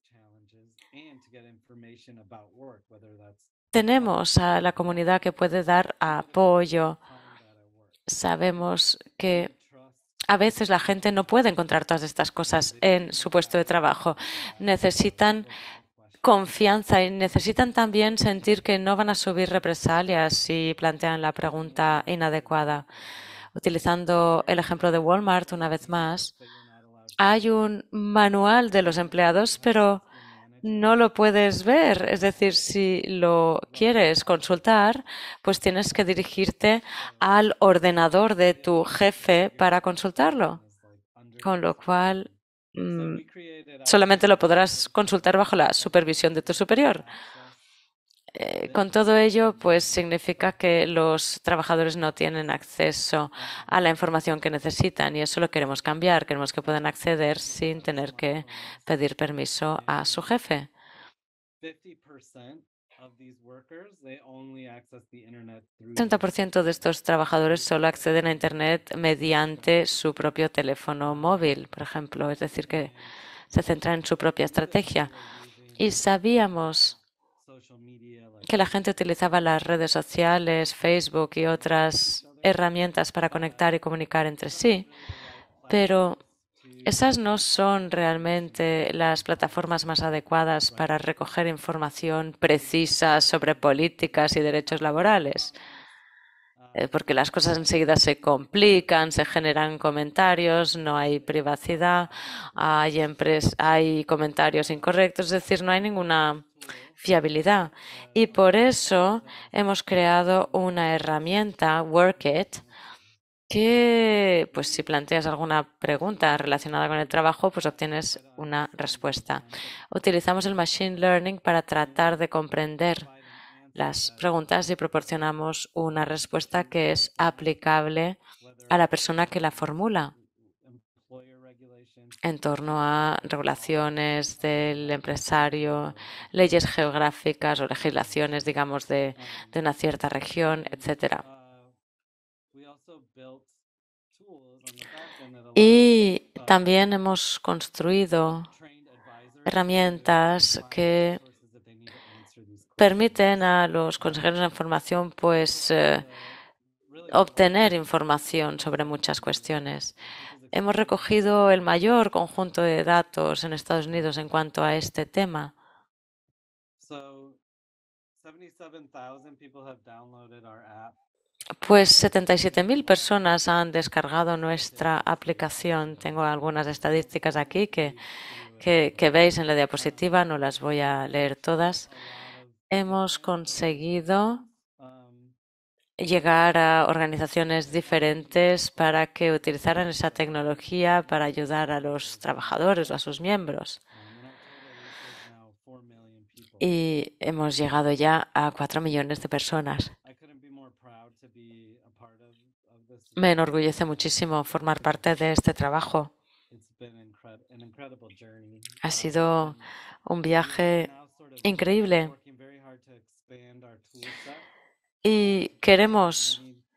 tenemos a la comunidad que puede dar apoyo. Sabemos que a veces la gente no puede encontrar todas estas cosas en su puesto de trabajo. Necesitan confianza y necesitan también sentir que no van a subir represalias si plantean la pregunta inadecuada. Utilizando el ejemplo de Walmart una vez más, hay un manual de los empleados, pero no lo puedes ver. Es decir, si lo quieres consultar, pues tienes que dirigirte al ordenador de tu jefe para consultarlo. Con lo cual, solamente lo podrás consultar bajo la supervisión de tu superior. Eh, con todo ello, pues significa que los trabajadores no tienen acceso a la información que necesitan y eso lo queremos cambiar. Queremos que puedan acceder sin tener que pedir permiso a su jefe. treinta por ciento de estos trabajadores solo acceden a Internet mediante su propio teléfono móvil, por ejemplo, es decir, que se centran en su propia estrategia. Y sabíamos que la gente utilizaba las redes sociales, Facebook y otras herramientas para conectar y comunicar entre sí, pero esas no son realmente las plataformas más adecuadas para recoger información precisa sobre políticas y derechos laborales, eh, porque las cosas enseguida se complican, se generan comentarios, no hay privacidad, hay, empres- hay comentarios incorrectos, es decir, no hay ninguna fiabilidad. Y por eso hemos creado una herramienta, Workit, que pues si planteas alguna pregunta relacionada con el trabajo, pues obtienes una respuesta. Utilizamos el Machine Learning para tratar de comprender las preguntas y proporcionamos una respuesta que es aplicable a la persona que la formula en torno a regulaciones del empresario, leyes geográficas o legislaciones, digamos, de, de una cierta región, etcétera. Y también hemos construido herramientas que permiten a los consejeros de información pues, eh, obtener información sobre muchas cuestiones. Hemos recogido el mayor conjunto de datos en Estados Unidos en cuanto a este tema. Pues setenta y siete mil personas han descargado nuestra aplicación. Tengo algunas estadísticas aquí que, que, que veis en la diapositiva, no las voy a leer todas. Hemos conseguido llegar a organizaciones diferentes para que utilizaran esa tecnología para ayudar a los trabajadores o a sus miembros. Y hemos llegado ya a cuatro millones de personas. Me enorgullece muchísimo formar parte de este trabajo. Ha sido un viaje increíble. Y queremos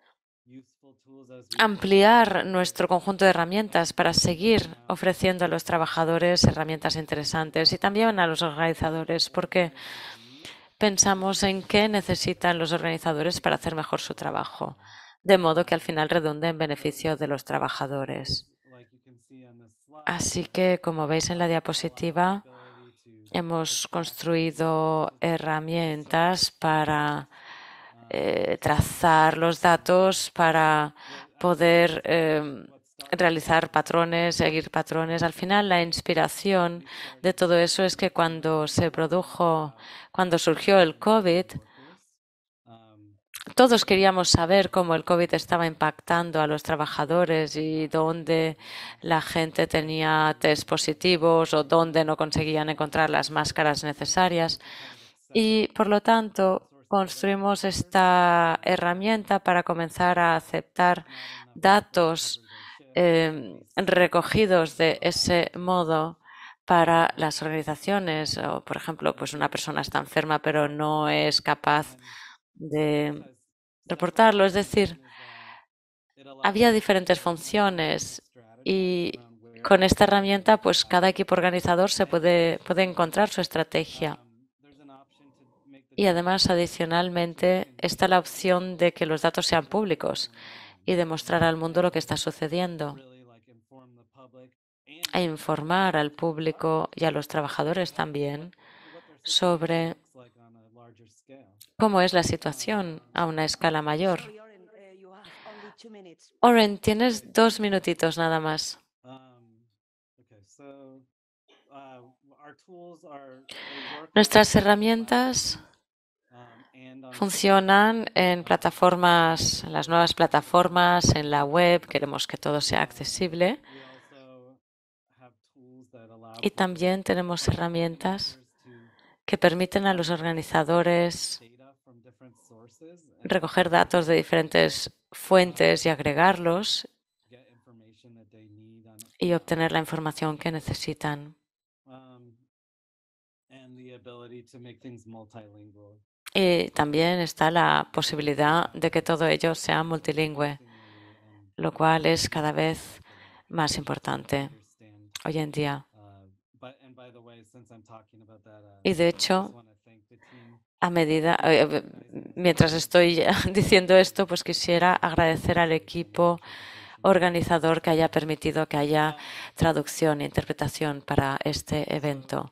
ampliar nuestro conjunto de herramientas para seguir ofreciendo a los trabajadores herramientas interesantes y también a los organizadores, porque pensamos en qué necesitan los organizadores para hacer mejor su trabajo, de modo que al final redunde en beneficio de los trabajadores. Así que, como veis en la diapositiva, hemos construido herramientas para eh, trazar los datos, para poder eh, realizar patrones, seguir patrones. Al final, la inspiración de todo eso es que cuando se produjo, cuando surgió el COVID, todos queríamos saber cómo el COVID estaba impactando a los trabajadores y dónde la gente tenía test positivos o dónde no conseguían encontrar las máscaras necesarias. Y, por lo tanto, construimos esta herramienta para comenzar a aceptar datos eh, recogidos de ese modo para las organizaciones. O, por ejemplo, pues una persona está enferma pero no es capaz de reportarlo. Es decir, había diferentes funciones y con esta herramienta pues cada equipo organizador se puede, puede encontrar su estrategia. Y además, adicionalmente, está la opción de que los datos sean públicos y demostrar al mundo lo que está sucediendo e informar al público y a los trabajadores también sobre cómo es la situación a una escala mayor. Oren, tienes dos minutitos nada más. Nuestras herramientas funcionan en plataformas, en las nuevas plataformas, en la web. Queremos que todo sea accesible. Y también tenemos herramientas que permiten a los organizadores recoger datos de diferentes fuentes y agregarlos y obtener la información que necesitan. Y también está la posibilidad de que todo ello sea multilingüe, lo cual es cada vez más importante hoy en día. Y de hecho, a medida, eh, mientras estoy diciendo esto, pues quisiera agradecer al equipo organizador que haya permitido que haya traducción e interpretación para este evento.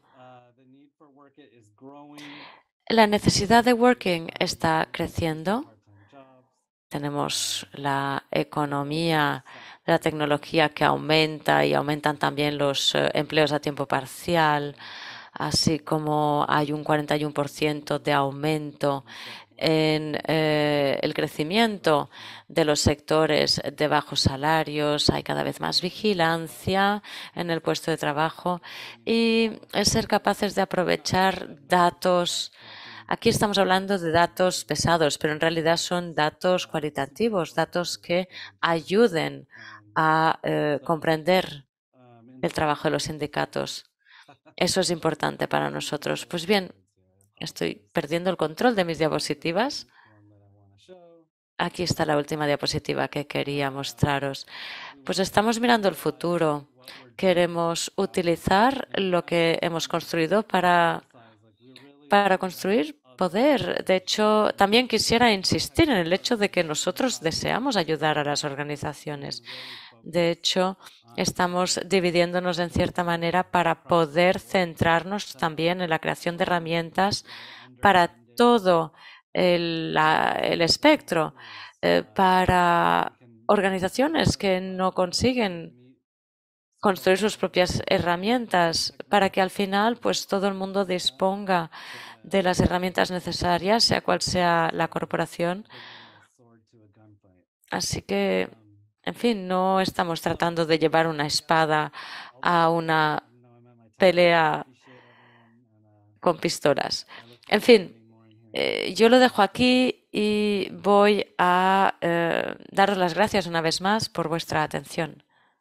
La necesidad de Working está creciendo. Tenemos la economía de la tecnología que aumenta y aumentan también los eh, empleos a tiempo parcial, así como hay un cuarenta y uno por ciento de aumento en eh, el crecimiento de los sectores de bajos salarios. Hay cada vez más vigilancia en el puesto de trabajo y el ser capaces de aprovechar datos. Aquí estamos hablando de datos pesados, pero en realidad son datos cualitativos, datos que ayuden a eh, comprender el trabajo de los sindicatos. Eso es importante para nosotros. Pues bien, estoy perdiendo el control de mis diapositivas. Aquí está la última diapositiva que quería mostraros. Pues estamos mirando el futuro. Queremos utilizar lo que hemos construido para, para construir poder. De hecho, también quisiera insistir en el hecho de que nosotros deseamos ayudar a las organizaciones. De hecho, estamos dividiéndonos en cierta manera para poder centrarnos también en la creación de herramientas para todo el, la, el espectro, eh, para organizaciones que no consiguen construir sus propias herramientas, para que al final pues todo el mundo disponga de las herramientas necesarias, sea cual sea la corporación. Así que, en fin, no estamos tratando de llevar una espada a una pelea con pistolas. En fin, eh, yo lo dejo aquí y voy a eh, daros las gracias una vez más por vuestra atención.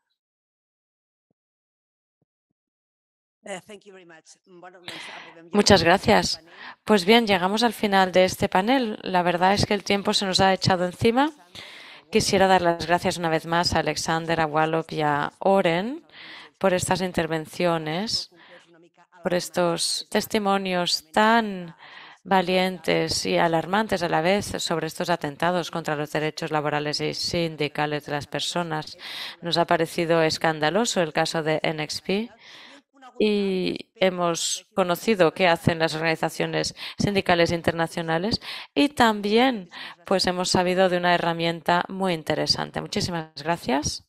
Muchas gracias. Pues bien, llegamos al final de este panel. La verdad es que el tiempo se nos ha echado encima. Quisiera dar las gracias una vez más a Alexander, a Wallop y a Oren por estas intervenciones, por estos testimonios tan valientes y alarmantes a la vez sobre estos atentados contra los derechos laborales y sindicales de las personas. Nos ha parecido escandaloso el caso de N X P y hemos conocido qué hacen las organizaciones sindicales internacionales y también pues hemos sabido de una herramienta muy interesante. Muchísimas gracias.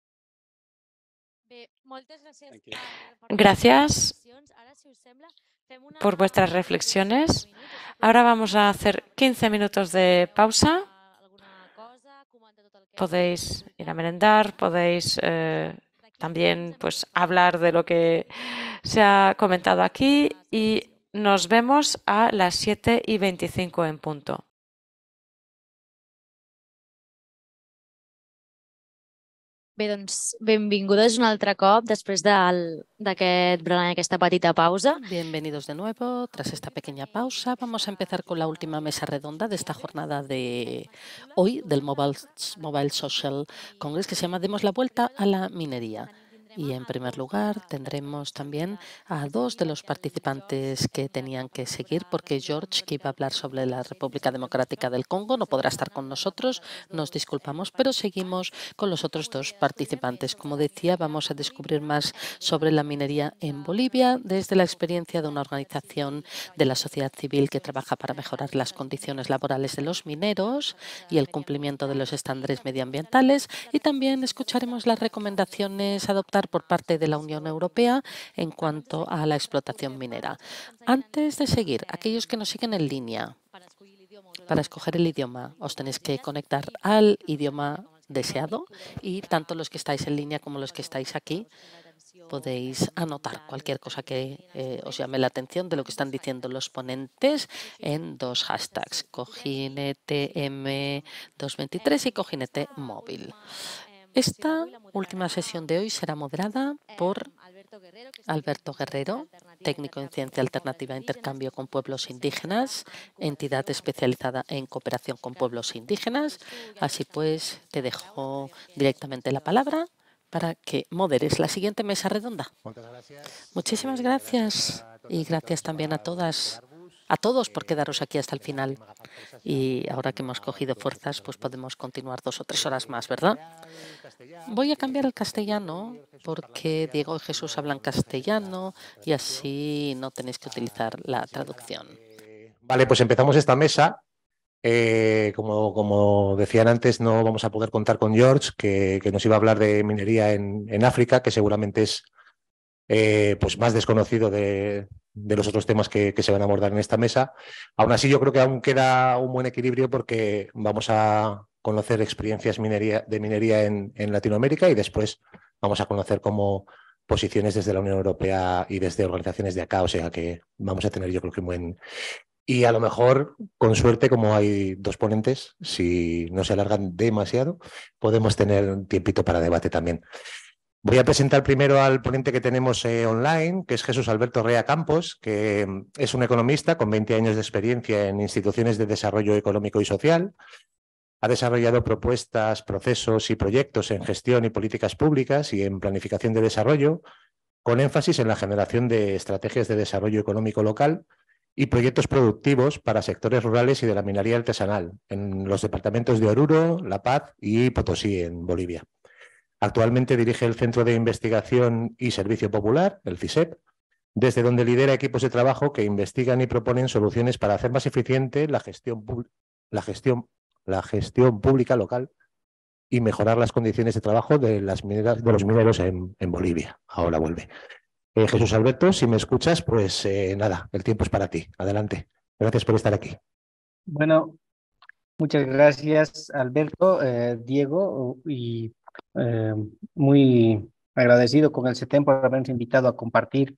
Gracias por vuestras reflexiones. Ahora vamos a hacer quince minutos de pausa. Podéis ir a merendar, podéis eh, también pues, hablar de lo que se ha comentado aquí y nos vemos a las siete y veinticinco en punto. Bé, doncs, benvingudes un altre cop després d'aquest berenar, aquesta petita pausa. Bienvenidos de nuevo. Tras esta pequeña pausa, vamos a empezar con la última mesa redonda de esta jornada de hoy del Mobile, Mobile Social Congress, que se llama Demos la vuelta a la minería. Y en primer lugar tendremos también a dos de los participantes que tenían que seguir, porque George, que iba a hablar sobre la República Democrática del Congo, no podrá estar con nosotros, nos disculpamos, pero seguimos con los otros dos participantes. Como decía, vamos a descubrir más sobre la minería en Bolivia desde la experiencia de una organización de la sociedad civil que trabaja para mejorar las condiciones laborales de los mineros y el cumplimiento de los estándares medioambientales, y también escucharemos las recomendaciones adoptadas por parte de la Unión Europea en cuanto a la explotación minera. Antes de seguir, aquellos que nos siguen en línea, para escoger el idioma, os tenéis que conectar al idioma deseado, y tanto los que estáis en línea como los que estáis aquí, podéis anotar cualquier cosa que eh, os llame la atención de lo que están diciendo los ponentes en dos hashtags, Cojinete M doscientos veintitrés y Cojinete Móvil. Esta última sesión de hoy será moderada por Alberto Guerrero, técnico en Ciencia Alternativa e Intercambio con Pueblos Indígenas, entidad especializada en cooperación con pueblos indígenas. Así pues, te dejo directamente la palabra para que moderes la siguiente mesa redonda. Muchísimas gracias y gracias también a todas, a todos por quedaros aquí hasta el final. Y ahora que hemos cogido fuerzas, pues podemos continuar dos o tres horas más, ¿verdad? Voy a cambiar al castellano porque Diego y Jesús hablan castellano y así no tenéis que utilizar la traducción. Vale, pues empezamos esta mesa. Eh, como, como decían antes, no vamos a poder contar con George, que, que nos iba a hablar de minería en, en África, que seguramente es eh, pues más desconocido de, de los otros temas que, que se van a abordar en esta mesa. Aún así, yo creo que aún queda un buen equilibrio porque vamos a conocer experiencias minería, de minería en, en Latinoamérica y después vamos a conocer cómo posiciones desde la Unión Europea y desde organizaciones de acá, o sea que vamos a tener yo creo que un buen... Y a lo mejor, con suerte, como hay dos ponentes, si no se alargan demasiado, podemos tener un tiempito para debate también. Voy a presentar primero al ponente que tenemos eh, online, que es Jesús Alberto Rea Campos, que es un economista con veinte años de experiencia en instituciones de desarrollo económico y social. Ha desarrollado propuestas, procesos y proyectos en gestión y políticas públicas y en planificación de desarrollo, con énfasis en la generación de estrategias de desarrollo económico local y proyectos productivos para sectores rurales y de la minería artesanal en los departamentos de Oruro, La Paz y Potosí, en Bolivia. Actualmente dirige el Centro de Investigación y Servicio Popular, el CISEP, desde donde lidera equipos de trabajo que investigan y proponen soluciones para hacer más eficiente la gestión, la gestión, la gestión pública local y mejorar las condiciones de trabajo de, las mineras, de los mineros en, en Bolivia. Ahora vuelve. Eh, Jesús Alberto, si me escuchas, pues eh, nada, el tiempo es para ti. Adelante. Gracias por estar aquí. Bueno, muchas gracias, Alberto, eh, Diego, y eh, muy agradecido con el CETEM por habernos invitado a compartir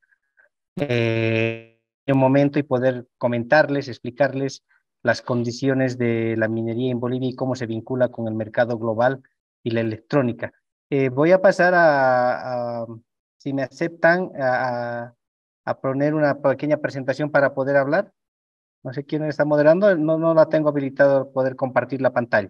eh, un momento y poder comentarles, explicarles las condiciones de la minería en Bolivia y cómo se vincula con el mercado global y la electrónica. Eh, voy a pasar a... a si me aceptan, a, a poner una pequeña presentación para poder hablar. No sé quién está moderando, no, no la tengo habilitado a poder compartir la pantalla.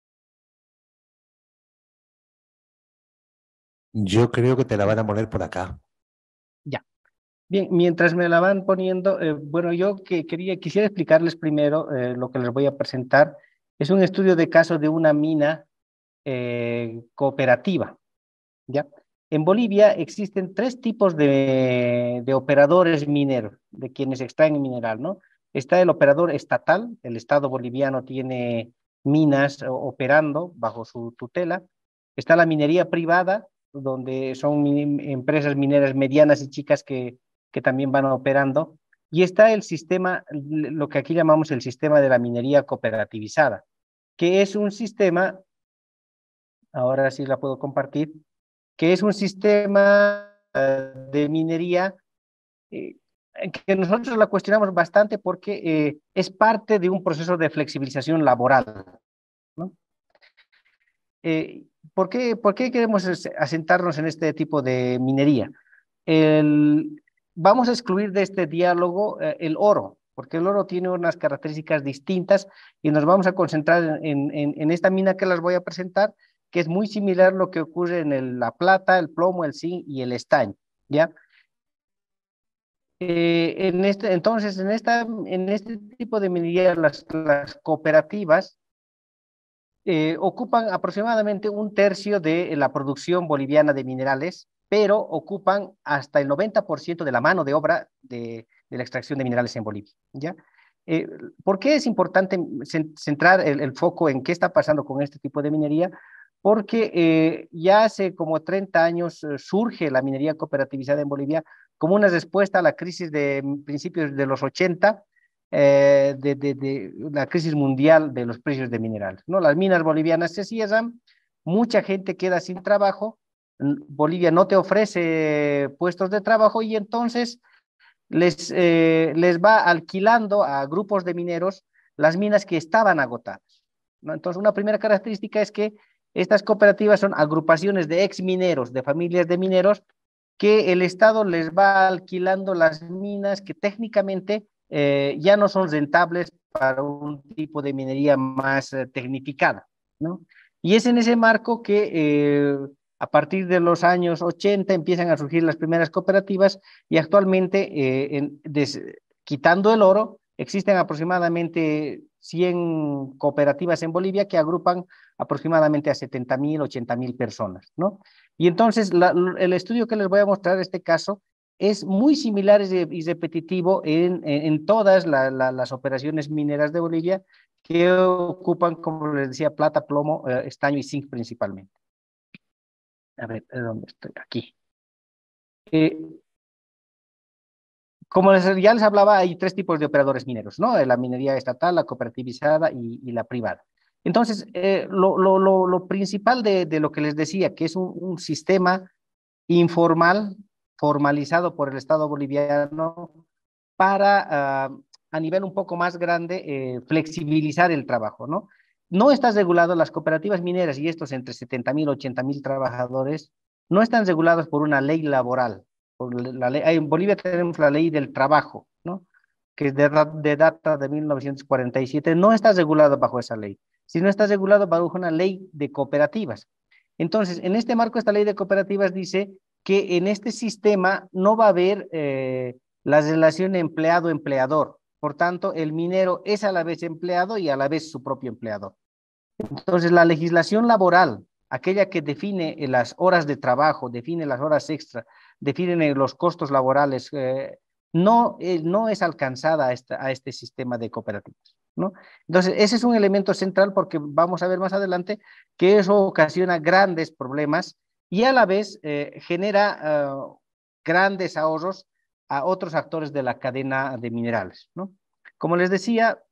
Yo creo que te la van a poner por acá. Ya. Bien, mientras me la van poniendo, eh, bueno, yo que quería, quisiera explicarles primero eh, lo que les voy a presentar. Es un estudio de caso de una mina eh, cooperativa, ¿ya? En Bolivia existen tres tipos de, de operadores mineros, de quienes extraen mineral, ¿no? Está el operador estatal, el Estado boliviano tiene minas operando bajo su tutela. Está la minería privada, donde son mi, empresas mineras medianas y chicas que, que también van operando. Y está el sistema, lo que aquí llamamos el sistema de la minería cooperativizada, que es un sistema, ahora sí la puedo compartir, que es un sistema de minería eh, que nosotros la cuestionamos bastante porque eh, es parte de un proceso de flexibilización laboral, ¿no? Eh, ¿por qué, ¿Por qué queremos asentarnos en este tipo de minería? El, vamos a excluir de este diálogo eh, el oro, porque el oro tiene unas características distintas y nos vamos a concentrar en, en, en esta mina que las voy a presentar, que es muy similar a lo que ocurre en el, la plata, el plomo, el zinc y el estaño, ¿ya? Eh, en este, entonces, en, esta, en este tipo de minería, las, las cooperativas eh, ocupan aproximadamente un tercio de la producción boliviana de minerales, pero ocupan hasta el noventa por ciento de la mano de obra de, de la extracción de minerales en Bolivia, ¿ya? Eh, ¿Por qué es importante centrar el, el foco en qué está pasando con este tipo de minería? Porque eh, ya hace como treinta años eh, surge la minería cooperativizada en Bolivia como una respuesta a la crisis de principios de los ochenta, eh, de, de, de la crisis mundial de los precios de minerales, ¿no? Las minas bolivianas se cierran, mucha gente queda sin trabajo, Bolivia no te ofrece puestos de trabajo y entonces les, eh, les va alquilando a grupos de mineros las minas que estaban agotadas, ¿no? Entonces, una primera característica es que estas cooperativas son agrupaciones de ex mineros, de familias de mineros, que el Estado les va alquilando las minas que técnicamente eh, ya no son rentables para un tipo de minería más eh, tecnificada, ¿no? Y es en ese marco que eh, a partir de los años ochenta empiezan a surgir las primeras cooperativas y actualmente, eh, en, des, quitando el oro, existen aproximadamente cien cooperativas en Bolivia que agrupan aproximadamente a setenta mil, ochenta mil personas, ¿no? Y entonces la, el estudio que les voy a mostrar, este caso, es muy similar y repetitivo en, en, en todas la, la, las operaciones mineras de Bolivia que ocupan, como les decía, plata, plomo, eh, estaño y zinc principalmente. A ver, ¿dónde estoy? Aquí. Eh, Como les, ya les hablaba, hay tres tipos de operadores mineros, ¿no? La minería estatal, la cooperativizada y, y la privada. Entonces, eh, lo, lo, lo, lo principal de, de lo que les decía, que es un, un sistema informal, formalizado por el Estado boliviano, para, uh, a nivel un poco más grande, eh, flexibilizar el trabajo, ¿no? No están regulados las cooperativas mineras y estos entre setenta mil, ochenta mil trabajadores, no están regulados por una ley laboral. Por la ley, en Bolivia tenemos la ley del trabajo, ¿no? Que es de, de data de mil novecientos cuarenta y siete, no está regulado bajo esa ley, sino está regulado bajo una ley de cooperativas. Entonces, en este marco, esta ley de cooperativas dice que en este sistema no va a haber eh, la relación empleado-empleador. Por tanto, el minero es a la vez empleado y a la vez su propio empleador. Entonces, la legislación laboral, aquella que define las horas de trabajo, define las horas extra, define los costos laborales, eh, no, eh, no es alcanzada a, esta, a este sistema de cooperativas, ¿no? Entonces, ese es un elemento central porque vamos a ver más adelante que eso ocasiona grandes problemas y a la vez eh, genera uh, grandes ahorros a otros actores de la cadena de minerales, ¿no? Como les decía,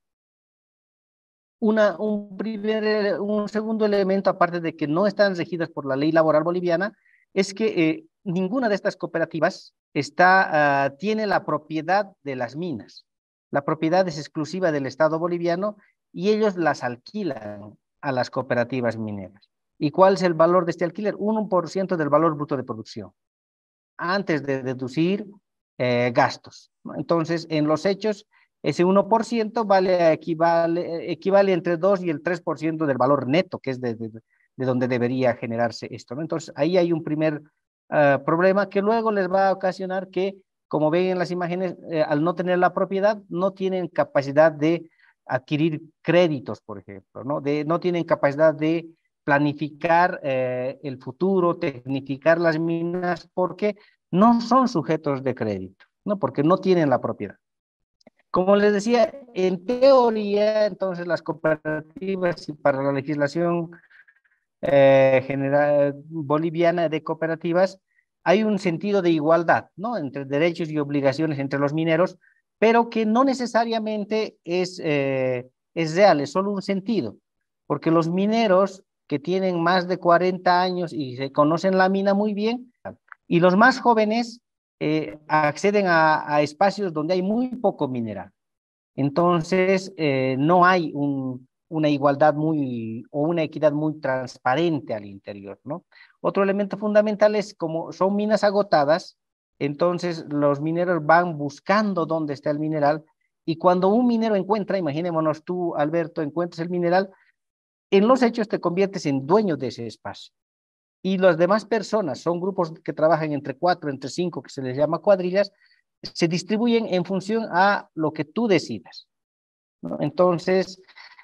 una, un, primer, un segundo elemento, aparte de que no están regidas por la ley laboral boliviana, es que eh, ninguna de estas cooperativas está, uh, tiene la propiedad de las minas. La propiedad es exclusiva del Estado boliviano y ellos las alquilan a las cooperativas mineras. ¿Y cuál es el valor de este alquiler? uno por ciento del valor bruto de producción, antes de deducir eh, gastos, ¿no? Entonces, en los hechos, ese uno por ciento vale, equivale, equivale entre dos y el tres por ciento del valor neto, que es de, de, de donde debería generarse esto, ¿no? Entonces, ahí hay un primer uh, problema que luego les va a ocasionar que, como ven en las imágenes, eh, al no tener la propiedad, no tienen capacidad de adquirir créditos, por ejemplo, ¿no? De, no tienen capacidad de planificar eh, el futuro, tecnificar las minas, porque no son sujetos de crédito, ¿no? Porque no tienen la propiedad. Como les decía, en teoría, entonces las cooperativas y para la legislación eh, general boliviana de cooperativas, hay un sentido de igualdad, ¿no? Entre derechos y obligaciones entre los mineros, pero que no necesariamente es, eh, es real, es solo un sentido, porque los mineros que tienen más de cuarenta años y se conocen la mina muy bien, y los más jóvenes eh, acceden a, a espacios donde hay muy poco mineral. Entonces, eh, no hay un, una igualdad muy, o una equidad muy transparente al interior, ¿no? Otro elemento fundamental es como son minas agotadas, entonces los mineros van buscando dónde está el mineral, y cuando un minero encuentra, imaginémonos tú, Alberto, encuentras el mineral, en los hechos te conviertes en dueño de ese espacio. Y las demás personas, son grupos que trabajan entre cuatro, entre cinco, que se les llama cuadrillas, se distribuyen en función a lo que tú decidas, ¿no? Entonces,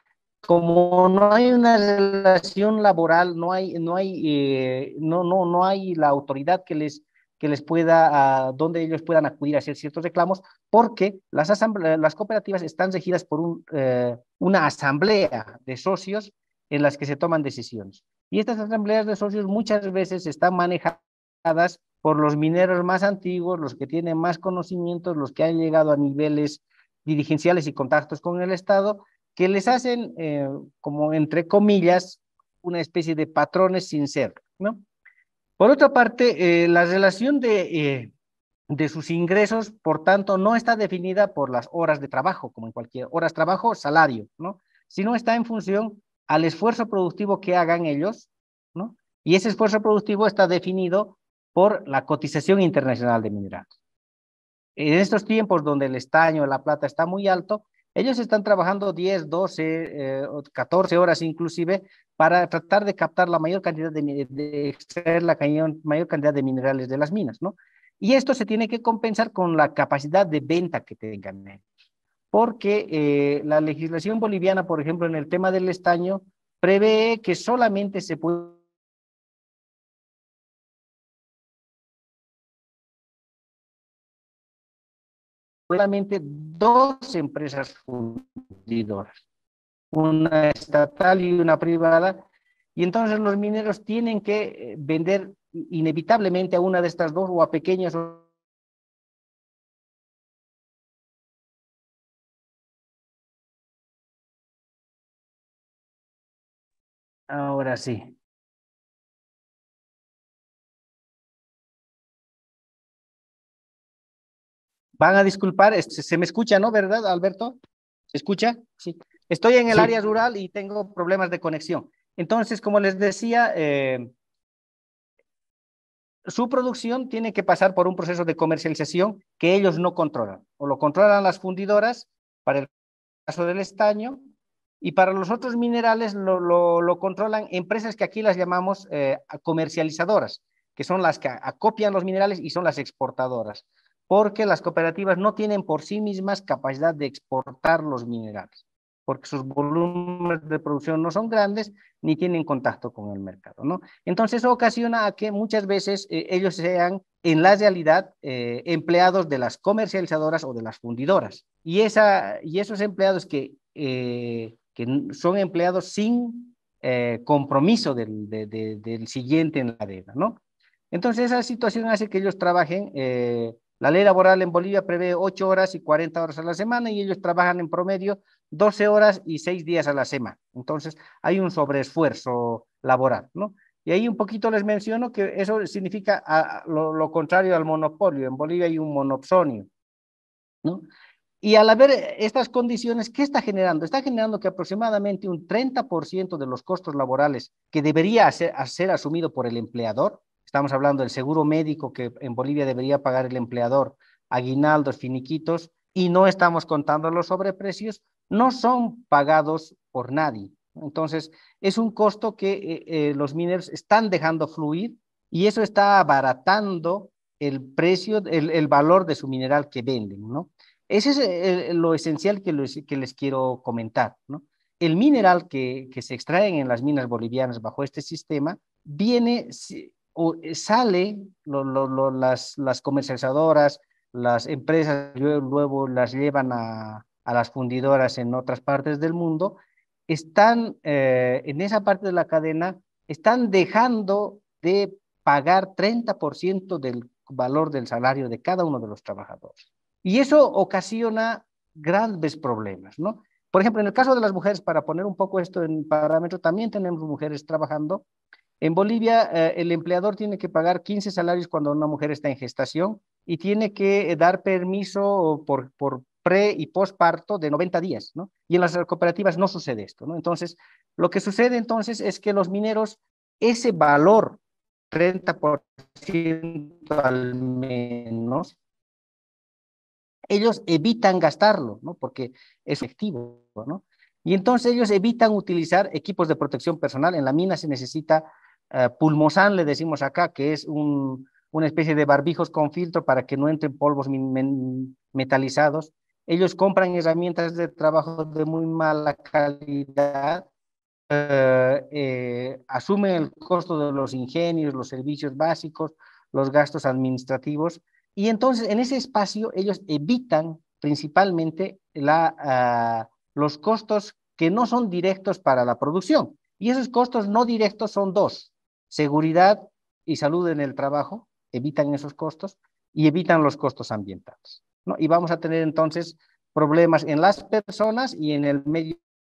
como no hay una relación laboral, no hay, no hay, eh, no, no, no hay la autoridad que les, que les pueda, uh, donde ellos puedan acudir a hacer ciertos reclamos, porque las, las cooperativas están regidas por un, eh, una asamblea de socios en las que se toman decisiones. Y estas asambleas de socios muchas veces están manejadas por los mineros más antiguos, los que tienen más conocimientos, los que han llegado a niveles dirigenciales y contactos con el Estado, que les hacen, eh, como entre comillas, una especie de patrones sin ser, ¿no? Por otra parte, eh, la relación de, eh, de sus ingresos, por tanto, no está definida por las horas de trabajo, como en cualquier horas de trabajo, salario, ¿no? Sino está en función al esfuerzo productivo que hagan ellos, ¿no? Y ese esfuerzo productivo está definido por la cotización internacional de minerales. En estos tiempos donde el estaño, la plata está muy alto, ellos están trabajando diez, doce, eh, catorce horas inclusive para tratar de captar la mayor cantidad de, de extraer la mayor cantidad de minerales de las minas, ¿no? Y esto se tiene que compensar con la capacidad de venta que tengan ellos. Porque eh, la legislación boliviana, por ejemplo, en el tema del estaño, prevé que solamente se puede solamente dos empresas fundidoras, una estatal y una privada, y entonces los mineros tienen que vender inevitablemente a una de estas dos o a pequeñas. Ahora sí. Van a disculpar, se me escucha, ¿no? ¿Verdad, Alberto? ¿Se escucha? Sí. Estoy en el Sí. área rural y tengo problemas de conexión. Entonces, como les decía, eh, su producción tiene que pasar por un proceso de comercialización que ellos no controlan. O lo controlan las fundidoras, para el caso del estaño, y para los otros minerales lo, lo, lo controlan empresas que aquí las llamamos eh, comercializadoras, que son las que acopian los minerales y son las exportadoras, porque las cooperativas no tienen por sí mismas capacidad de exportar los minerales, porque sus volúmenes de producción no son grandes ni tienen contacto con el mercado, ¿no? Entonces eso ocasiona a que muchas veces eh, ellos sean en la realidad eh, empleados de las comercializadoras o de las fundidoras. Y, esa, y esos empleados que, eh, que son empleados sin eh, compromiso del, de, de, del siguiente en la cadena, ¿no? Entonces esa situación hace que ellos trabajen, eh, la ley laboral en Bolivia prevé ocho horas y cuarenta horas a la semana y ellos trabajan en promedio doce horas y seis días a la semana. Entonces hay un sobreesfuerzo laboral, ¿no? Y ahí un poquito les menciono que eso significa a, a, lo, lo contrario al monopolio. En Bolivia hay un monopsonio, ¿no? Y al haber estas condiciones, ¿qué está generando? Está generando que aproximadamente un treinta por ciento de los costos laborales que debería ser, ser asumido por el empleador, estamos hablando del seguro médico que en Bolivia debería pagar el empleador, aguinaldos, finiquitos, y no estamos contando los sobreprecios, no son pagados por nadie. Entonces, es un costo que eh, eh, los mineros están dejando fluir y eso está abaratando el precio, el, el valor de su mineral que venden, ¿no? Ese es el, lo esencial que les, que les quiero comentar, ¿no? El mineral que, que se extraen en las minas bolivianas bajo este sistema viene o sale, lo, lo, lo, las, las comercializadoras, las empresas luego las llevan a, a las fundidoras en otras partes del mundo, están eh, en esa parte de la cadena, están dejando de pagar treinta por ciento del valor del salario de cada uno de los trabajadores. Y eso ocasiona grandes problemas, ¿no? Por ejemplo, en el caso de las mujeres, para poner un poco esto en parámetro, también tenemos mujeres trabajando. En Bolivia, eh, el empleador tiene que pagar quince salarios cuando una mujer está en gestación y tiene que eh, dar permiso por, por pre y postparto de noventa días, ¿no? Y en las cooperativas no sucede esto, ¿no? Entonces, lo que sucede entonces es que los mineros, ese valor, treinta por ciento al menos, ellos evitan gastarlo, ¿no? Porque es efectivo, ¿no? Y entonces ellos evitan utilizar equipos de protección personal. En la mina se necesita uh, pulmosan, le decimos acá, que es un, una especie de barbijos con filtro para que no entren polvos metalizados. Ellos compran herramientas de trabajo de muy mala calidad, uh, eh, asumen el costo de los ingenios, los servicios básicos, los gastos administrativos, y entonces en ese espacio ellos evitan principalmente la, uh, los costos que no son directos para la producción. Y esos costos no directos son dos: seguridad y salud en el trabajo, evitan esos costos, y evitan los costos ambientales, ¿no? Y vamos a tener entonces problemas en las personas y en el medio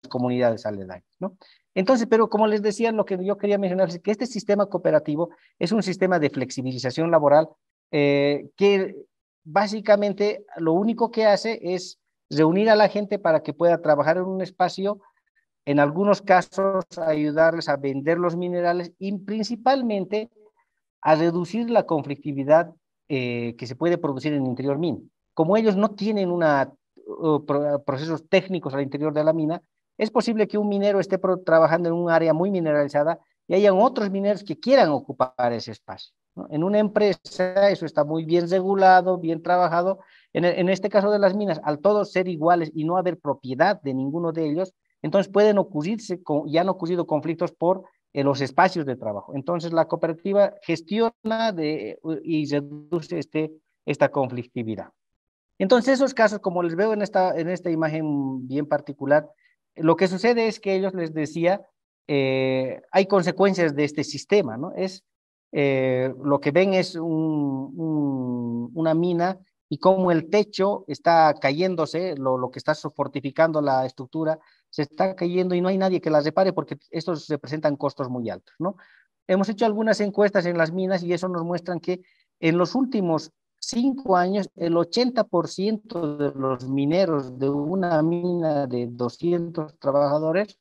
comunidades aledañas, ¿no? Entonces, pero como les decía, lo que yo quería mencionar es que este sistema cooperativo es un sistema de flexibilización laboral eh, que básicamente lo único que hace es reunir a la gente para que pueda trabajar en un espacio, en algunos casos ayudarles a vender los minerales y principalmente a reducir la conflictividad eh, que se puede producir en el interior mina. Como ellos no tienen una, uh, pro, procesos técnicos al interior de la mina, es posible que un minero esté pro, trabajando en un área muy mineralizada y hayan otros mineros que quieran ocupar ese espacio, ¿no? En una empresa eso está muy bien regulado, bien trabajado. En, en este caso de las minas, al todos ser iguales y no haber propiedad de ninguno de ellos, entonces pueden ocurrirse, y han ocurrido conflictos por en los espacios de trabajo. Entonces la cooperativa gestiona de, y reduce este, esta conflictividad. Entonces esos casos, como les veo en esta, en esta imagen bien particular, lo que sucede es que ellos les decía, eh, hay consecuencias de este sistema, ¿no? Es, eh, lo que ven es un, un, una mina y cómo el techo está cayéndose, lo, lo que está fortificando la estructura, se está cayendo y no hay nadie que la repare porque estos representan costos muy altos, ¿no? Hemos hecho algunas encuestas en las minas y eso nos muestran que en los últimos cinco años el ochenta por ciento de los mineros de una mina de doscientos trabajadores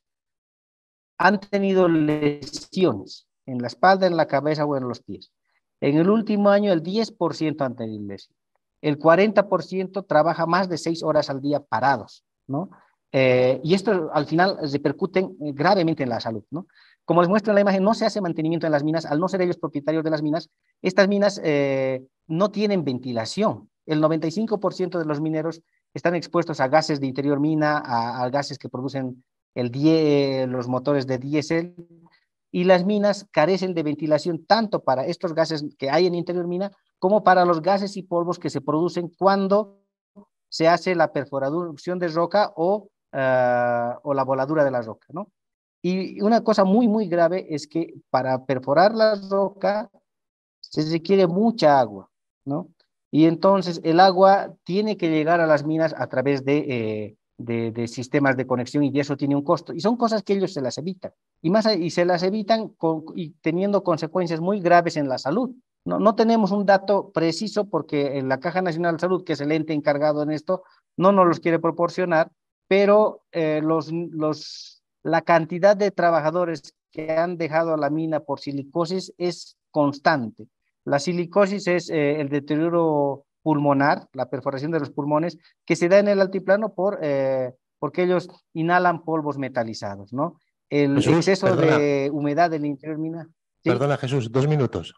han tenido lesiones en la espalda, en la cabeza o en los pies. En el último año el diez por ciento han tenido lesiones. El cuarenta por ciento trabaja más de seis horas al día parados, ¿no? Eh, y esto al final repercute gravemente en la salud, ¿no? Como les muestro en la imagen, no se hace mantenimiento en las minas, al no ser ellos propietarios de las minas, estas minas eh, no tienen ventilación. El noventa y cinco por ciento de los mineros están expuestos a gases de interior mina, a, a gases que producen el die, los motores de diésel, y las minas carecen de ventilación tanto para estos gases que hay en interior mina como para los gases y polvos que se producen cuando se hace la perforación de roca o, uh, o la voladura de la roca, ¿no? Y una cosa muy, muy grave es que para perforar la roca se requiere mucha agua, ¿no? Y entonces el agua tiene que llegar a las minas a través de, eh, de, de sistemas de conexión y eso tiene un costo. Y son cosas que ellos se las evitan. Y, más, y se las evitan con, y teniendo consecuencias muy graves en la salud. No, no tenemos un dato preciso porque en la Caja Nacional de Salud, que es el ente encargado en esto, no nos los quiere proporcionar, pero eh, los, los, la cantidad de trabajadores que han dejado la mina por silicosis es constante. La silicosis es eh, el deterioro pulmonar, la perforación de los pulmones, que se da en el altiplano por, eh, porque ellos inhalan polvos metalizados, ¿no? El Jesús, exceso perdona. de humedad en el interior mina. ¿Sí? Perdona, Jesús, dos minutos.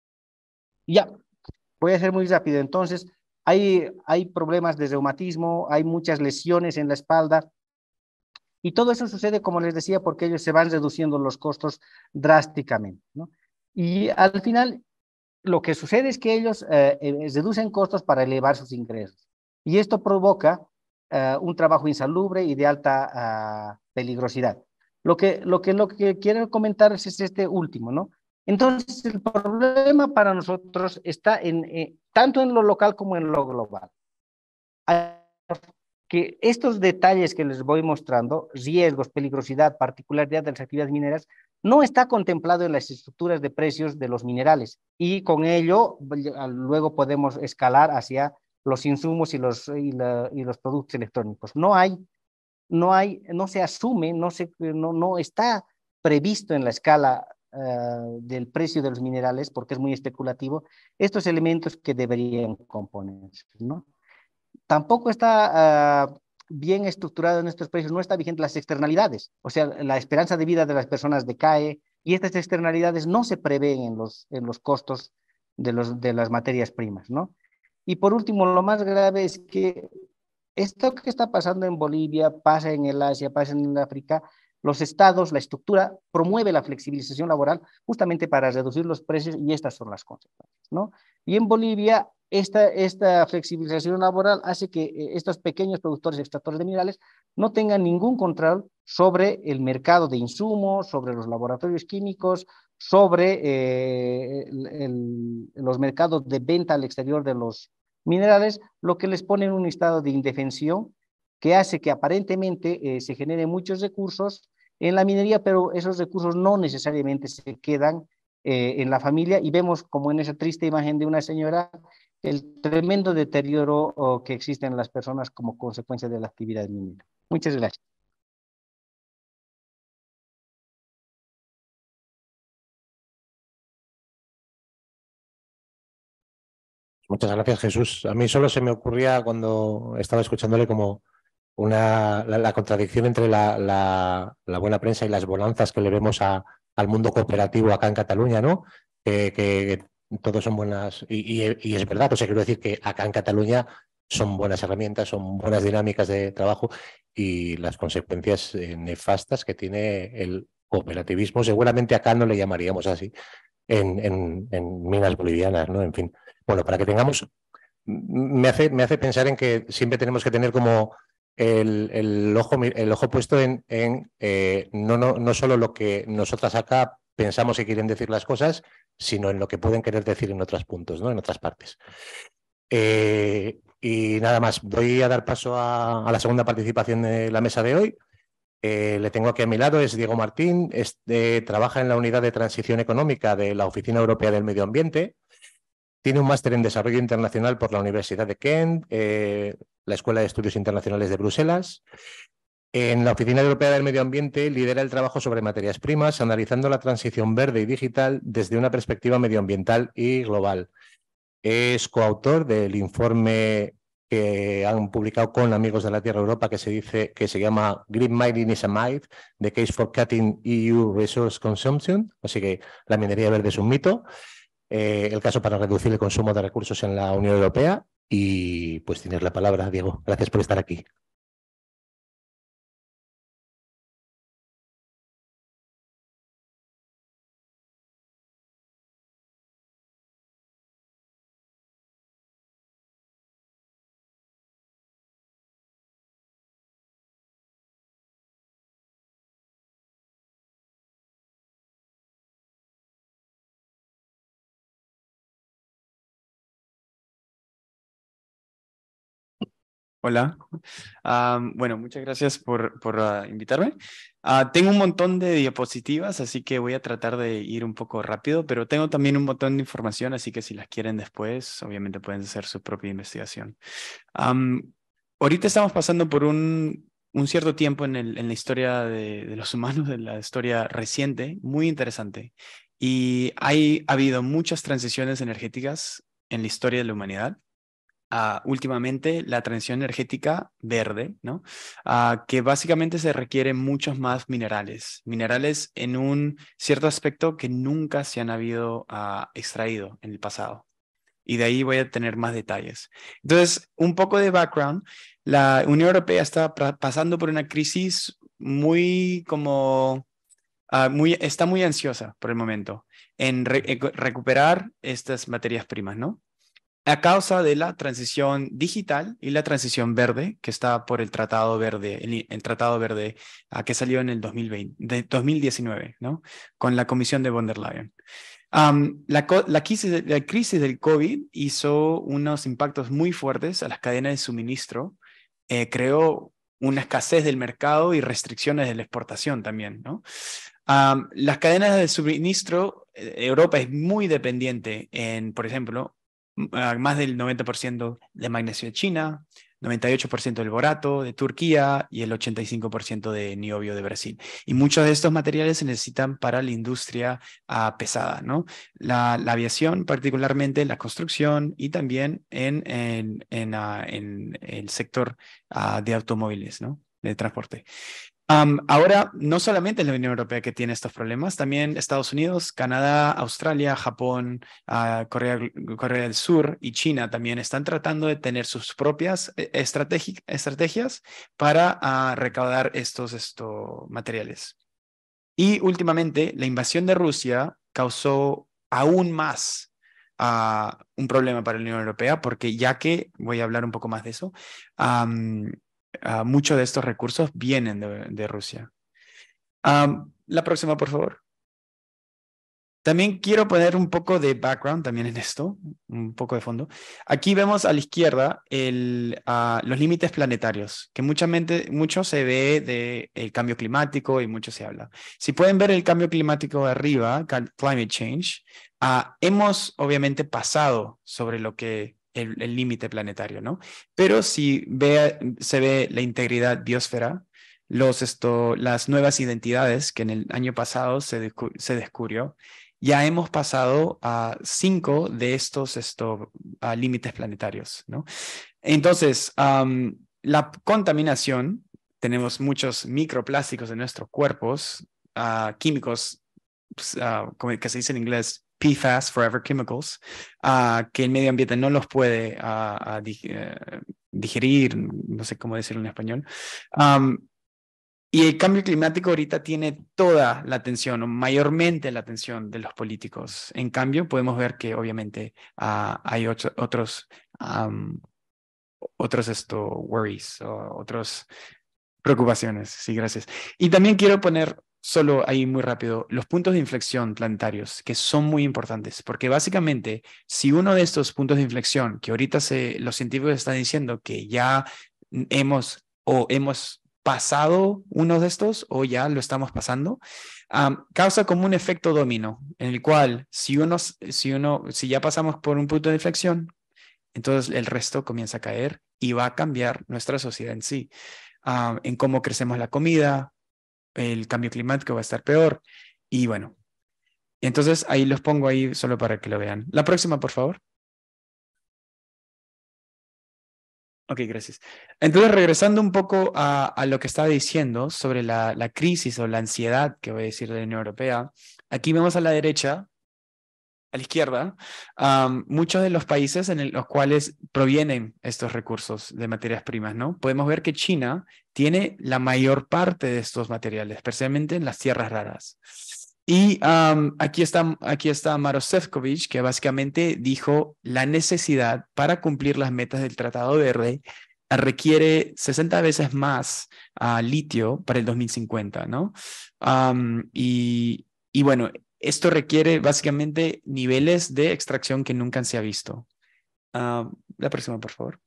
Ya, voy a ser muy rápido. Entonces, hay, hay problemas de reumatismo, hay muchas lesiones en la espalda, y todo eso sucede, como les decía, porque ellos se van reduciendo los costos drásticamente, ¿no? Y al final, lo que sucede es que ellos eh, eh, reducen costos para elevar sus ingresos. Y esto provoca eh, un trabajo insalubre y de alta uh, peligrosidad. Lo que, lo, que, lo que quiero comentar es este último, ¿no? Entonces, el problema para nosotros está en, eh, tanto en lo local como en lo global. Que estos detalles que les voy mostrando, riesgos, peligrosidad, particularidad de las actividades mineras, no está contemplado en las estructuras de precios de los minerales y con ello luego podemos escalar hacia los insumos y los, y la, y los productos electrónicos. No hay, no hay, no se asume, no, se, no, no está previsto en la escala uh, del precio de los minerales porque es muy especulativo estos elementos que deberían componerse, ¿no? Tampoco está uh, bien estructurado en estos precios, no está vigente las externalidades, o sea, la esperanza de vida de las personas decae y estas externalidades no se prevén en los, en los costos de, los, de las materias primas, ¿no? Y por último, lo más grave es que esto que está pasando en Bolivia pasa en el Asia, pasa en el África. Los estados, la estructura promueve la flexibilización laboral justamente para reducir los precios y estas son las consecuencias, ¿no? Y en Bolivia esta, esta flexibilización laboral hace que estos pequeños productores y extractores de minerales no tengan ningún control sobre el mercado de insumos, sobre los laboratorios químicos, sobre eh, el, el, los mercados de venta al exterior de los minerales, lo que les pone en un estado de indefensión que hace que aparentemente eh, se generen muchos recursos en la minería, pero esos recursos no necesariamente se quedan eh, en la familia, y vemos como en esa triste imagen de una señora el tremendo deterioro oh, que existe en las personas como consecuencia de la actividad minera. Muchas gracias. Muchas gracias, Jesús. A mí solo se me ocurría cuando estaba escuchándole como una, la, la contradicción entre la, la, la buena prensa y las bonanzas que le vemos a, al mundo cooperativo acá en Cataluña, ¿no? Que, que todos son buenas, y, y, y es verdad, o sea, quiero decir que acá en Cataluña son buenas herramientas, son buenas dinámicas de trabajo, y las consecuencias eh, nefastas que tiene el cooperativismo, seguramente acá no le llamaríamos así, en, en, en minas bolivianas, ¿no? En fin. Bueno, para que tengamos, me hace, me hace pensar en que siempre tenemos que tener como el, el, ojo, el ojo puesto en, en eh, no, no, no solo lo que nosotras acá pensamos que quieren decir las cosas, sino en lo que pueden querer decir en otros puntos, ¿no? En otras partes. Eh, y nada más, voy a dar paso a, a la segunda participación de la mesa de hoy. Eh, le tengo aquí a mi lado, es Diego Martín, es de, trabaja en la Unidad de Transición Económica de la Oficina Europea del Medio Ambiente. Tiene un máster en Desarrollo Internacional por la Universidad de Kent, eh, la Escuela de Estudios Internacionales de Bruselas. En la Oficina Europea del Medio Ambiente lidera el trabajo sobre materias primas, analizando la transición verde y digital desde una perspectiva medioambiental y global. Es coautor del informe que han publicado con Amigos de la Tierra Europa, que se dice que se llama Green Mining is a Myth, The Case for Cutting E U Resource Consumption. Así que la minería verde es un mito. Eh, el caso para reducir el consumo de recursos en la Unión Europea. Y pues tienes la palabra, Diego. Gracias por estar aquí. Hola, uh, bueno, muchas gracias por, por uh, invitarme. Uh, tengo un montón de diapositivas, así que voy a tratar de ir un poco rápido, pero tengo también un montón de información, así que si las quieren después, obviamente pueden hacer su propia investigación. Um, ahorita estamos pasando por un, un cierto tiempo en, el, en la historia de, de los humanos, de la historia reciente, muy interesante. Y hay, ha habido muchas transiciones energéticas en la historia de la humanidad. Uh, últimamente la transición energética verde, ¿no? Uh, que básicamente se requieren muchos más minerales, minerales en un cierto aspecto que nunca se han habido uh, extraído en el pasado. Y de ahí voy a tener más detalles. Entonces, un poco de background, la Unión Europea está pasando por una crisis muy como, uh, muy, está muy ansiosa por el momento en re recuperar estas materias primas, ¿no? A causa de la transición digital y la transición verde que está por el Tratado Verde, el, el Tratado Verde uh, que salió en el dos mil veinte, de dos mil diecinueve, ¿no? Con la Comisión de von der Leyen. Um, la, la, crisis, la crisis del COVID hizo unos impactos muy fuertes a las cadenas de suministro, eh, creó una escasez del mercado y restricciones de la exportación también, ¿no? Um, las cadenas de suministro, eh, Europa es muy dependiente en, por ejemplo, más del noventa por ciento de magnesio de China, noventa y ocho por ciento del borato de Turquía y el ochenta y cinco por ciento de niobio de Brasil. Y muchos de estos materiales se necesitan para la industria uh, pesada, ¿no? La, la aviación, particularmente la construcción y también en, en, en, uh, en el sector uh, de automóviles, ¿no? De transporte. Um, ahora, no solamente es la Unión Europea que tiene estos problemas, también Estados Unidos, Canadá, Australia, Japón, uh, Corea, Corea del Sur y China también están tratando de tener sus propias estrategi estrategias para uh, recaudar estos, estos materiales. Y últimamente, la invasión de Rusia causó aún más uh, un problema para la Unión Europea, porque ya que, voy a hablar un poco más de eso, um, Uh, muchos de estos recursos vienen de, de Rusia. Um, la próxima, por favor. También quiero poner un poco de background también en esto, un poco de fondo. Aquí vemos a la izquierda el, uh, los límites planetarios, que mucha mente, mucho se ve del cambio climático y mucho se habla. Si pueden ver el cambio climático de arriba, climate change, uh, hemos obviamente pasado sobre lo que el límite planetario, ¿no? Pero si ve, se ve la integridad biosfera, los, esto, las nuevas identidades que en el año pasado se, descu se descubrió, ya hemos pasado a cinco de estos esto, a límites planetarios, ¿no? Entonces, um, la contaminación, tenemos muchos microplásticos en nuestros cuerpos, uh, químicos, uh, como que se dice en inglés, P FAS, Forever Chemicals, uh, que el medio ambiente no los puede uh, uh, digerir, no sé cómo decirlo en español. Um, Y el cambio climático ahorita tiene toda la atención, o mayormente la atención de los políticos. En cambio, podemos ver que obviamente uh, hay otro, otros, um, otros esto, worries, o otras preocupaciones. Sí, gracias. Y también quiero poner solo ahí muy rápido los puntos de inflexión planetarios, que son muy importantes, porque básicamente si uno de estos puntos de inflexión, que ahorita se, los científicos están diciendo que ya hemos o hemos pasado uno de estos o ya lo estamos pasando, um, causa como un efecto dominó, en el cual si uno, si uno, si ya pasamos por un punto de inflexión, entonces el resto comienza a caer y va a cambiar nuestra sociedad en sí, um, en cómo crecemos la comida, el cambio climático va a estar peor y bueno, entonces ahí los pongo ahí solo para que lo vean. La próxima, por favor. Ok, gracias. Entonces, regresando un poco a, a lo que estaba diciendo sobre la, la crisis o la ansiedad que voy a decir de la Unión Europea, aquí vemos a la derecha, a la izquierda, um, muchos de los países en el, los cuales provienen estos recursos de materias primas, ¿no? Podemos ver que China tiene la mayor parte de estos materiales, especialmente en las tierras raras. Y um, aquí está, aquí está Maroš Šefčovič, que básicamente dijo la necesidad para cumplir las metas del Tratado Verde requiere sesenta veces más uh, litio para el dos mil cincuenta, ¿no? Um, y, y bueno, esto requiere básicamente niveles de extracción que nunca se ha visto. Uh, la próxima, por favor.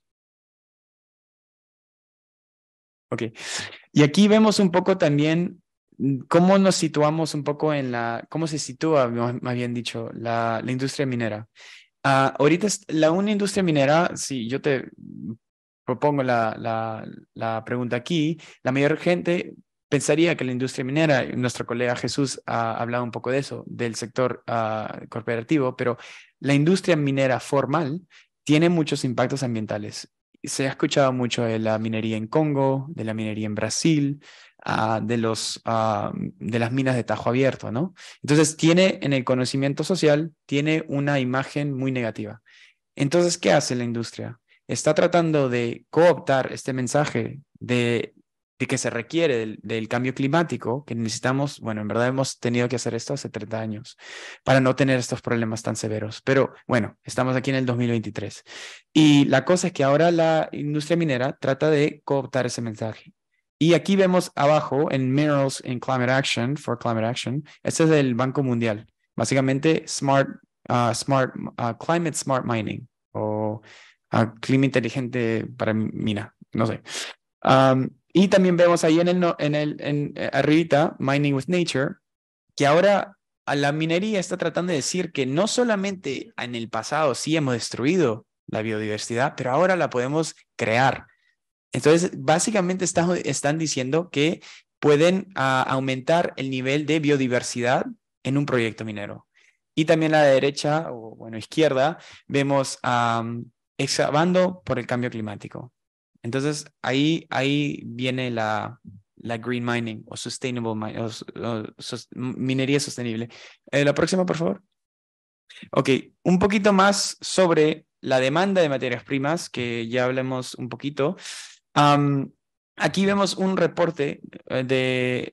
Ok. Y aquí vemos un poco también cómo nos situamos un poco en la, cómo se sitúa, más bien dicho, la, la industria minera. Uh, ahorita es la una industria minera, si yo te propongo la, la, la pregunta aquí, la mayor gente pensaría que la industria minera, nuestro colega Jesús ha hablado un poco de eso, del sector uh, corporativo, pero la industria minera formal tiene muchos impactos ambientales. Se ha escuchado mucho de la minería en Congo, de la minería en Brasil, uh, de, los, uh, de las minas de Tajo Abierto, ¿no? Entonces, tiene en el conocimiento social, tiene una imagen muy negativa. Entonces, ¿qué hace la industria? Está tratando de cooptar este mensaje de, de que se requiere del, del cambio climático, que necesitamos, bueno, en verdad hemos tenido que hacer esto hace treinta años para no tener estos problemas tan severos. Pero bueno, estamos aquí en el dos mil veintitrés. Y la cosa es que ahora la industria minera trata de cooptar ese mensaje. Y aquí vemos abajo en Minerals in Climate Action, for Climate Action, este es el Banco Mundial. Básicamente, smart, uh, smart, uh, Climate Smart Mining o Uh, clima inteligente para mina, no sé. Um, y también vemos ahí en el, no, en el en, eh, arribita, Mining with Nature, que ahora a la minería está tratando de decir que no solamente en el pasado sí hemos destruido la biodiversidad, pero ahora la podemos crear. Entonces, básicamente están, están diciendo que pueden uh, aumentar el nivel de biodiversidad en un proyecto minero. Y también a la derecha, o bueno, izquierda, vemos um, excavando por el cambio climático. Entonces, ahí, ahí viene la, la green mining o sustainable mining, o, o, sos, minería sostenible. Eh, la próxima, por favor. Ok, un poquito más sobre la demanda de materias primas, que ya hablemos un poquito. Um, aquí vemos un reporte de,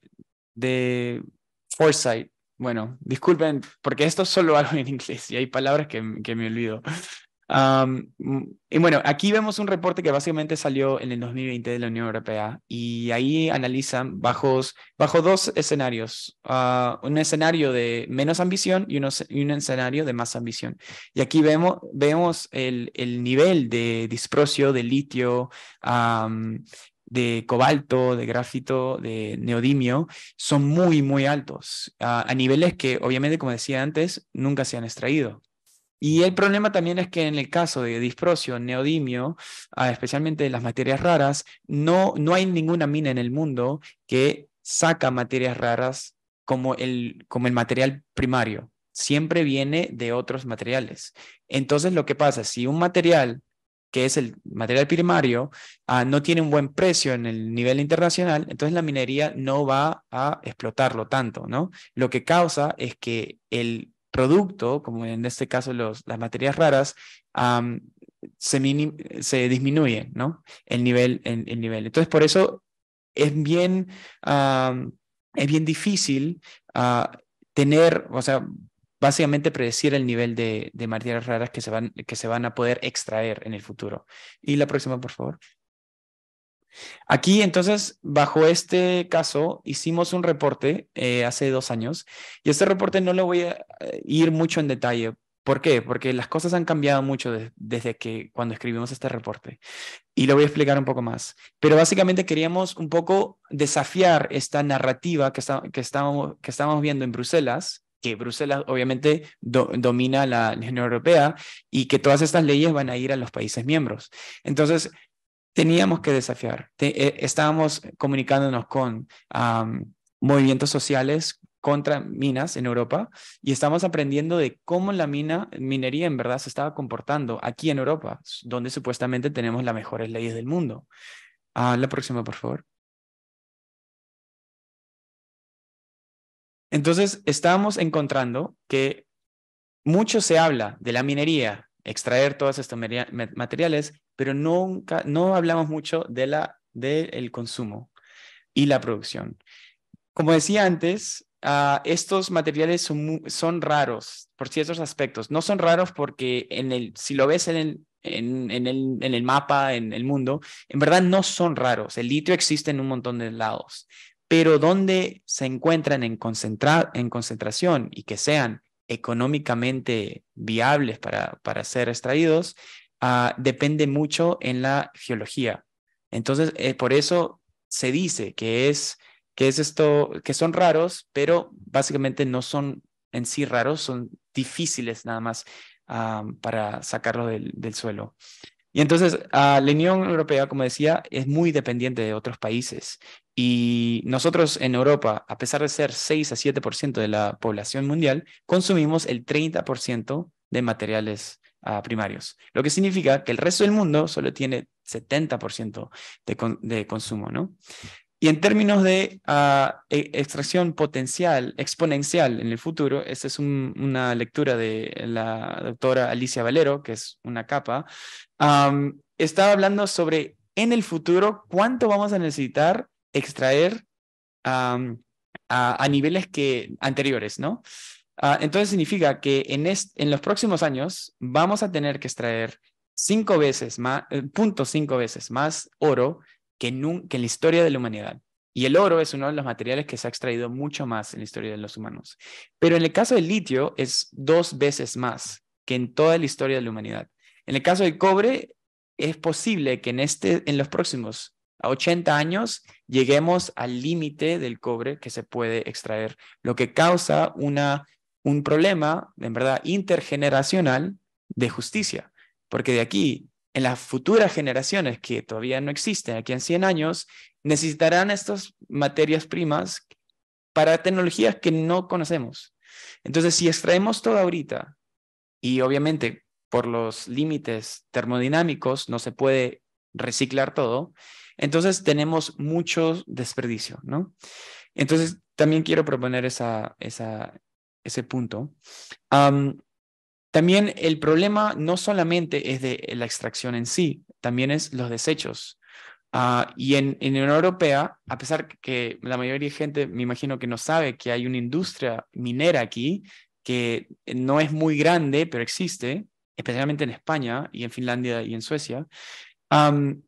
de Foresight. Bueno, disculpen, porque esto solo hablo en inglés y hay palabras que, que me olvido. Um, y bueno, aquí vemos un reporte que básicamente salió en el dos mil veinte de la Unión Europea y ahí analizan bajos, bajo dos escenarios, uh, un escenario de menos ambición y, uno, y un escenario de más ambición. Y aquí vemos, vemos el, el nivel de disprocio, de litio, um, de cobalto, de grafito, de neodimio, son muy, muy altos, uh, a niveles que obviamente, como decía antes, nunca se han extraído. Y el problema también es que en el caso de disprosio, neodimio, uh, especialmente de las materias raras, no, no hay ninguna mina en el mundo que saca materias raras como el, como el material primario. Siempre viene de otros materiales. Entonces, lo que pasa, si un material que es el material primario, uh, no tiene un buen precio en el nivel internacional, entonces la minería no va a explotarlo tanto, ¿no? Lo que causa es que el producto, como en este caso los, las materias raras, um, se, minim, se disminuye, ¿no? El nivel, el, el nivel. Entonces, por eso es bien, um, es bien difícil uh, tener, o sea, básicamente predecir el nivel de, de materias raras que se, van, que se van a poder extraer en el futuro. Y la próxima, por favor. Aquí, entonces, bajo este caso, hicimos un reporte eh, hace dos años y este reporte no lo voy a ir mucho en detalle. ¿Por qué? Porque las cosas han cambiado mucho de, desde que cuando escribimos este reporte y lo voy a explicar un poco más. Pero básicamente queríamos un poco desafiar esta narrativa que, está, que, estábamos, que estábamos viendo en Bruselas, que Bruselas obviamente do, domina la Unión Europea y que todas estas leyes van a ir a los países miembros. Entonces, teníamos que desafiar. Te, eh, estábamos comunicándonos con um, movimientos sociales contra minas en Europa y estamos aprendiendo de cómo la mina, minería en verdad se estaba comportando aquí en Europa, donde supuestamente tenemos las mejores leyes del mundo. Uh, la próxima, por favor. Entonces, estábamos encontrando que mucho se habla de la minería, extraer todos estos materiales, pero nunca, no hablamos mucho de la, del consumo y la producción. Como decía antes, uh, estos materiales son, son raros por ciertos aspectos. No son raros porque en el, si lo ves en el, en, en, el, en el mapa, en el mundo, en verdad no son raros. El litio existe en un montón de lados, pero donde se encuentran en, concentra, en concentración y que sean económicamente viables para, para ser extraídos, uh, depende mucho en la geología. Entonces, eh, por eso se dice que es, que es esto, que son raros, pero básicamente no son en sí raros, son difíciles nada más um, para sacarlos del, del suelo. Y entonces, uh, la Unión Europea, como decía, es muy dependiente de otros países. Y nosotros en Europa, a pesar de ser seis a siete por ciento de la población mundial, consumimos el treinta por ciento de materiales uh, primarios. Lo que significa que el resto del mundo solo tiene setenta por ciento de, con, de consumo, ¿no? Y en términos de uh, extracción potencial, exponencial en el futuro, esta es un, una lectura de la doctora Alicia Valero, que es una capa, um, estaba hablando sobre en el futuro cuánto vamos a necesitar extraer um, a, a niveles que, anteriores, ¿no? Uh, entonces significa que en, est, en los próximos años vamos a tener que extraer cinco veces más, eh, punto cinco veces más oro que, nun, que en la historia de la humanidad. Y el oro es uno de los materiales que se ha extraído mucho más en la historia de los humanos. Pero en el caso del litio es dos veces más que en toda la historia de la humanidad. En el caso del cobre es posible que en, este, en los próximos ochenta años lleguemos al límite del cobre que se puede extraer, lo que causa una, un problema, en verdad, intergeneracional de justicia. Porque de aquí, en las futuras generaciones que todavía no existen, aquí en cien años, necesitarán estas materias primas para tecnologías que no conocemos. Entonces, si extraemos todo ahorita, y obviamente por los límites termodinámicos no se puede reciclar todo, entonces tenemos mucho desperdicio, ¿no? Entonces, también quiero proponer esa, esa, ese punto. Um, También el problema no solamente es de la extracción en sí, también es los desechos. Uh, y en, en la Unión Europea, a pesar que la mayoría de gente, me imagino que no sabe que hay una industria minera aquí, que no es muy grande, pero existe, especialmente en España y en Finlandia y en Suecia, um,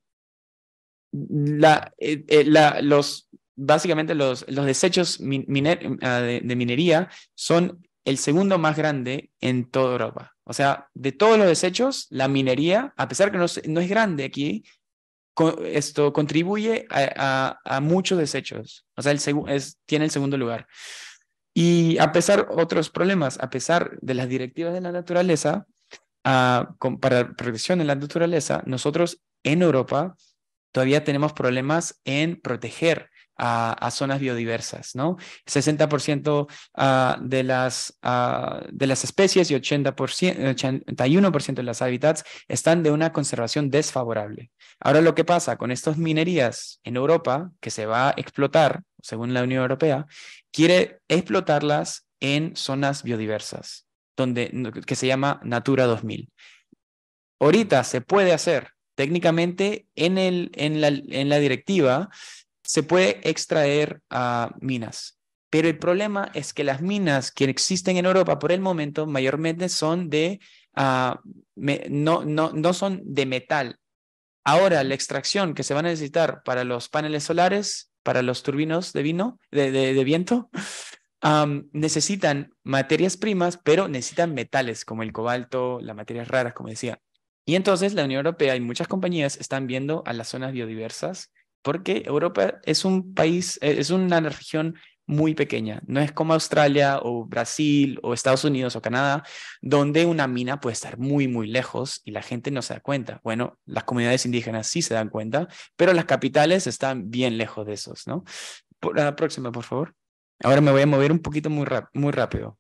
la, eh, eh, la, los, básicamente los, los desechos min, miner, uh, de, de minería son el segundo más grande en toda Europa. O sea, de todos los desechos, la minería, a pesar que no, no es grande aquí, con, esto contribuye a, a, a muchos desechos. O sea, el es, tiene el segundo lugar. Y a pesar de otros problemas, a pesar de las directivas de la naturaleza, uh, con, para protección de la naturaleza, nosotros en Europa todavía tenemos problemas en proteger a, a zonas biodiversas, ¿no? sesenta por ciento uh, de, las, uh, de las especies y ochenta por ciento, ochenta y uno por ciento de los hábitats están de una conservación desfavorable. Ahora lo que pasa con estas minerías en Europa, que se va a explotar, según la Unión Europea, quiere explotarlas en zonas biodiversas, donde, que se llama Natura dos mil. Ahorita se puede hacer, técnicamente en, el, en, la, en la directiva, se puede extraer uh, minas. Pero el problema es que las minas que existen en Europa por el momento mayormente son de, uh, me, no, no, no son de metal. Ahora la extracción que se va a necesitar para los paneles solares, para los turbinos de, vino, de, de, de viento, um, necesitan materias primas, pero necesitan metales como el cobalto, las materias raras, como decía. Y entonces la Unión Europea y muchas compañías están viendo a las zonas biodiversas porque Europa es un país, es una región muy pequeña. No es como Australia o Brasil o Estados Unidos o Canadá, donde una mina puede estar muy, muy lejos y la gente no se da cuenta. Bueno, las comunidades indígenas sí se dan cuenta, pero las capitales están bien lejos de esos, ¿no? Por, la próxima, por favor. Ahora me voy a mover un poquito muy, rap muy rápido.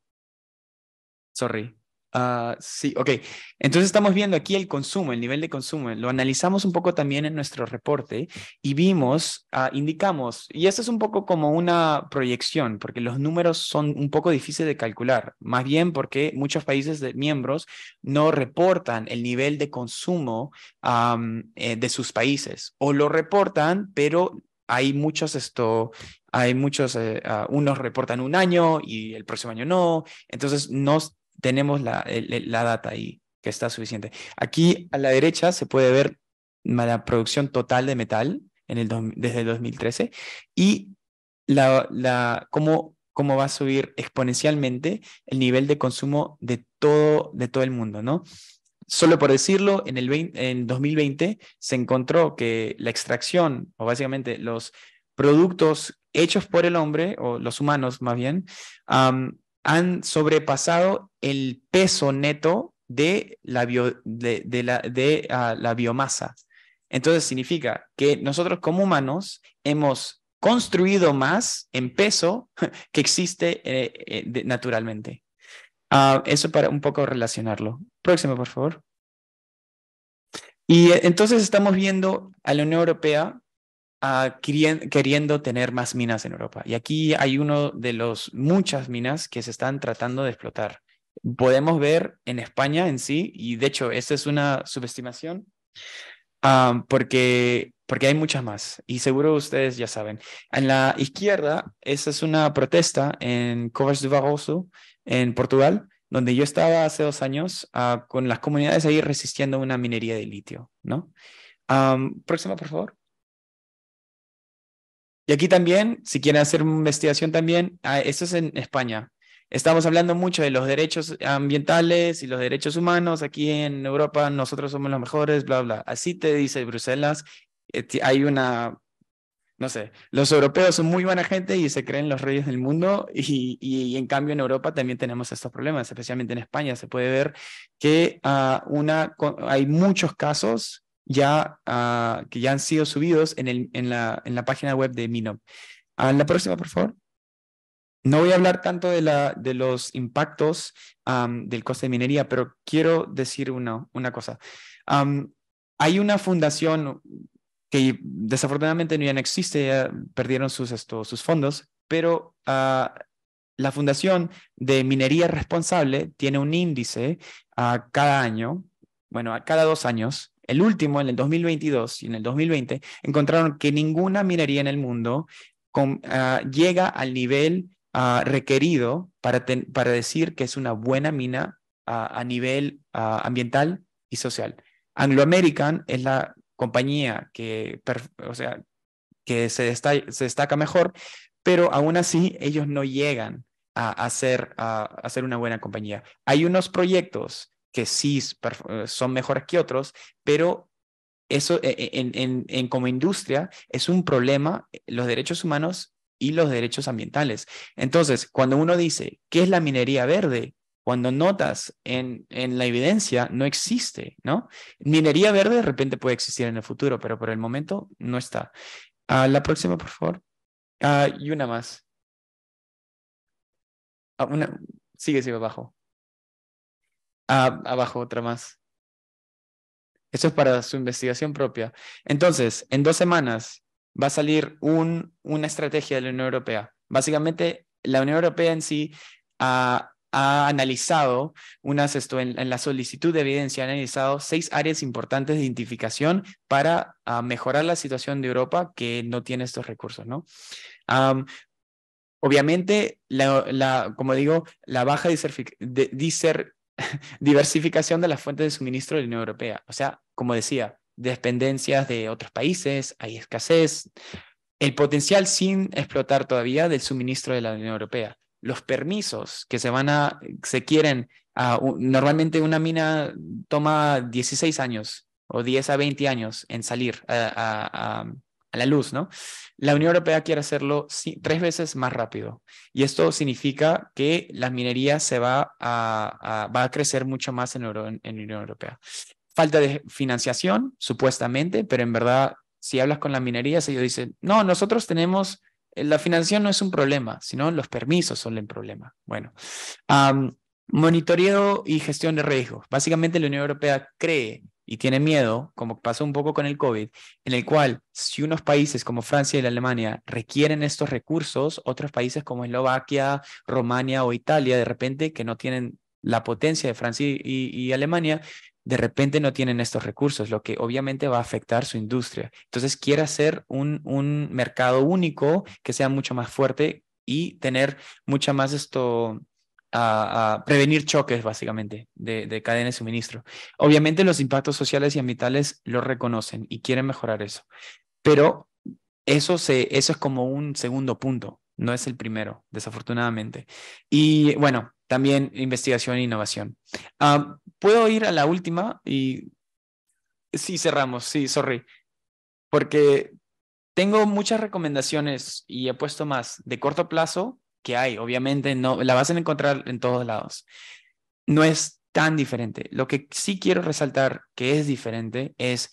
Sorry. Uh, sí, ok. Entonces estamos viendo aquí el consumo, el nivel de consumo. Lo analizamos un poco también en nuestro reporte y vimos, uh, indicamos, y esto es un poco como una proyección, porque los números son un poco difíciles de calcular, más bien porque muchos países de miembros no reportan el nivel de consumo um, eh, de sus países, o lo reportan, pero hay muchos esto, hay muchos, eh, uh, unos reportan un año y el próximo año no, entonces no tenemos la, la data ahí que está suficiente. Aquí a la derecha se puede ver la producción total de metal en el dos, desde el dos mil trece y la, la, cómo, cómo va a subir exponencialmente el nivel de consumo de todo, de todo el mundo, ¿no? Solo por decirlo, en el veinte, en dos mil veinte se encontró que la extracción, o básicamente los productos hechos por el hombre, o los humanos más bien, um, han sobrepasado el peso neto de la, bio, de, de la, de, uh, la biomasa. Entonces significa que nosotros como humanos hemos construido más en peso que existe eh, eh, de, naturalmente. Uh, eso para un poco relacionarlo. Próximo, por favor. Y entonces estamos viendo a la Unión Europea Uh, queriendo, queriendo tener más minas en Europa. Y aquí hay uno de los muchas minas que se están tratando de explotar. Podemos ver en España en sí, y de hecho esta es una subestimación, um, porque, porque hay muchas más, y seguro ustedes ya saben. En la izquierda, esa es una protesta en Covas de Barroso, en Portugal, donde yo estaba hace dos años uh, con las comunidades ahí resistiendo a una minería de litio, ¿no? Um, próxima, por favor. Y aquí también, si quieren hacer una investigación también, ah, esto es en España. Estamos hablando mucho de los derechos ambientales y los derechos humanos. Aquí en Europa nosotros somos los mejores, bla, bla. Así te dice Bruselas. Eh, hay una, no sé, los europeos son muy buena gente y se creen los reyes del mundo. Y, y, y en cambio en Europa también tenemos estos problemas, especialmente en España. Se puede ver que uh, una, hay muchos casos ya uh, que ya han sido subidos en, el, en, la, en la página web de MINOP. Uh, la próxima, por favor. No voy a hablar tanto de, la, de los impactos um, del coste de minería, pero quiero decir una, una cosa. Um, hay una fundación que desafortunadamente ya no existe, ya perdieron sus, esto, sus fondos, pero uh, la Fundación de Minería Responsable tiene un índice uh, cada año, bueno, a cada dos años. El último, en el dos mil veintidós y en el dos mil veinte, encontraron que ninguna minería en el mundo con, uh, llega al nivel uh, requerido para, ten, para decir que es una buena mina a, a nivel uh, ambiental y social. Anglo American es la compañía que, o sea, que se, desta se destaca mejor, pero aún así ellos no llegan a, a, ser, a, a ser una buena compañía. Hay unos proyectos que sí son mejores que otros, pero eso en, en, en como industria es un problema, los derechos humanos y los derechos ambientales. Entonces, cuando uno dice, ¿qué es la minería verde? Cuando notas en, en la evidencia, no existe, ¿no? Minería verde de repente puede existir en el futuro, pero por el momento no está. Uh, la próxima, por favor. Uh, y una más. Uh, una, sigue, sigue abajo. Uh, abajo, otra más. Eso es para su investigación propia. Entonces, en dos semanas va a salir un, una estrategia de la Unión Europea. Básicamente, la Unión Europea en sí ha, ha analizado, unas, esto, en, en la solicitud de evidencia, ha analizado seis áreas importantes de identificación para uh, mejorar la situación de Europa que no tiene estos recursos, ¿no? Um, obviamente, la, la, como digo, la baja de, diser, diversificación de las fuentes de suministro de la Unión Europea. O sea, como decía, dependencias de otros países, hay escasez, el potencial sin explotar todavía del suministro de la Unión Europea. Los permisos que se van a, se quieren, uh, normalmente una mina toma dieciséis años o diez a veinte años en salir a, a, a, a la luz, ¿no? La Unión Europea quiere hacerlo sí, tres veces más rápido. Y esto significa que la minería se va a, a, va a crecer mucho más en, Euro, en, en la Unión Europea. Falta de financiación, supuestamente, pero en verdad, si hablas con las minerías, ellos dicen, no, nosotros tenemos, la financiación no es un problema, sino los permisos son el problema. Bueno, um, monitoreo y gestión de riesgos. Básicamente la Unión Europea cree y tiene miedo, como pasó un poco con el COVID, en el cual si unos países como Francia y Alemania requieren estos recursos, otros países como Eslovaquia, Rumania o Italia, de repente que no tienen la potencia de Francia y, y Alemania, de repente no tienen estos recursos, lo que obviamente va a afectar su industria. Entonces quiere hacer un, un mercado único que sea mucho más fuerte y tener mucha más esto... A, a prevenir choques, básicamente, de, de cadena de suministro. Obviamente los impactos sociales y ambientales lo reconocen y quieren mejorar eso, pero eso, se, eso es como un segundo punto, no es el primero, desafortunadamente. Y bueno, también investigación e innovación. Uh, ¿Puedo ir a la última? Y sí, cerramos, sí, sorry, porque tengo muchas recomendaciones y he puesto más de corto plazo que hay, obviamente no, la vas a encontrar en todos lados. No es tan diferente. Lo que sí quiero resaltar que es diferente es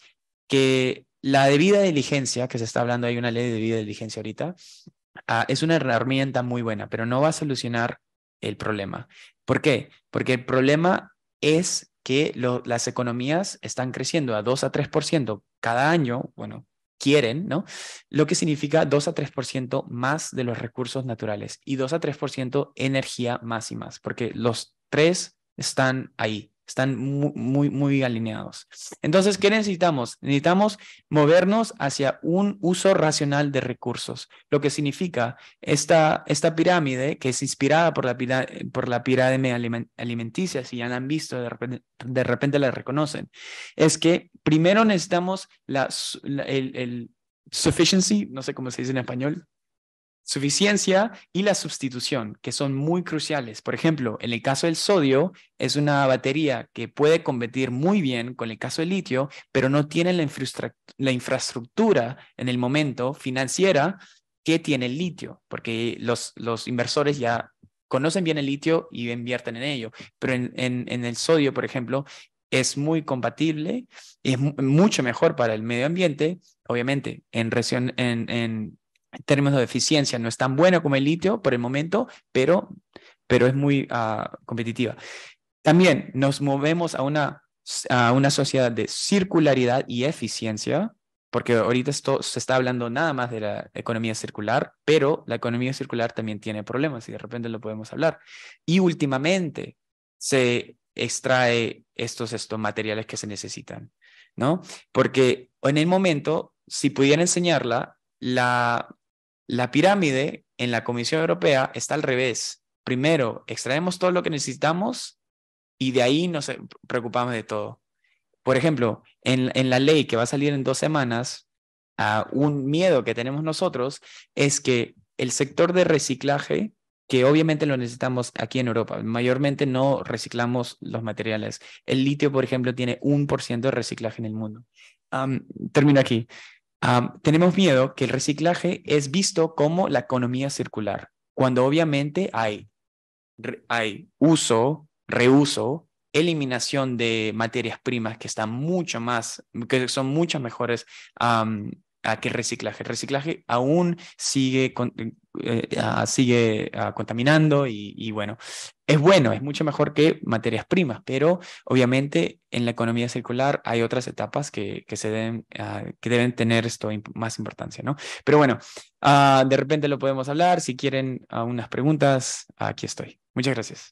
que la debida diligencia, que se está hablando, hay una ley de debida diligencia ahorita, uh, es una herramienta muy buena, pero no va a solucionar el problema. ¿Por qué? Porque el problema es que lo, las economías están creciendo a dos a tres por ciento cada año, bueno, quieren, ¿no? Lo que significa dos a tres por ciento más de los recursos naturales y dos a tres por ciento energía más y más, porque los tres están ahí, están muy, muy, muy alineados. Entonces, ¿qué necesitamos? Necesitamos movernos hacia un uso racional de recursos, lo que significa esta, esta pirámide que es inspirada por la, por la pirámide alimenticia, si ya la han visto, de repente, de repente la reconocen, es que primero necesitamos la, la, el, el sufficiency, no sé cómo se dice en español, suficiencia y la sustitución, que son muy cruciales. Por ejemplo, en el caso del sodio, es una batería que puede competir muy bien con el caso del litio, pero no tiene la, infra la infraestructura en el momento financiera que tiene el litio, porque los, los inversores ya conocen bien el litio y invierten en ello. Pero en, en, en el sodio, por ejemplo, es muy compatible, es mucho mejor para el medio ambiente, obviamente, en, en, en En términos de eficiencia no es tan bueno como el litio por el momento, pero, pero es muy uh, competitiva. También nos movemos a una, a una sociedad de circularidad y eficiencia, porque ahorita esto se está hablando nada más de la economía circular, pero la economía circular también tiene problemas y de repente lo podemos hablar. Y últimamente se extrae estos, estos materiales que se necesitan, ¿no? Porque en el momento, si pudiera enseñarla, la... La pirámide en la Comisión Europea está al revés. Primero, extraemos todo lo que necesitamos y de ahí nos preocupamos de todo. Por ejemplo, en, en la ley que va a salir en dos semanas, uh, un miedo que tenemos nosotros es que el sector de reciclaje, que obviamente lo necesitamos aquí en Europa, mayormente no reciclamos los materiales. El litio, por ejemplo, tiene un por ciento de reciclaje en el mundo. Um, termino aquí. Um, tenemos miedo que el reciclaje es visto como la economía circular, cuando obviamente hay, hay uso, reuso, eliminación de materias primas que están mucho más, que son mucho mejores um, a que el reciclaje. El reciclaje aún sigue, con, eh, uh, sigue uh, contaminando y, y bueno, es bueno, es mucho mejor que materias primas, pero obviamente en la economía circular hay otras etapas que, que, se deben, uh, que deben tener esto imp más importancia, ¿no? Pero bueno, uh, de repente lo podemos hablar. Si quieren uh, unas preguntas, aquí estoy. Muchas gracias.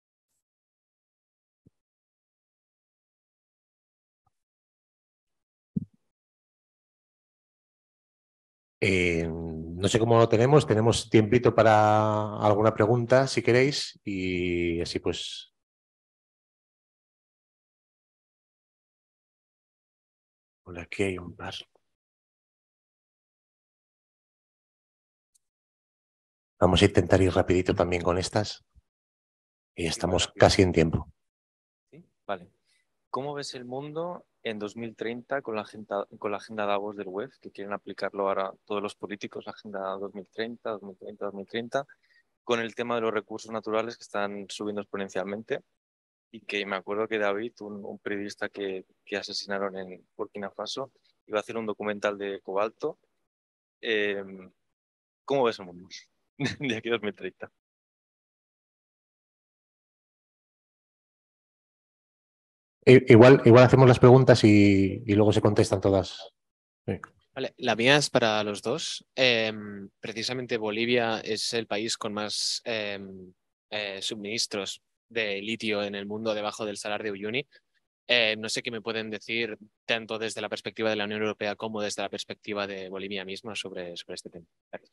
Eh, no sé cómo lo tenemos, tenemos tiempito para alguna pregunta si queréis y así pues. Por aquí hay un par. Vamos a intentar ir rapidito también con estas y estamos casi en tiempo. ¿Sí? Vale. ¿Cómo ves el mundo en dos mil treinta con la agenda, con la agenda Davos del W E F, que quieren aplicarlo ahora todos los políticos, la agenda dos mil treinta, dos mil treinta, dos mil treinta, con el tema de los recursos naturales que están subiendo exponencialmente? Y que me acuerdo que David, un, un periodista que, que asesinaron en Burkina Faso, iba a hacer un documental de cobalto. Eh, ¿Cómo ves el mundo de aquí a dos mil treinta? Igual, igual hacemos las preguntas y, y luego se contestan todas. Sí. Vale, la mía es para los dos. Eh, precisamente Bolivia es el país con más eh, eh, suministros de litio en el mundo debajo del Salar de Uyuni. Eh, no sé qué me pueden decir tanto desde la perspectiva de la Unión Europea como desde la perspectiva de Bolivia misma sobre, sobre este tema. Gracias.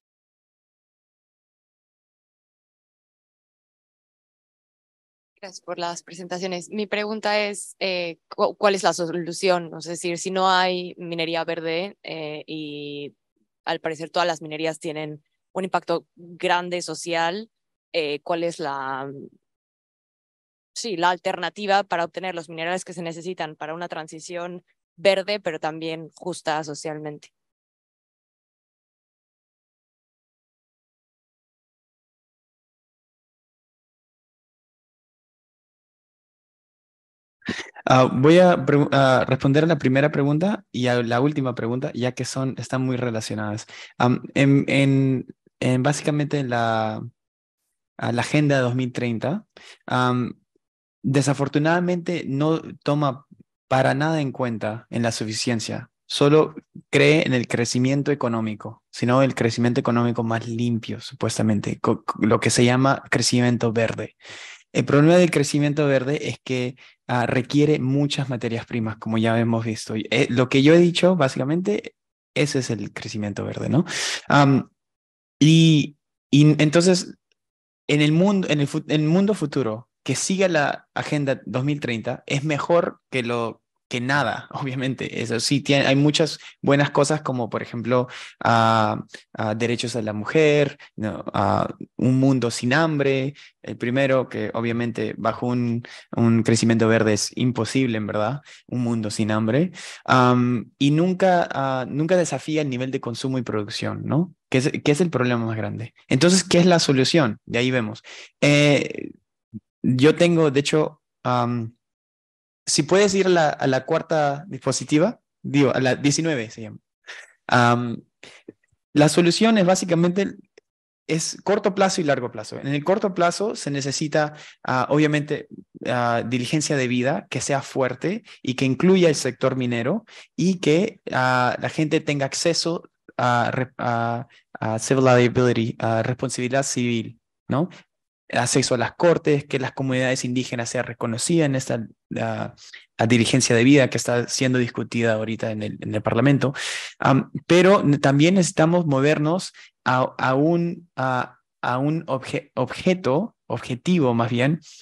Gracias por las presentaciones. Mi pregunta es, eh, ¿cuál es la solución? Es decir, si no hay minería verde eh, y al parecer todas las minerías tienen un impacto grande social, eh, ¿cuál es la, sí, la alternativa para obtener los minerales que se necesitan para una transición verde, pero también justa socialmente? Uh, voy a, a responder a la primera pregunta y a la última pregunta, ya que son, están muy relacionadas. Um, en, en, en básicamente en la, a la Agenda dos mil treinta, um, desafortunadamente no toma para nada en cuenta en la suficiencia, solo cree en el crecimiento económico, sino el crecimiento económico más limpio, supuestamente, lo que se llama crecimiento verde. El problema del crecimiento verde es que uh, requiere muchas materias primas, como ya hemos visto. Eh, lo que yo he dicho, básicamente, ese es el crecimiento verde, ¿no? Um, y, y entonces, en el mundo, en el, en el mundo futuro, que siga la Agenda dos mil treinta, es mejor que lo que nada, obviamente. Eso sí, tiene, hay muchas buenas cosas como, por ejemplo, uh, uh, derechos de la mujer, no, uh, un mundo sin hambre. El primero, que obviamente bajo un, un crecimiento verde es imposible, en verdad, un mundo sin hambre. Um, y nunca, uh, nunca desafía el nivel de consumo y producción, ¿no? Que es, que es el problema más grande. Entonces, ¿qué es la solución? De ahí vemos. Eh, yo tengo, de hecho... Um, si puedes ir a la, a la cuarta diapositiva, digo, a la diecinueve se llama. Um, la solución es básicamente, es corto plazo y largo plazo. En el corto plazo se necesita, uh, obviamente, uh, diligencia de vida que sea fuerte y que incluya el sector minero y que uh, la gente tenga acceso a, a, a civil liability, a responsabilidad civil, ¿no? Acceso a las cortes, que las comunidades indígenas sean reconocidas en esta la, la diligencia de vida que está siendo discutida ahorita en el, en el Parlamento. Um, pero también necesitamos movernos a, a un, a, a un obje, objeto, objetivo más bien,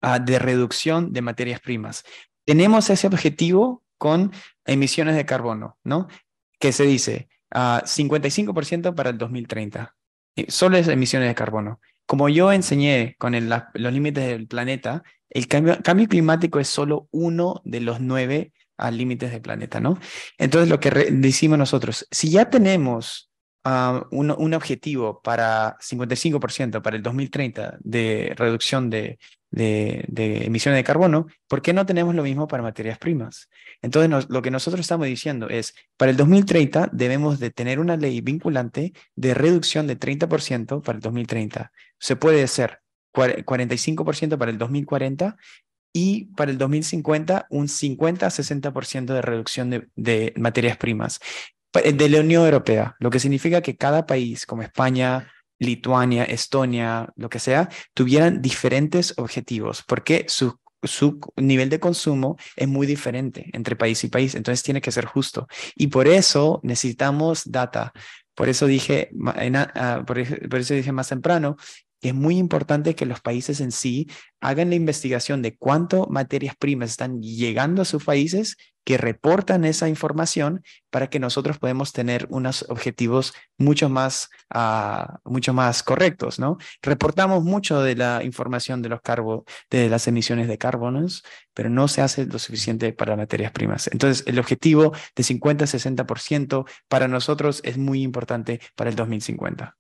uh, de reducción de materias primas. Tenemos ese objetivo con emisiones de carbono, ¿no? Que se dice uh, cincuenta y cinco por ciento para el dos mil treinta. Solo es emisiones de carbono. Como yo enseñé con el, la, los límites del planeta, el cambio, cambio climático es solo uno de los nueve uh, límites del planeta, ¿no? Entonces, lo que re, decimos nosotros, si ya tenemos uh, un, un objetivo para cincuenta y cinco por ciento para el dos mil treinta de reducción de, de, de emisiones de carbono, ¿por qué no tenemos lo mismo para materias primas? Entonces, nos, lo que nosotros estamos diciendo es, para el dos mil treinta debemos de tener una ley vinculante de reducción de treinta por ciento para el dos mil treinta. Se puede hacer cuarenta y cinco por ciento para el dos mil cuarenta y para el dos mil cincuenta un cincuenta a sesenta por ciento de reducción de, de materias primas de la Unión Europea, lo que significa que cada país como España, Lituania, Estonia, lo que sea, tuvieran diferentes objetivos, porque su, su nivel de consumo es muy diferente entre país y país, entonces tiene que ser justo. Y por eso necesitamos data. Por eso dije, en, uh, por, por eso dije más temprano, que es muy importante que los países en sí hagan la investigación de cuánto materias primas están llegando a sus países, que reportan esa información para que nosotros podamos tener unos objetivos mucho más, uh, mucho más correctos, ¿no? Reportamos mucho de la información de los carbo, de las emisiones de carbonos, pero no se hace lo suficiente para materias primas. Entonces, el objetivo de cincuenta a sesenta por ciento para nosotros es muy importante para el dos mil cincuenta.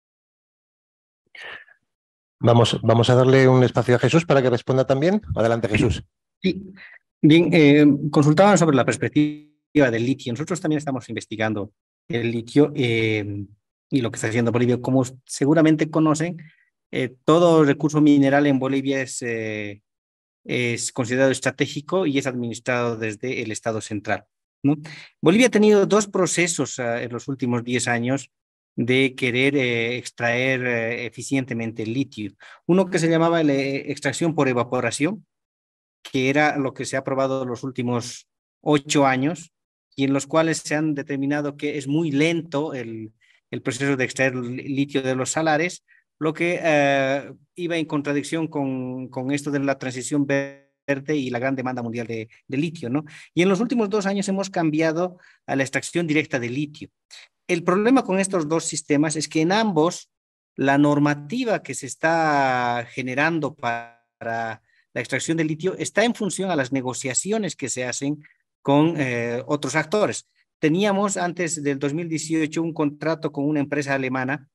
Vamos, vamos a darle un espacio a Jesús para que responda también. Adelante, Jesús. Sí, bien, eh, consultaban sobre la perspectiva del litio. Nosotros también estamos investigando el litio eh, y lo que está haciendo Bolivia. Como seguramente conocen, eh, todo recurso mineral en Bolivia es, eh, es considerado estratégico y es administrado desde el Estado central, ¿no? Bolivia ha tenido dos procesos uh, en los últimos diez años de querer eh, extraer eh, eficientemente el litio. Uno que se llamaba la eh, extracción por evaporación, que era lo que se ha aprobado en los últimos ocho años, y en los cuales se han determinado que es muy lento el, el proceso de extraer el litio de los salares, lo que eh, iba en contradicción con, con esto de la transición verde y la gran demanda mundial de, de litio, ¿no? Y en los últimos dos años hemos cambiado a la extracción directa de litio. El problema con estos dos sistemas es que en ambos la normativa que se está generando para la extracción de litio está en función a las negociaciones que se hacen con eh, otros actores. Teníamos antes del dos mil dieciocho un contrato con una empresa alemana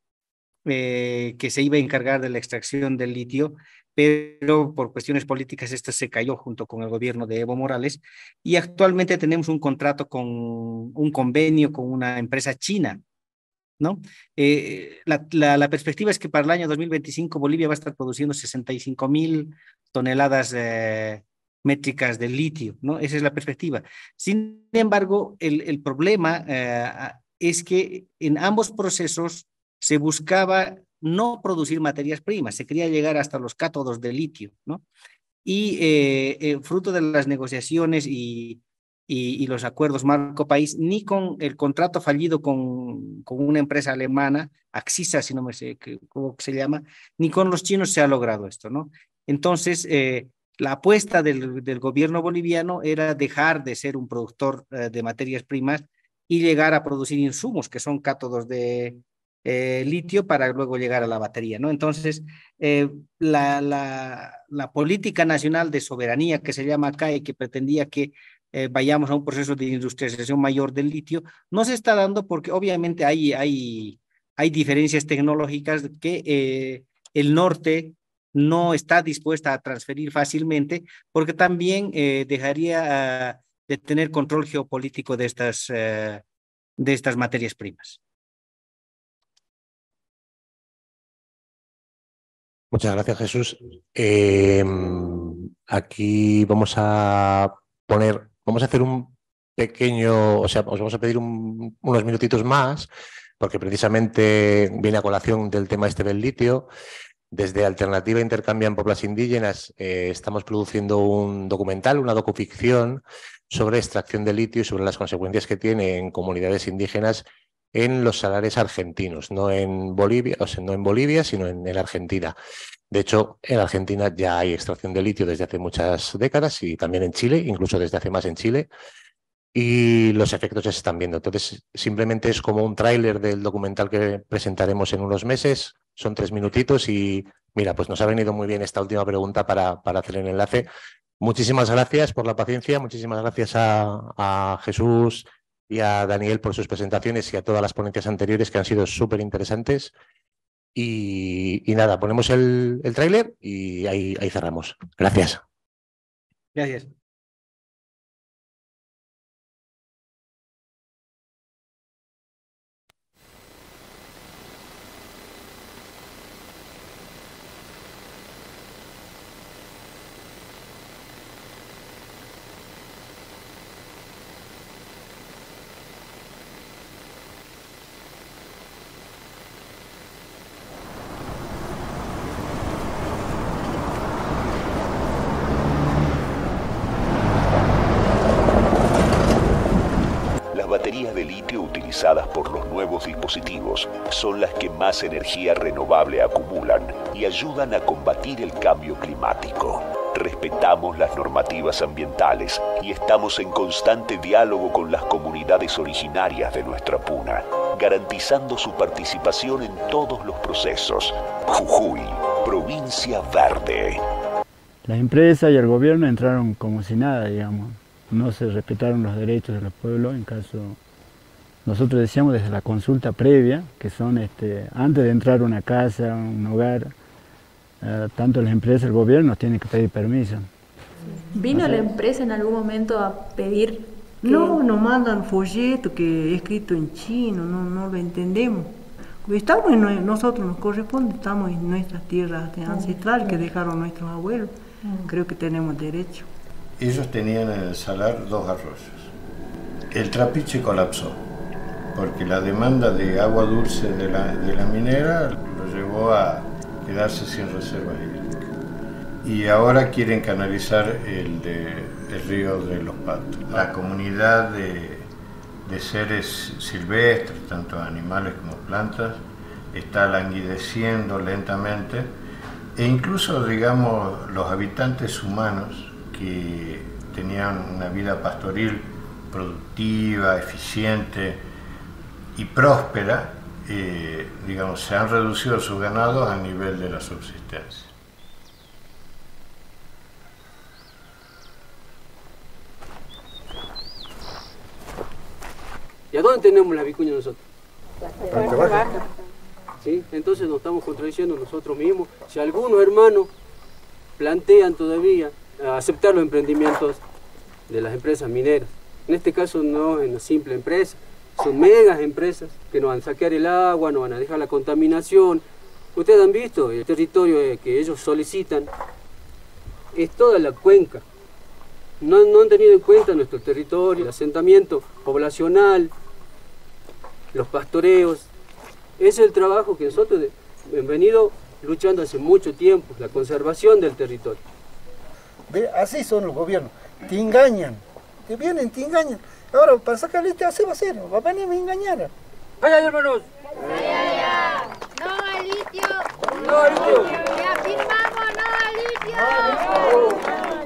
eh, que se iba a encargar de la extracción del litio, pero por cuestiones políticas esto se cayó junto con el gobierno de Evo Morales, y actualmente tenemos un contrato con un convenio con una empresa china, ¿no? Eh, la, la, la perspectiva es que para el año dos mil veinticinco Bolivia va a estar produciendo sesenta y cinco mil toneladas eh, métricas de litio, ¿no? Esa es la perspectiva. Sin embargo, el, el problema eh, es que en ambos procesos se buscaba no producir materias primas, se quería llegar hasta los cátodos de litio, ¿no? Y eh, eh, fruto de las negociaciones y, y, y los acuerdos marco país, ni con el contrato fallido con, con una empresa alemana, Axisa, si no me sé cómo se llama, ni con los chinos se ha logrado esto, ¿no? Entonces, eh, la apuesta del, del gobierno boliviano era dejar de ser un productor eh, de materias primas y llegar a producir insumos, que son cátodos de Eh, litio, para luego llegar a la batería, ¿no? Entonces, eh, la, la, la política nacional de soberanía que se llama acá y que pretendía que eh, vayamos a un proceso de industrialización mayor del litio, no se está dando porque obviamente hay, hay, hay diferencias tecnológicas que eh, el norte no está dispuesta a transferir fácilmente, porque también eh, dejaría uh, de tener control geopolítico de estas, uh, de estas materias primas. Muchas gracias, Jesús. Eh, aquí vamos a poner, vamos a hacer un pequeño, o sea, os vamos a pedir un, unos minutitos más, porque precisamente viene a colación del tema este del litio. Desde Alternativa Intercambian Poblas Indígenas eh, estamos produciendo un documental, una docuficción sobre extracción de litio y sobre las consecuencias que tiene en comunidades indígenas en los salares argentinos, no en Bolivia, o sea, no en Bolivia, sino en, en Argentina. De hecho, en Argentina ya hay extracción de litio desde hace muchas décadas y también en Chile, incluso desde hace más en Chile. Y los efectos ya se están viendo. Entonces, simplemente es como un tráiler del documental que presentaremos en unos meses. Son tres minutitos y, mira, pues nos ha venido muy bien esta última pregunta para, para hacer el enlace. Muchísimas gracias por la paciencia, muchísimas gracias a, a Jesús y a Daniel por sus presentaciones y a todas las ponencias anteriores que han sido súper interesantes. Y, y nada, ponemos el, el tráiler y ahí, ahí cerramos. Gracias. Gracias. Utilizadas por los nuevos dispositivos son las que más energía renovable acumulan y ayudan a combatir el cambio climático. Respetamos las normativas ambientales y estamos en constante diálogo con las comunidades originarias de nuestra puna, garantizando su participación en todos los procesos. Jujuy, provincia verde. La empresa y el gobierno entraron como si nada, digamos. No se respetaron los derechos de los pueblos en caso... Nosotros decíamos desde la consulta previa, que son este, antes de entrar a una casa, un hogar, eh, tanto las empresas y el gobierno tienen que pedir permiso. ¿Vino o sea, la empresa en algún momento a pedir? Que... No, nos mandan folleto que es escrito en chino, no, no lo entendemos. Estamos en, nosotros nos corresponde, estamos en nuestras tierras ancestrales que dejaron nuestros abuelos. Creo que tenemos derecho. Ellos tenían en el salar dos arroyos. El Trapiche colapsó, porque la demanda de agua dulce de la, de la minera lo llevó a quedarse sin reserva hídrica. Y ahora quieren canalizar el, de, el río de los Patos. La comunidad de, de seres silvestres, tanto animales como plantas, está languideciendo lentamente, e incluso, digamos, los habitantes humanos que tenían una vida pastoril productiva, eficiente y próspera, eh, digamos, se han reducido sus ganados a nivel de la subsistencia. ¿Y a dónde tenemos la vicuña nosotros? ¿Sí? Entonces nos estamos contradiciendo nosotros mismos. Si algunos hermanos plantean todavía aceptar los emprendimientos de las empresas mineras, en este caso no es una simple empresa, son megas empresas que nos van a saquear el agua, nos van a dejar la contaminación. Ustedes han visto el territorio que ellos solicitan, es toda la cuenca. No, no han tenido en cuenta nuestro territorio, el asentamiento poblacional, los pastoreos. Ese es el trabajo que nosotros hemos venido luchando hace mucho tiempo, la conservación del territorio. ¿Ve? Así son los gobiernos, te engañan, te vienen, te engañan. Ahora, para sacar litio, así va a ser, va a venir a engañar. ¡Vaya, hermanos! ¡No al litio! ¡No al litio! ¡Y afirmamos no al litio!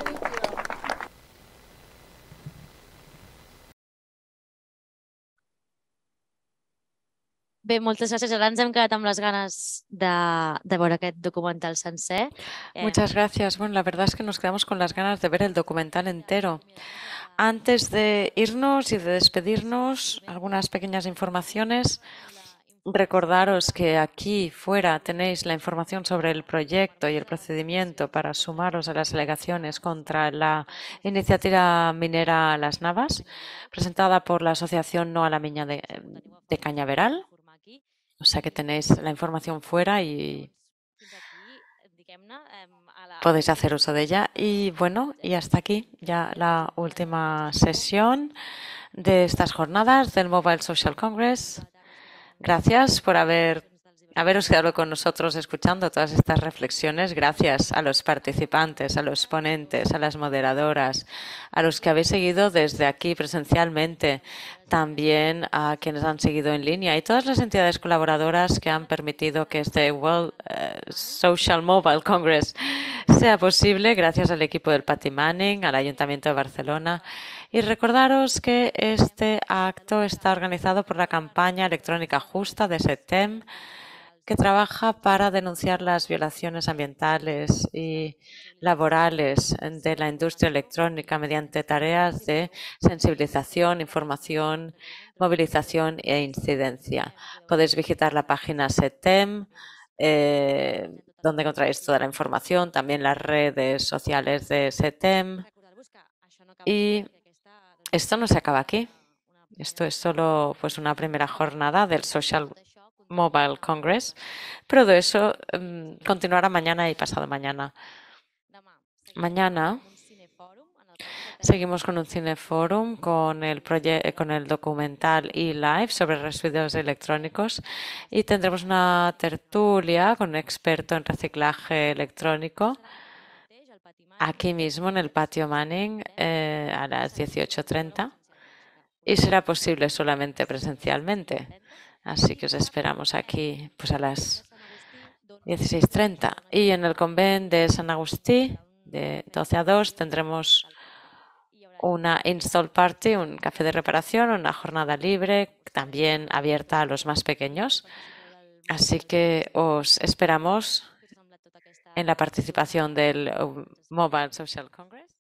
Bé, moltes gràcies. Ara ens hem quedat amb les ganes de, de veure aquest documental sencer. Muchas gracias. Bueno, la verdad es que nos quedamos con las ganas de ver el documental entero. Antes de irnos y de despedirnos, algunas pequeñas informaciones. Recordaros que aquí fuera tenéis la información sobre el proyecto y el procedimiento para sumaros a las alegaciones contra la iniciativa minera Las Navas, presentada por la Asociación No a la Miña de, de Cañaveral. O sea que tenéis la información fuera y podéis hacer uso de ella. Y bueno, y hasta aquí ya la última sesión de estas jornadas del Mobile Social Congress. Gracias por haber haberos quedado con nosotros escuchando todas estas reflexiones. Gracias a los participantes, a los ponentes, a las moderadoras, a los que habéis seguido desde aquí presencialmente, también a quienes han seguido en línea y todas las entidades colaboradoras que han permitido que este World uh, Social Mobile Congress sea posible, gracias al equipo del Patty Manning, al Ayuntamiento de Barcelona. Y recordaros que este acto está organizado por la campaña electrónica justa de SETEM, que trabaja para denunciar las violaciones ambientales y laborales de la industria electrónica mediante tareas de sensibilización, información, movilización e incidencia. Podéis visitar la página SETEM, eh, donde encontráis toda la información, también las redes sociales de SETEM. Y esto no se acaba aquí. Esto es solo pues, una primera jornada del Social Mobile Congress, pero de eso um, continuará mañana y pasado mañana. Mañana seguimos con un cineforum con el, con el documental eLife sobre residuos electrónicos y tendremos una tertulia con un experto en reciclaje electrónico aquí mismo en el Patio Manning eh, a las dieciocho treinta y será posible solamente presencialmente. Así que os esperamos aquí pues a las dieciséis treinta. Y en el convent de San Agustí, de doce a dos, tendremos una install party, un café de reparación, una jornada libre, también abierta a los más pequeños. Así que os esperamos en la participación del Mobile Social Congress.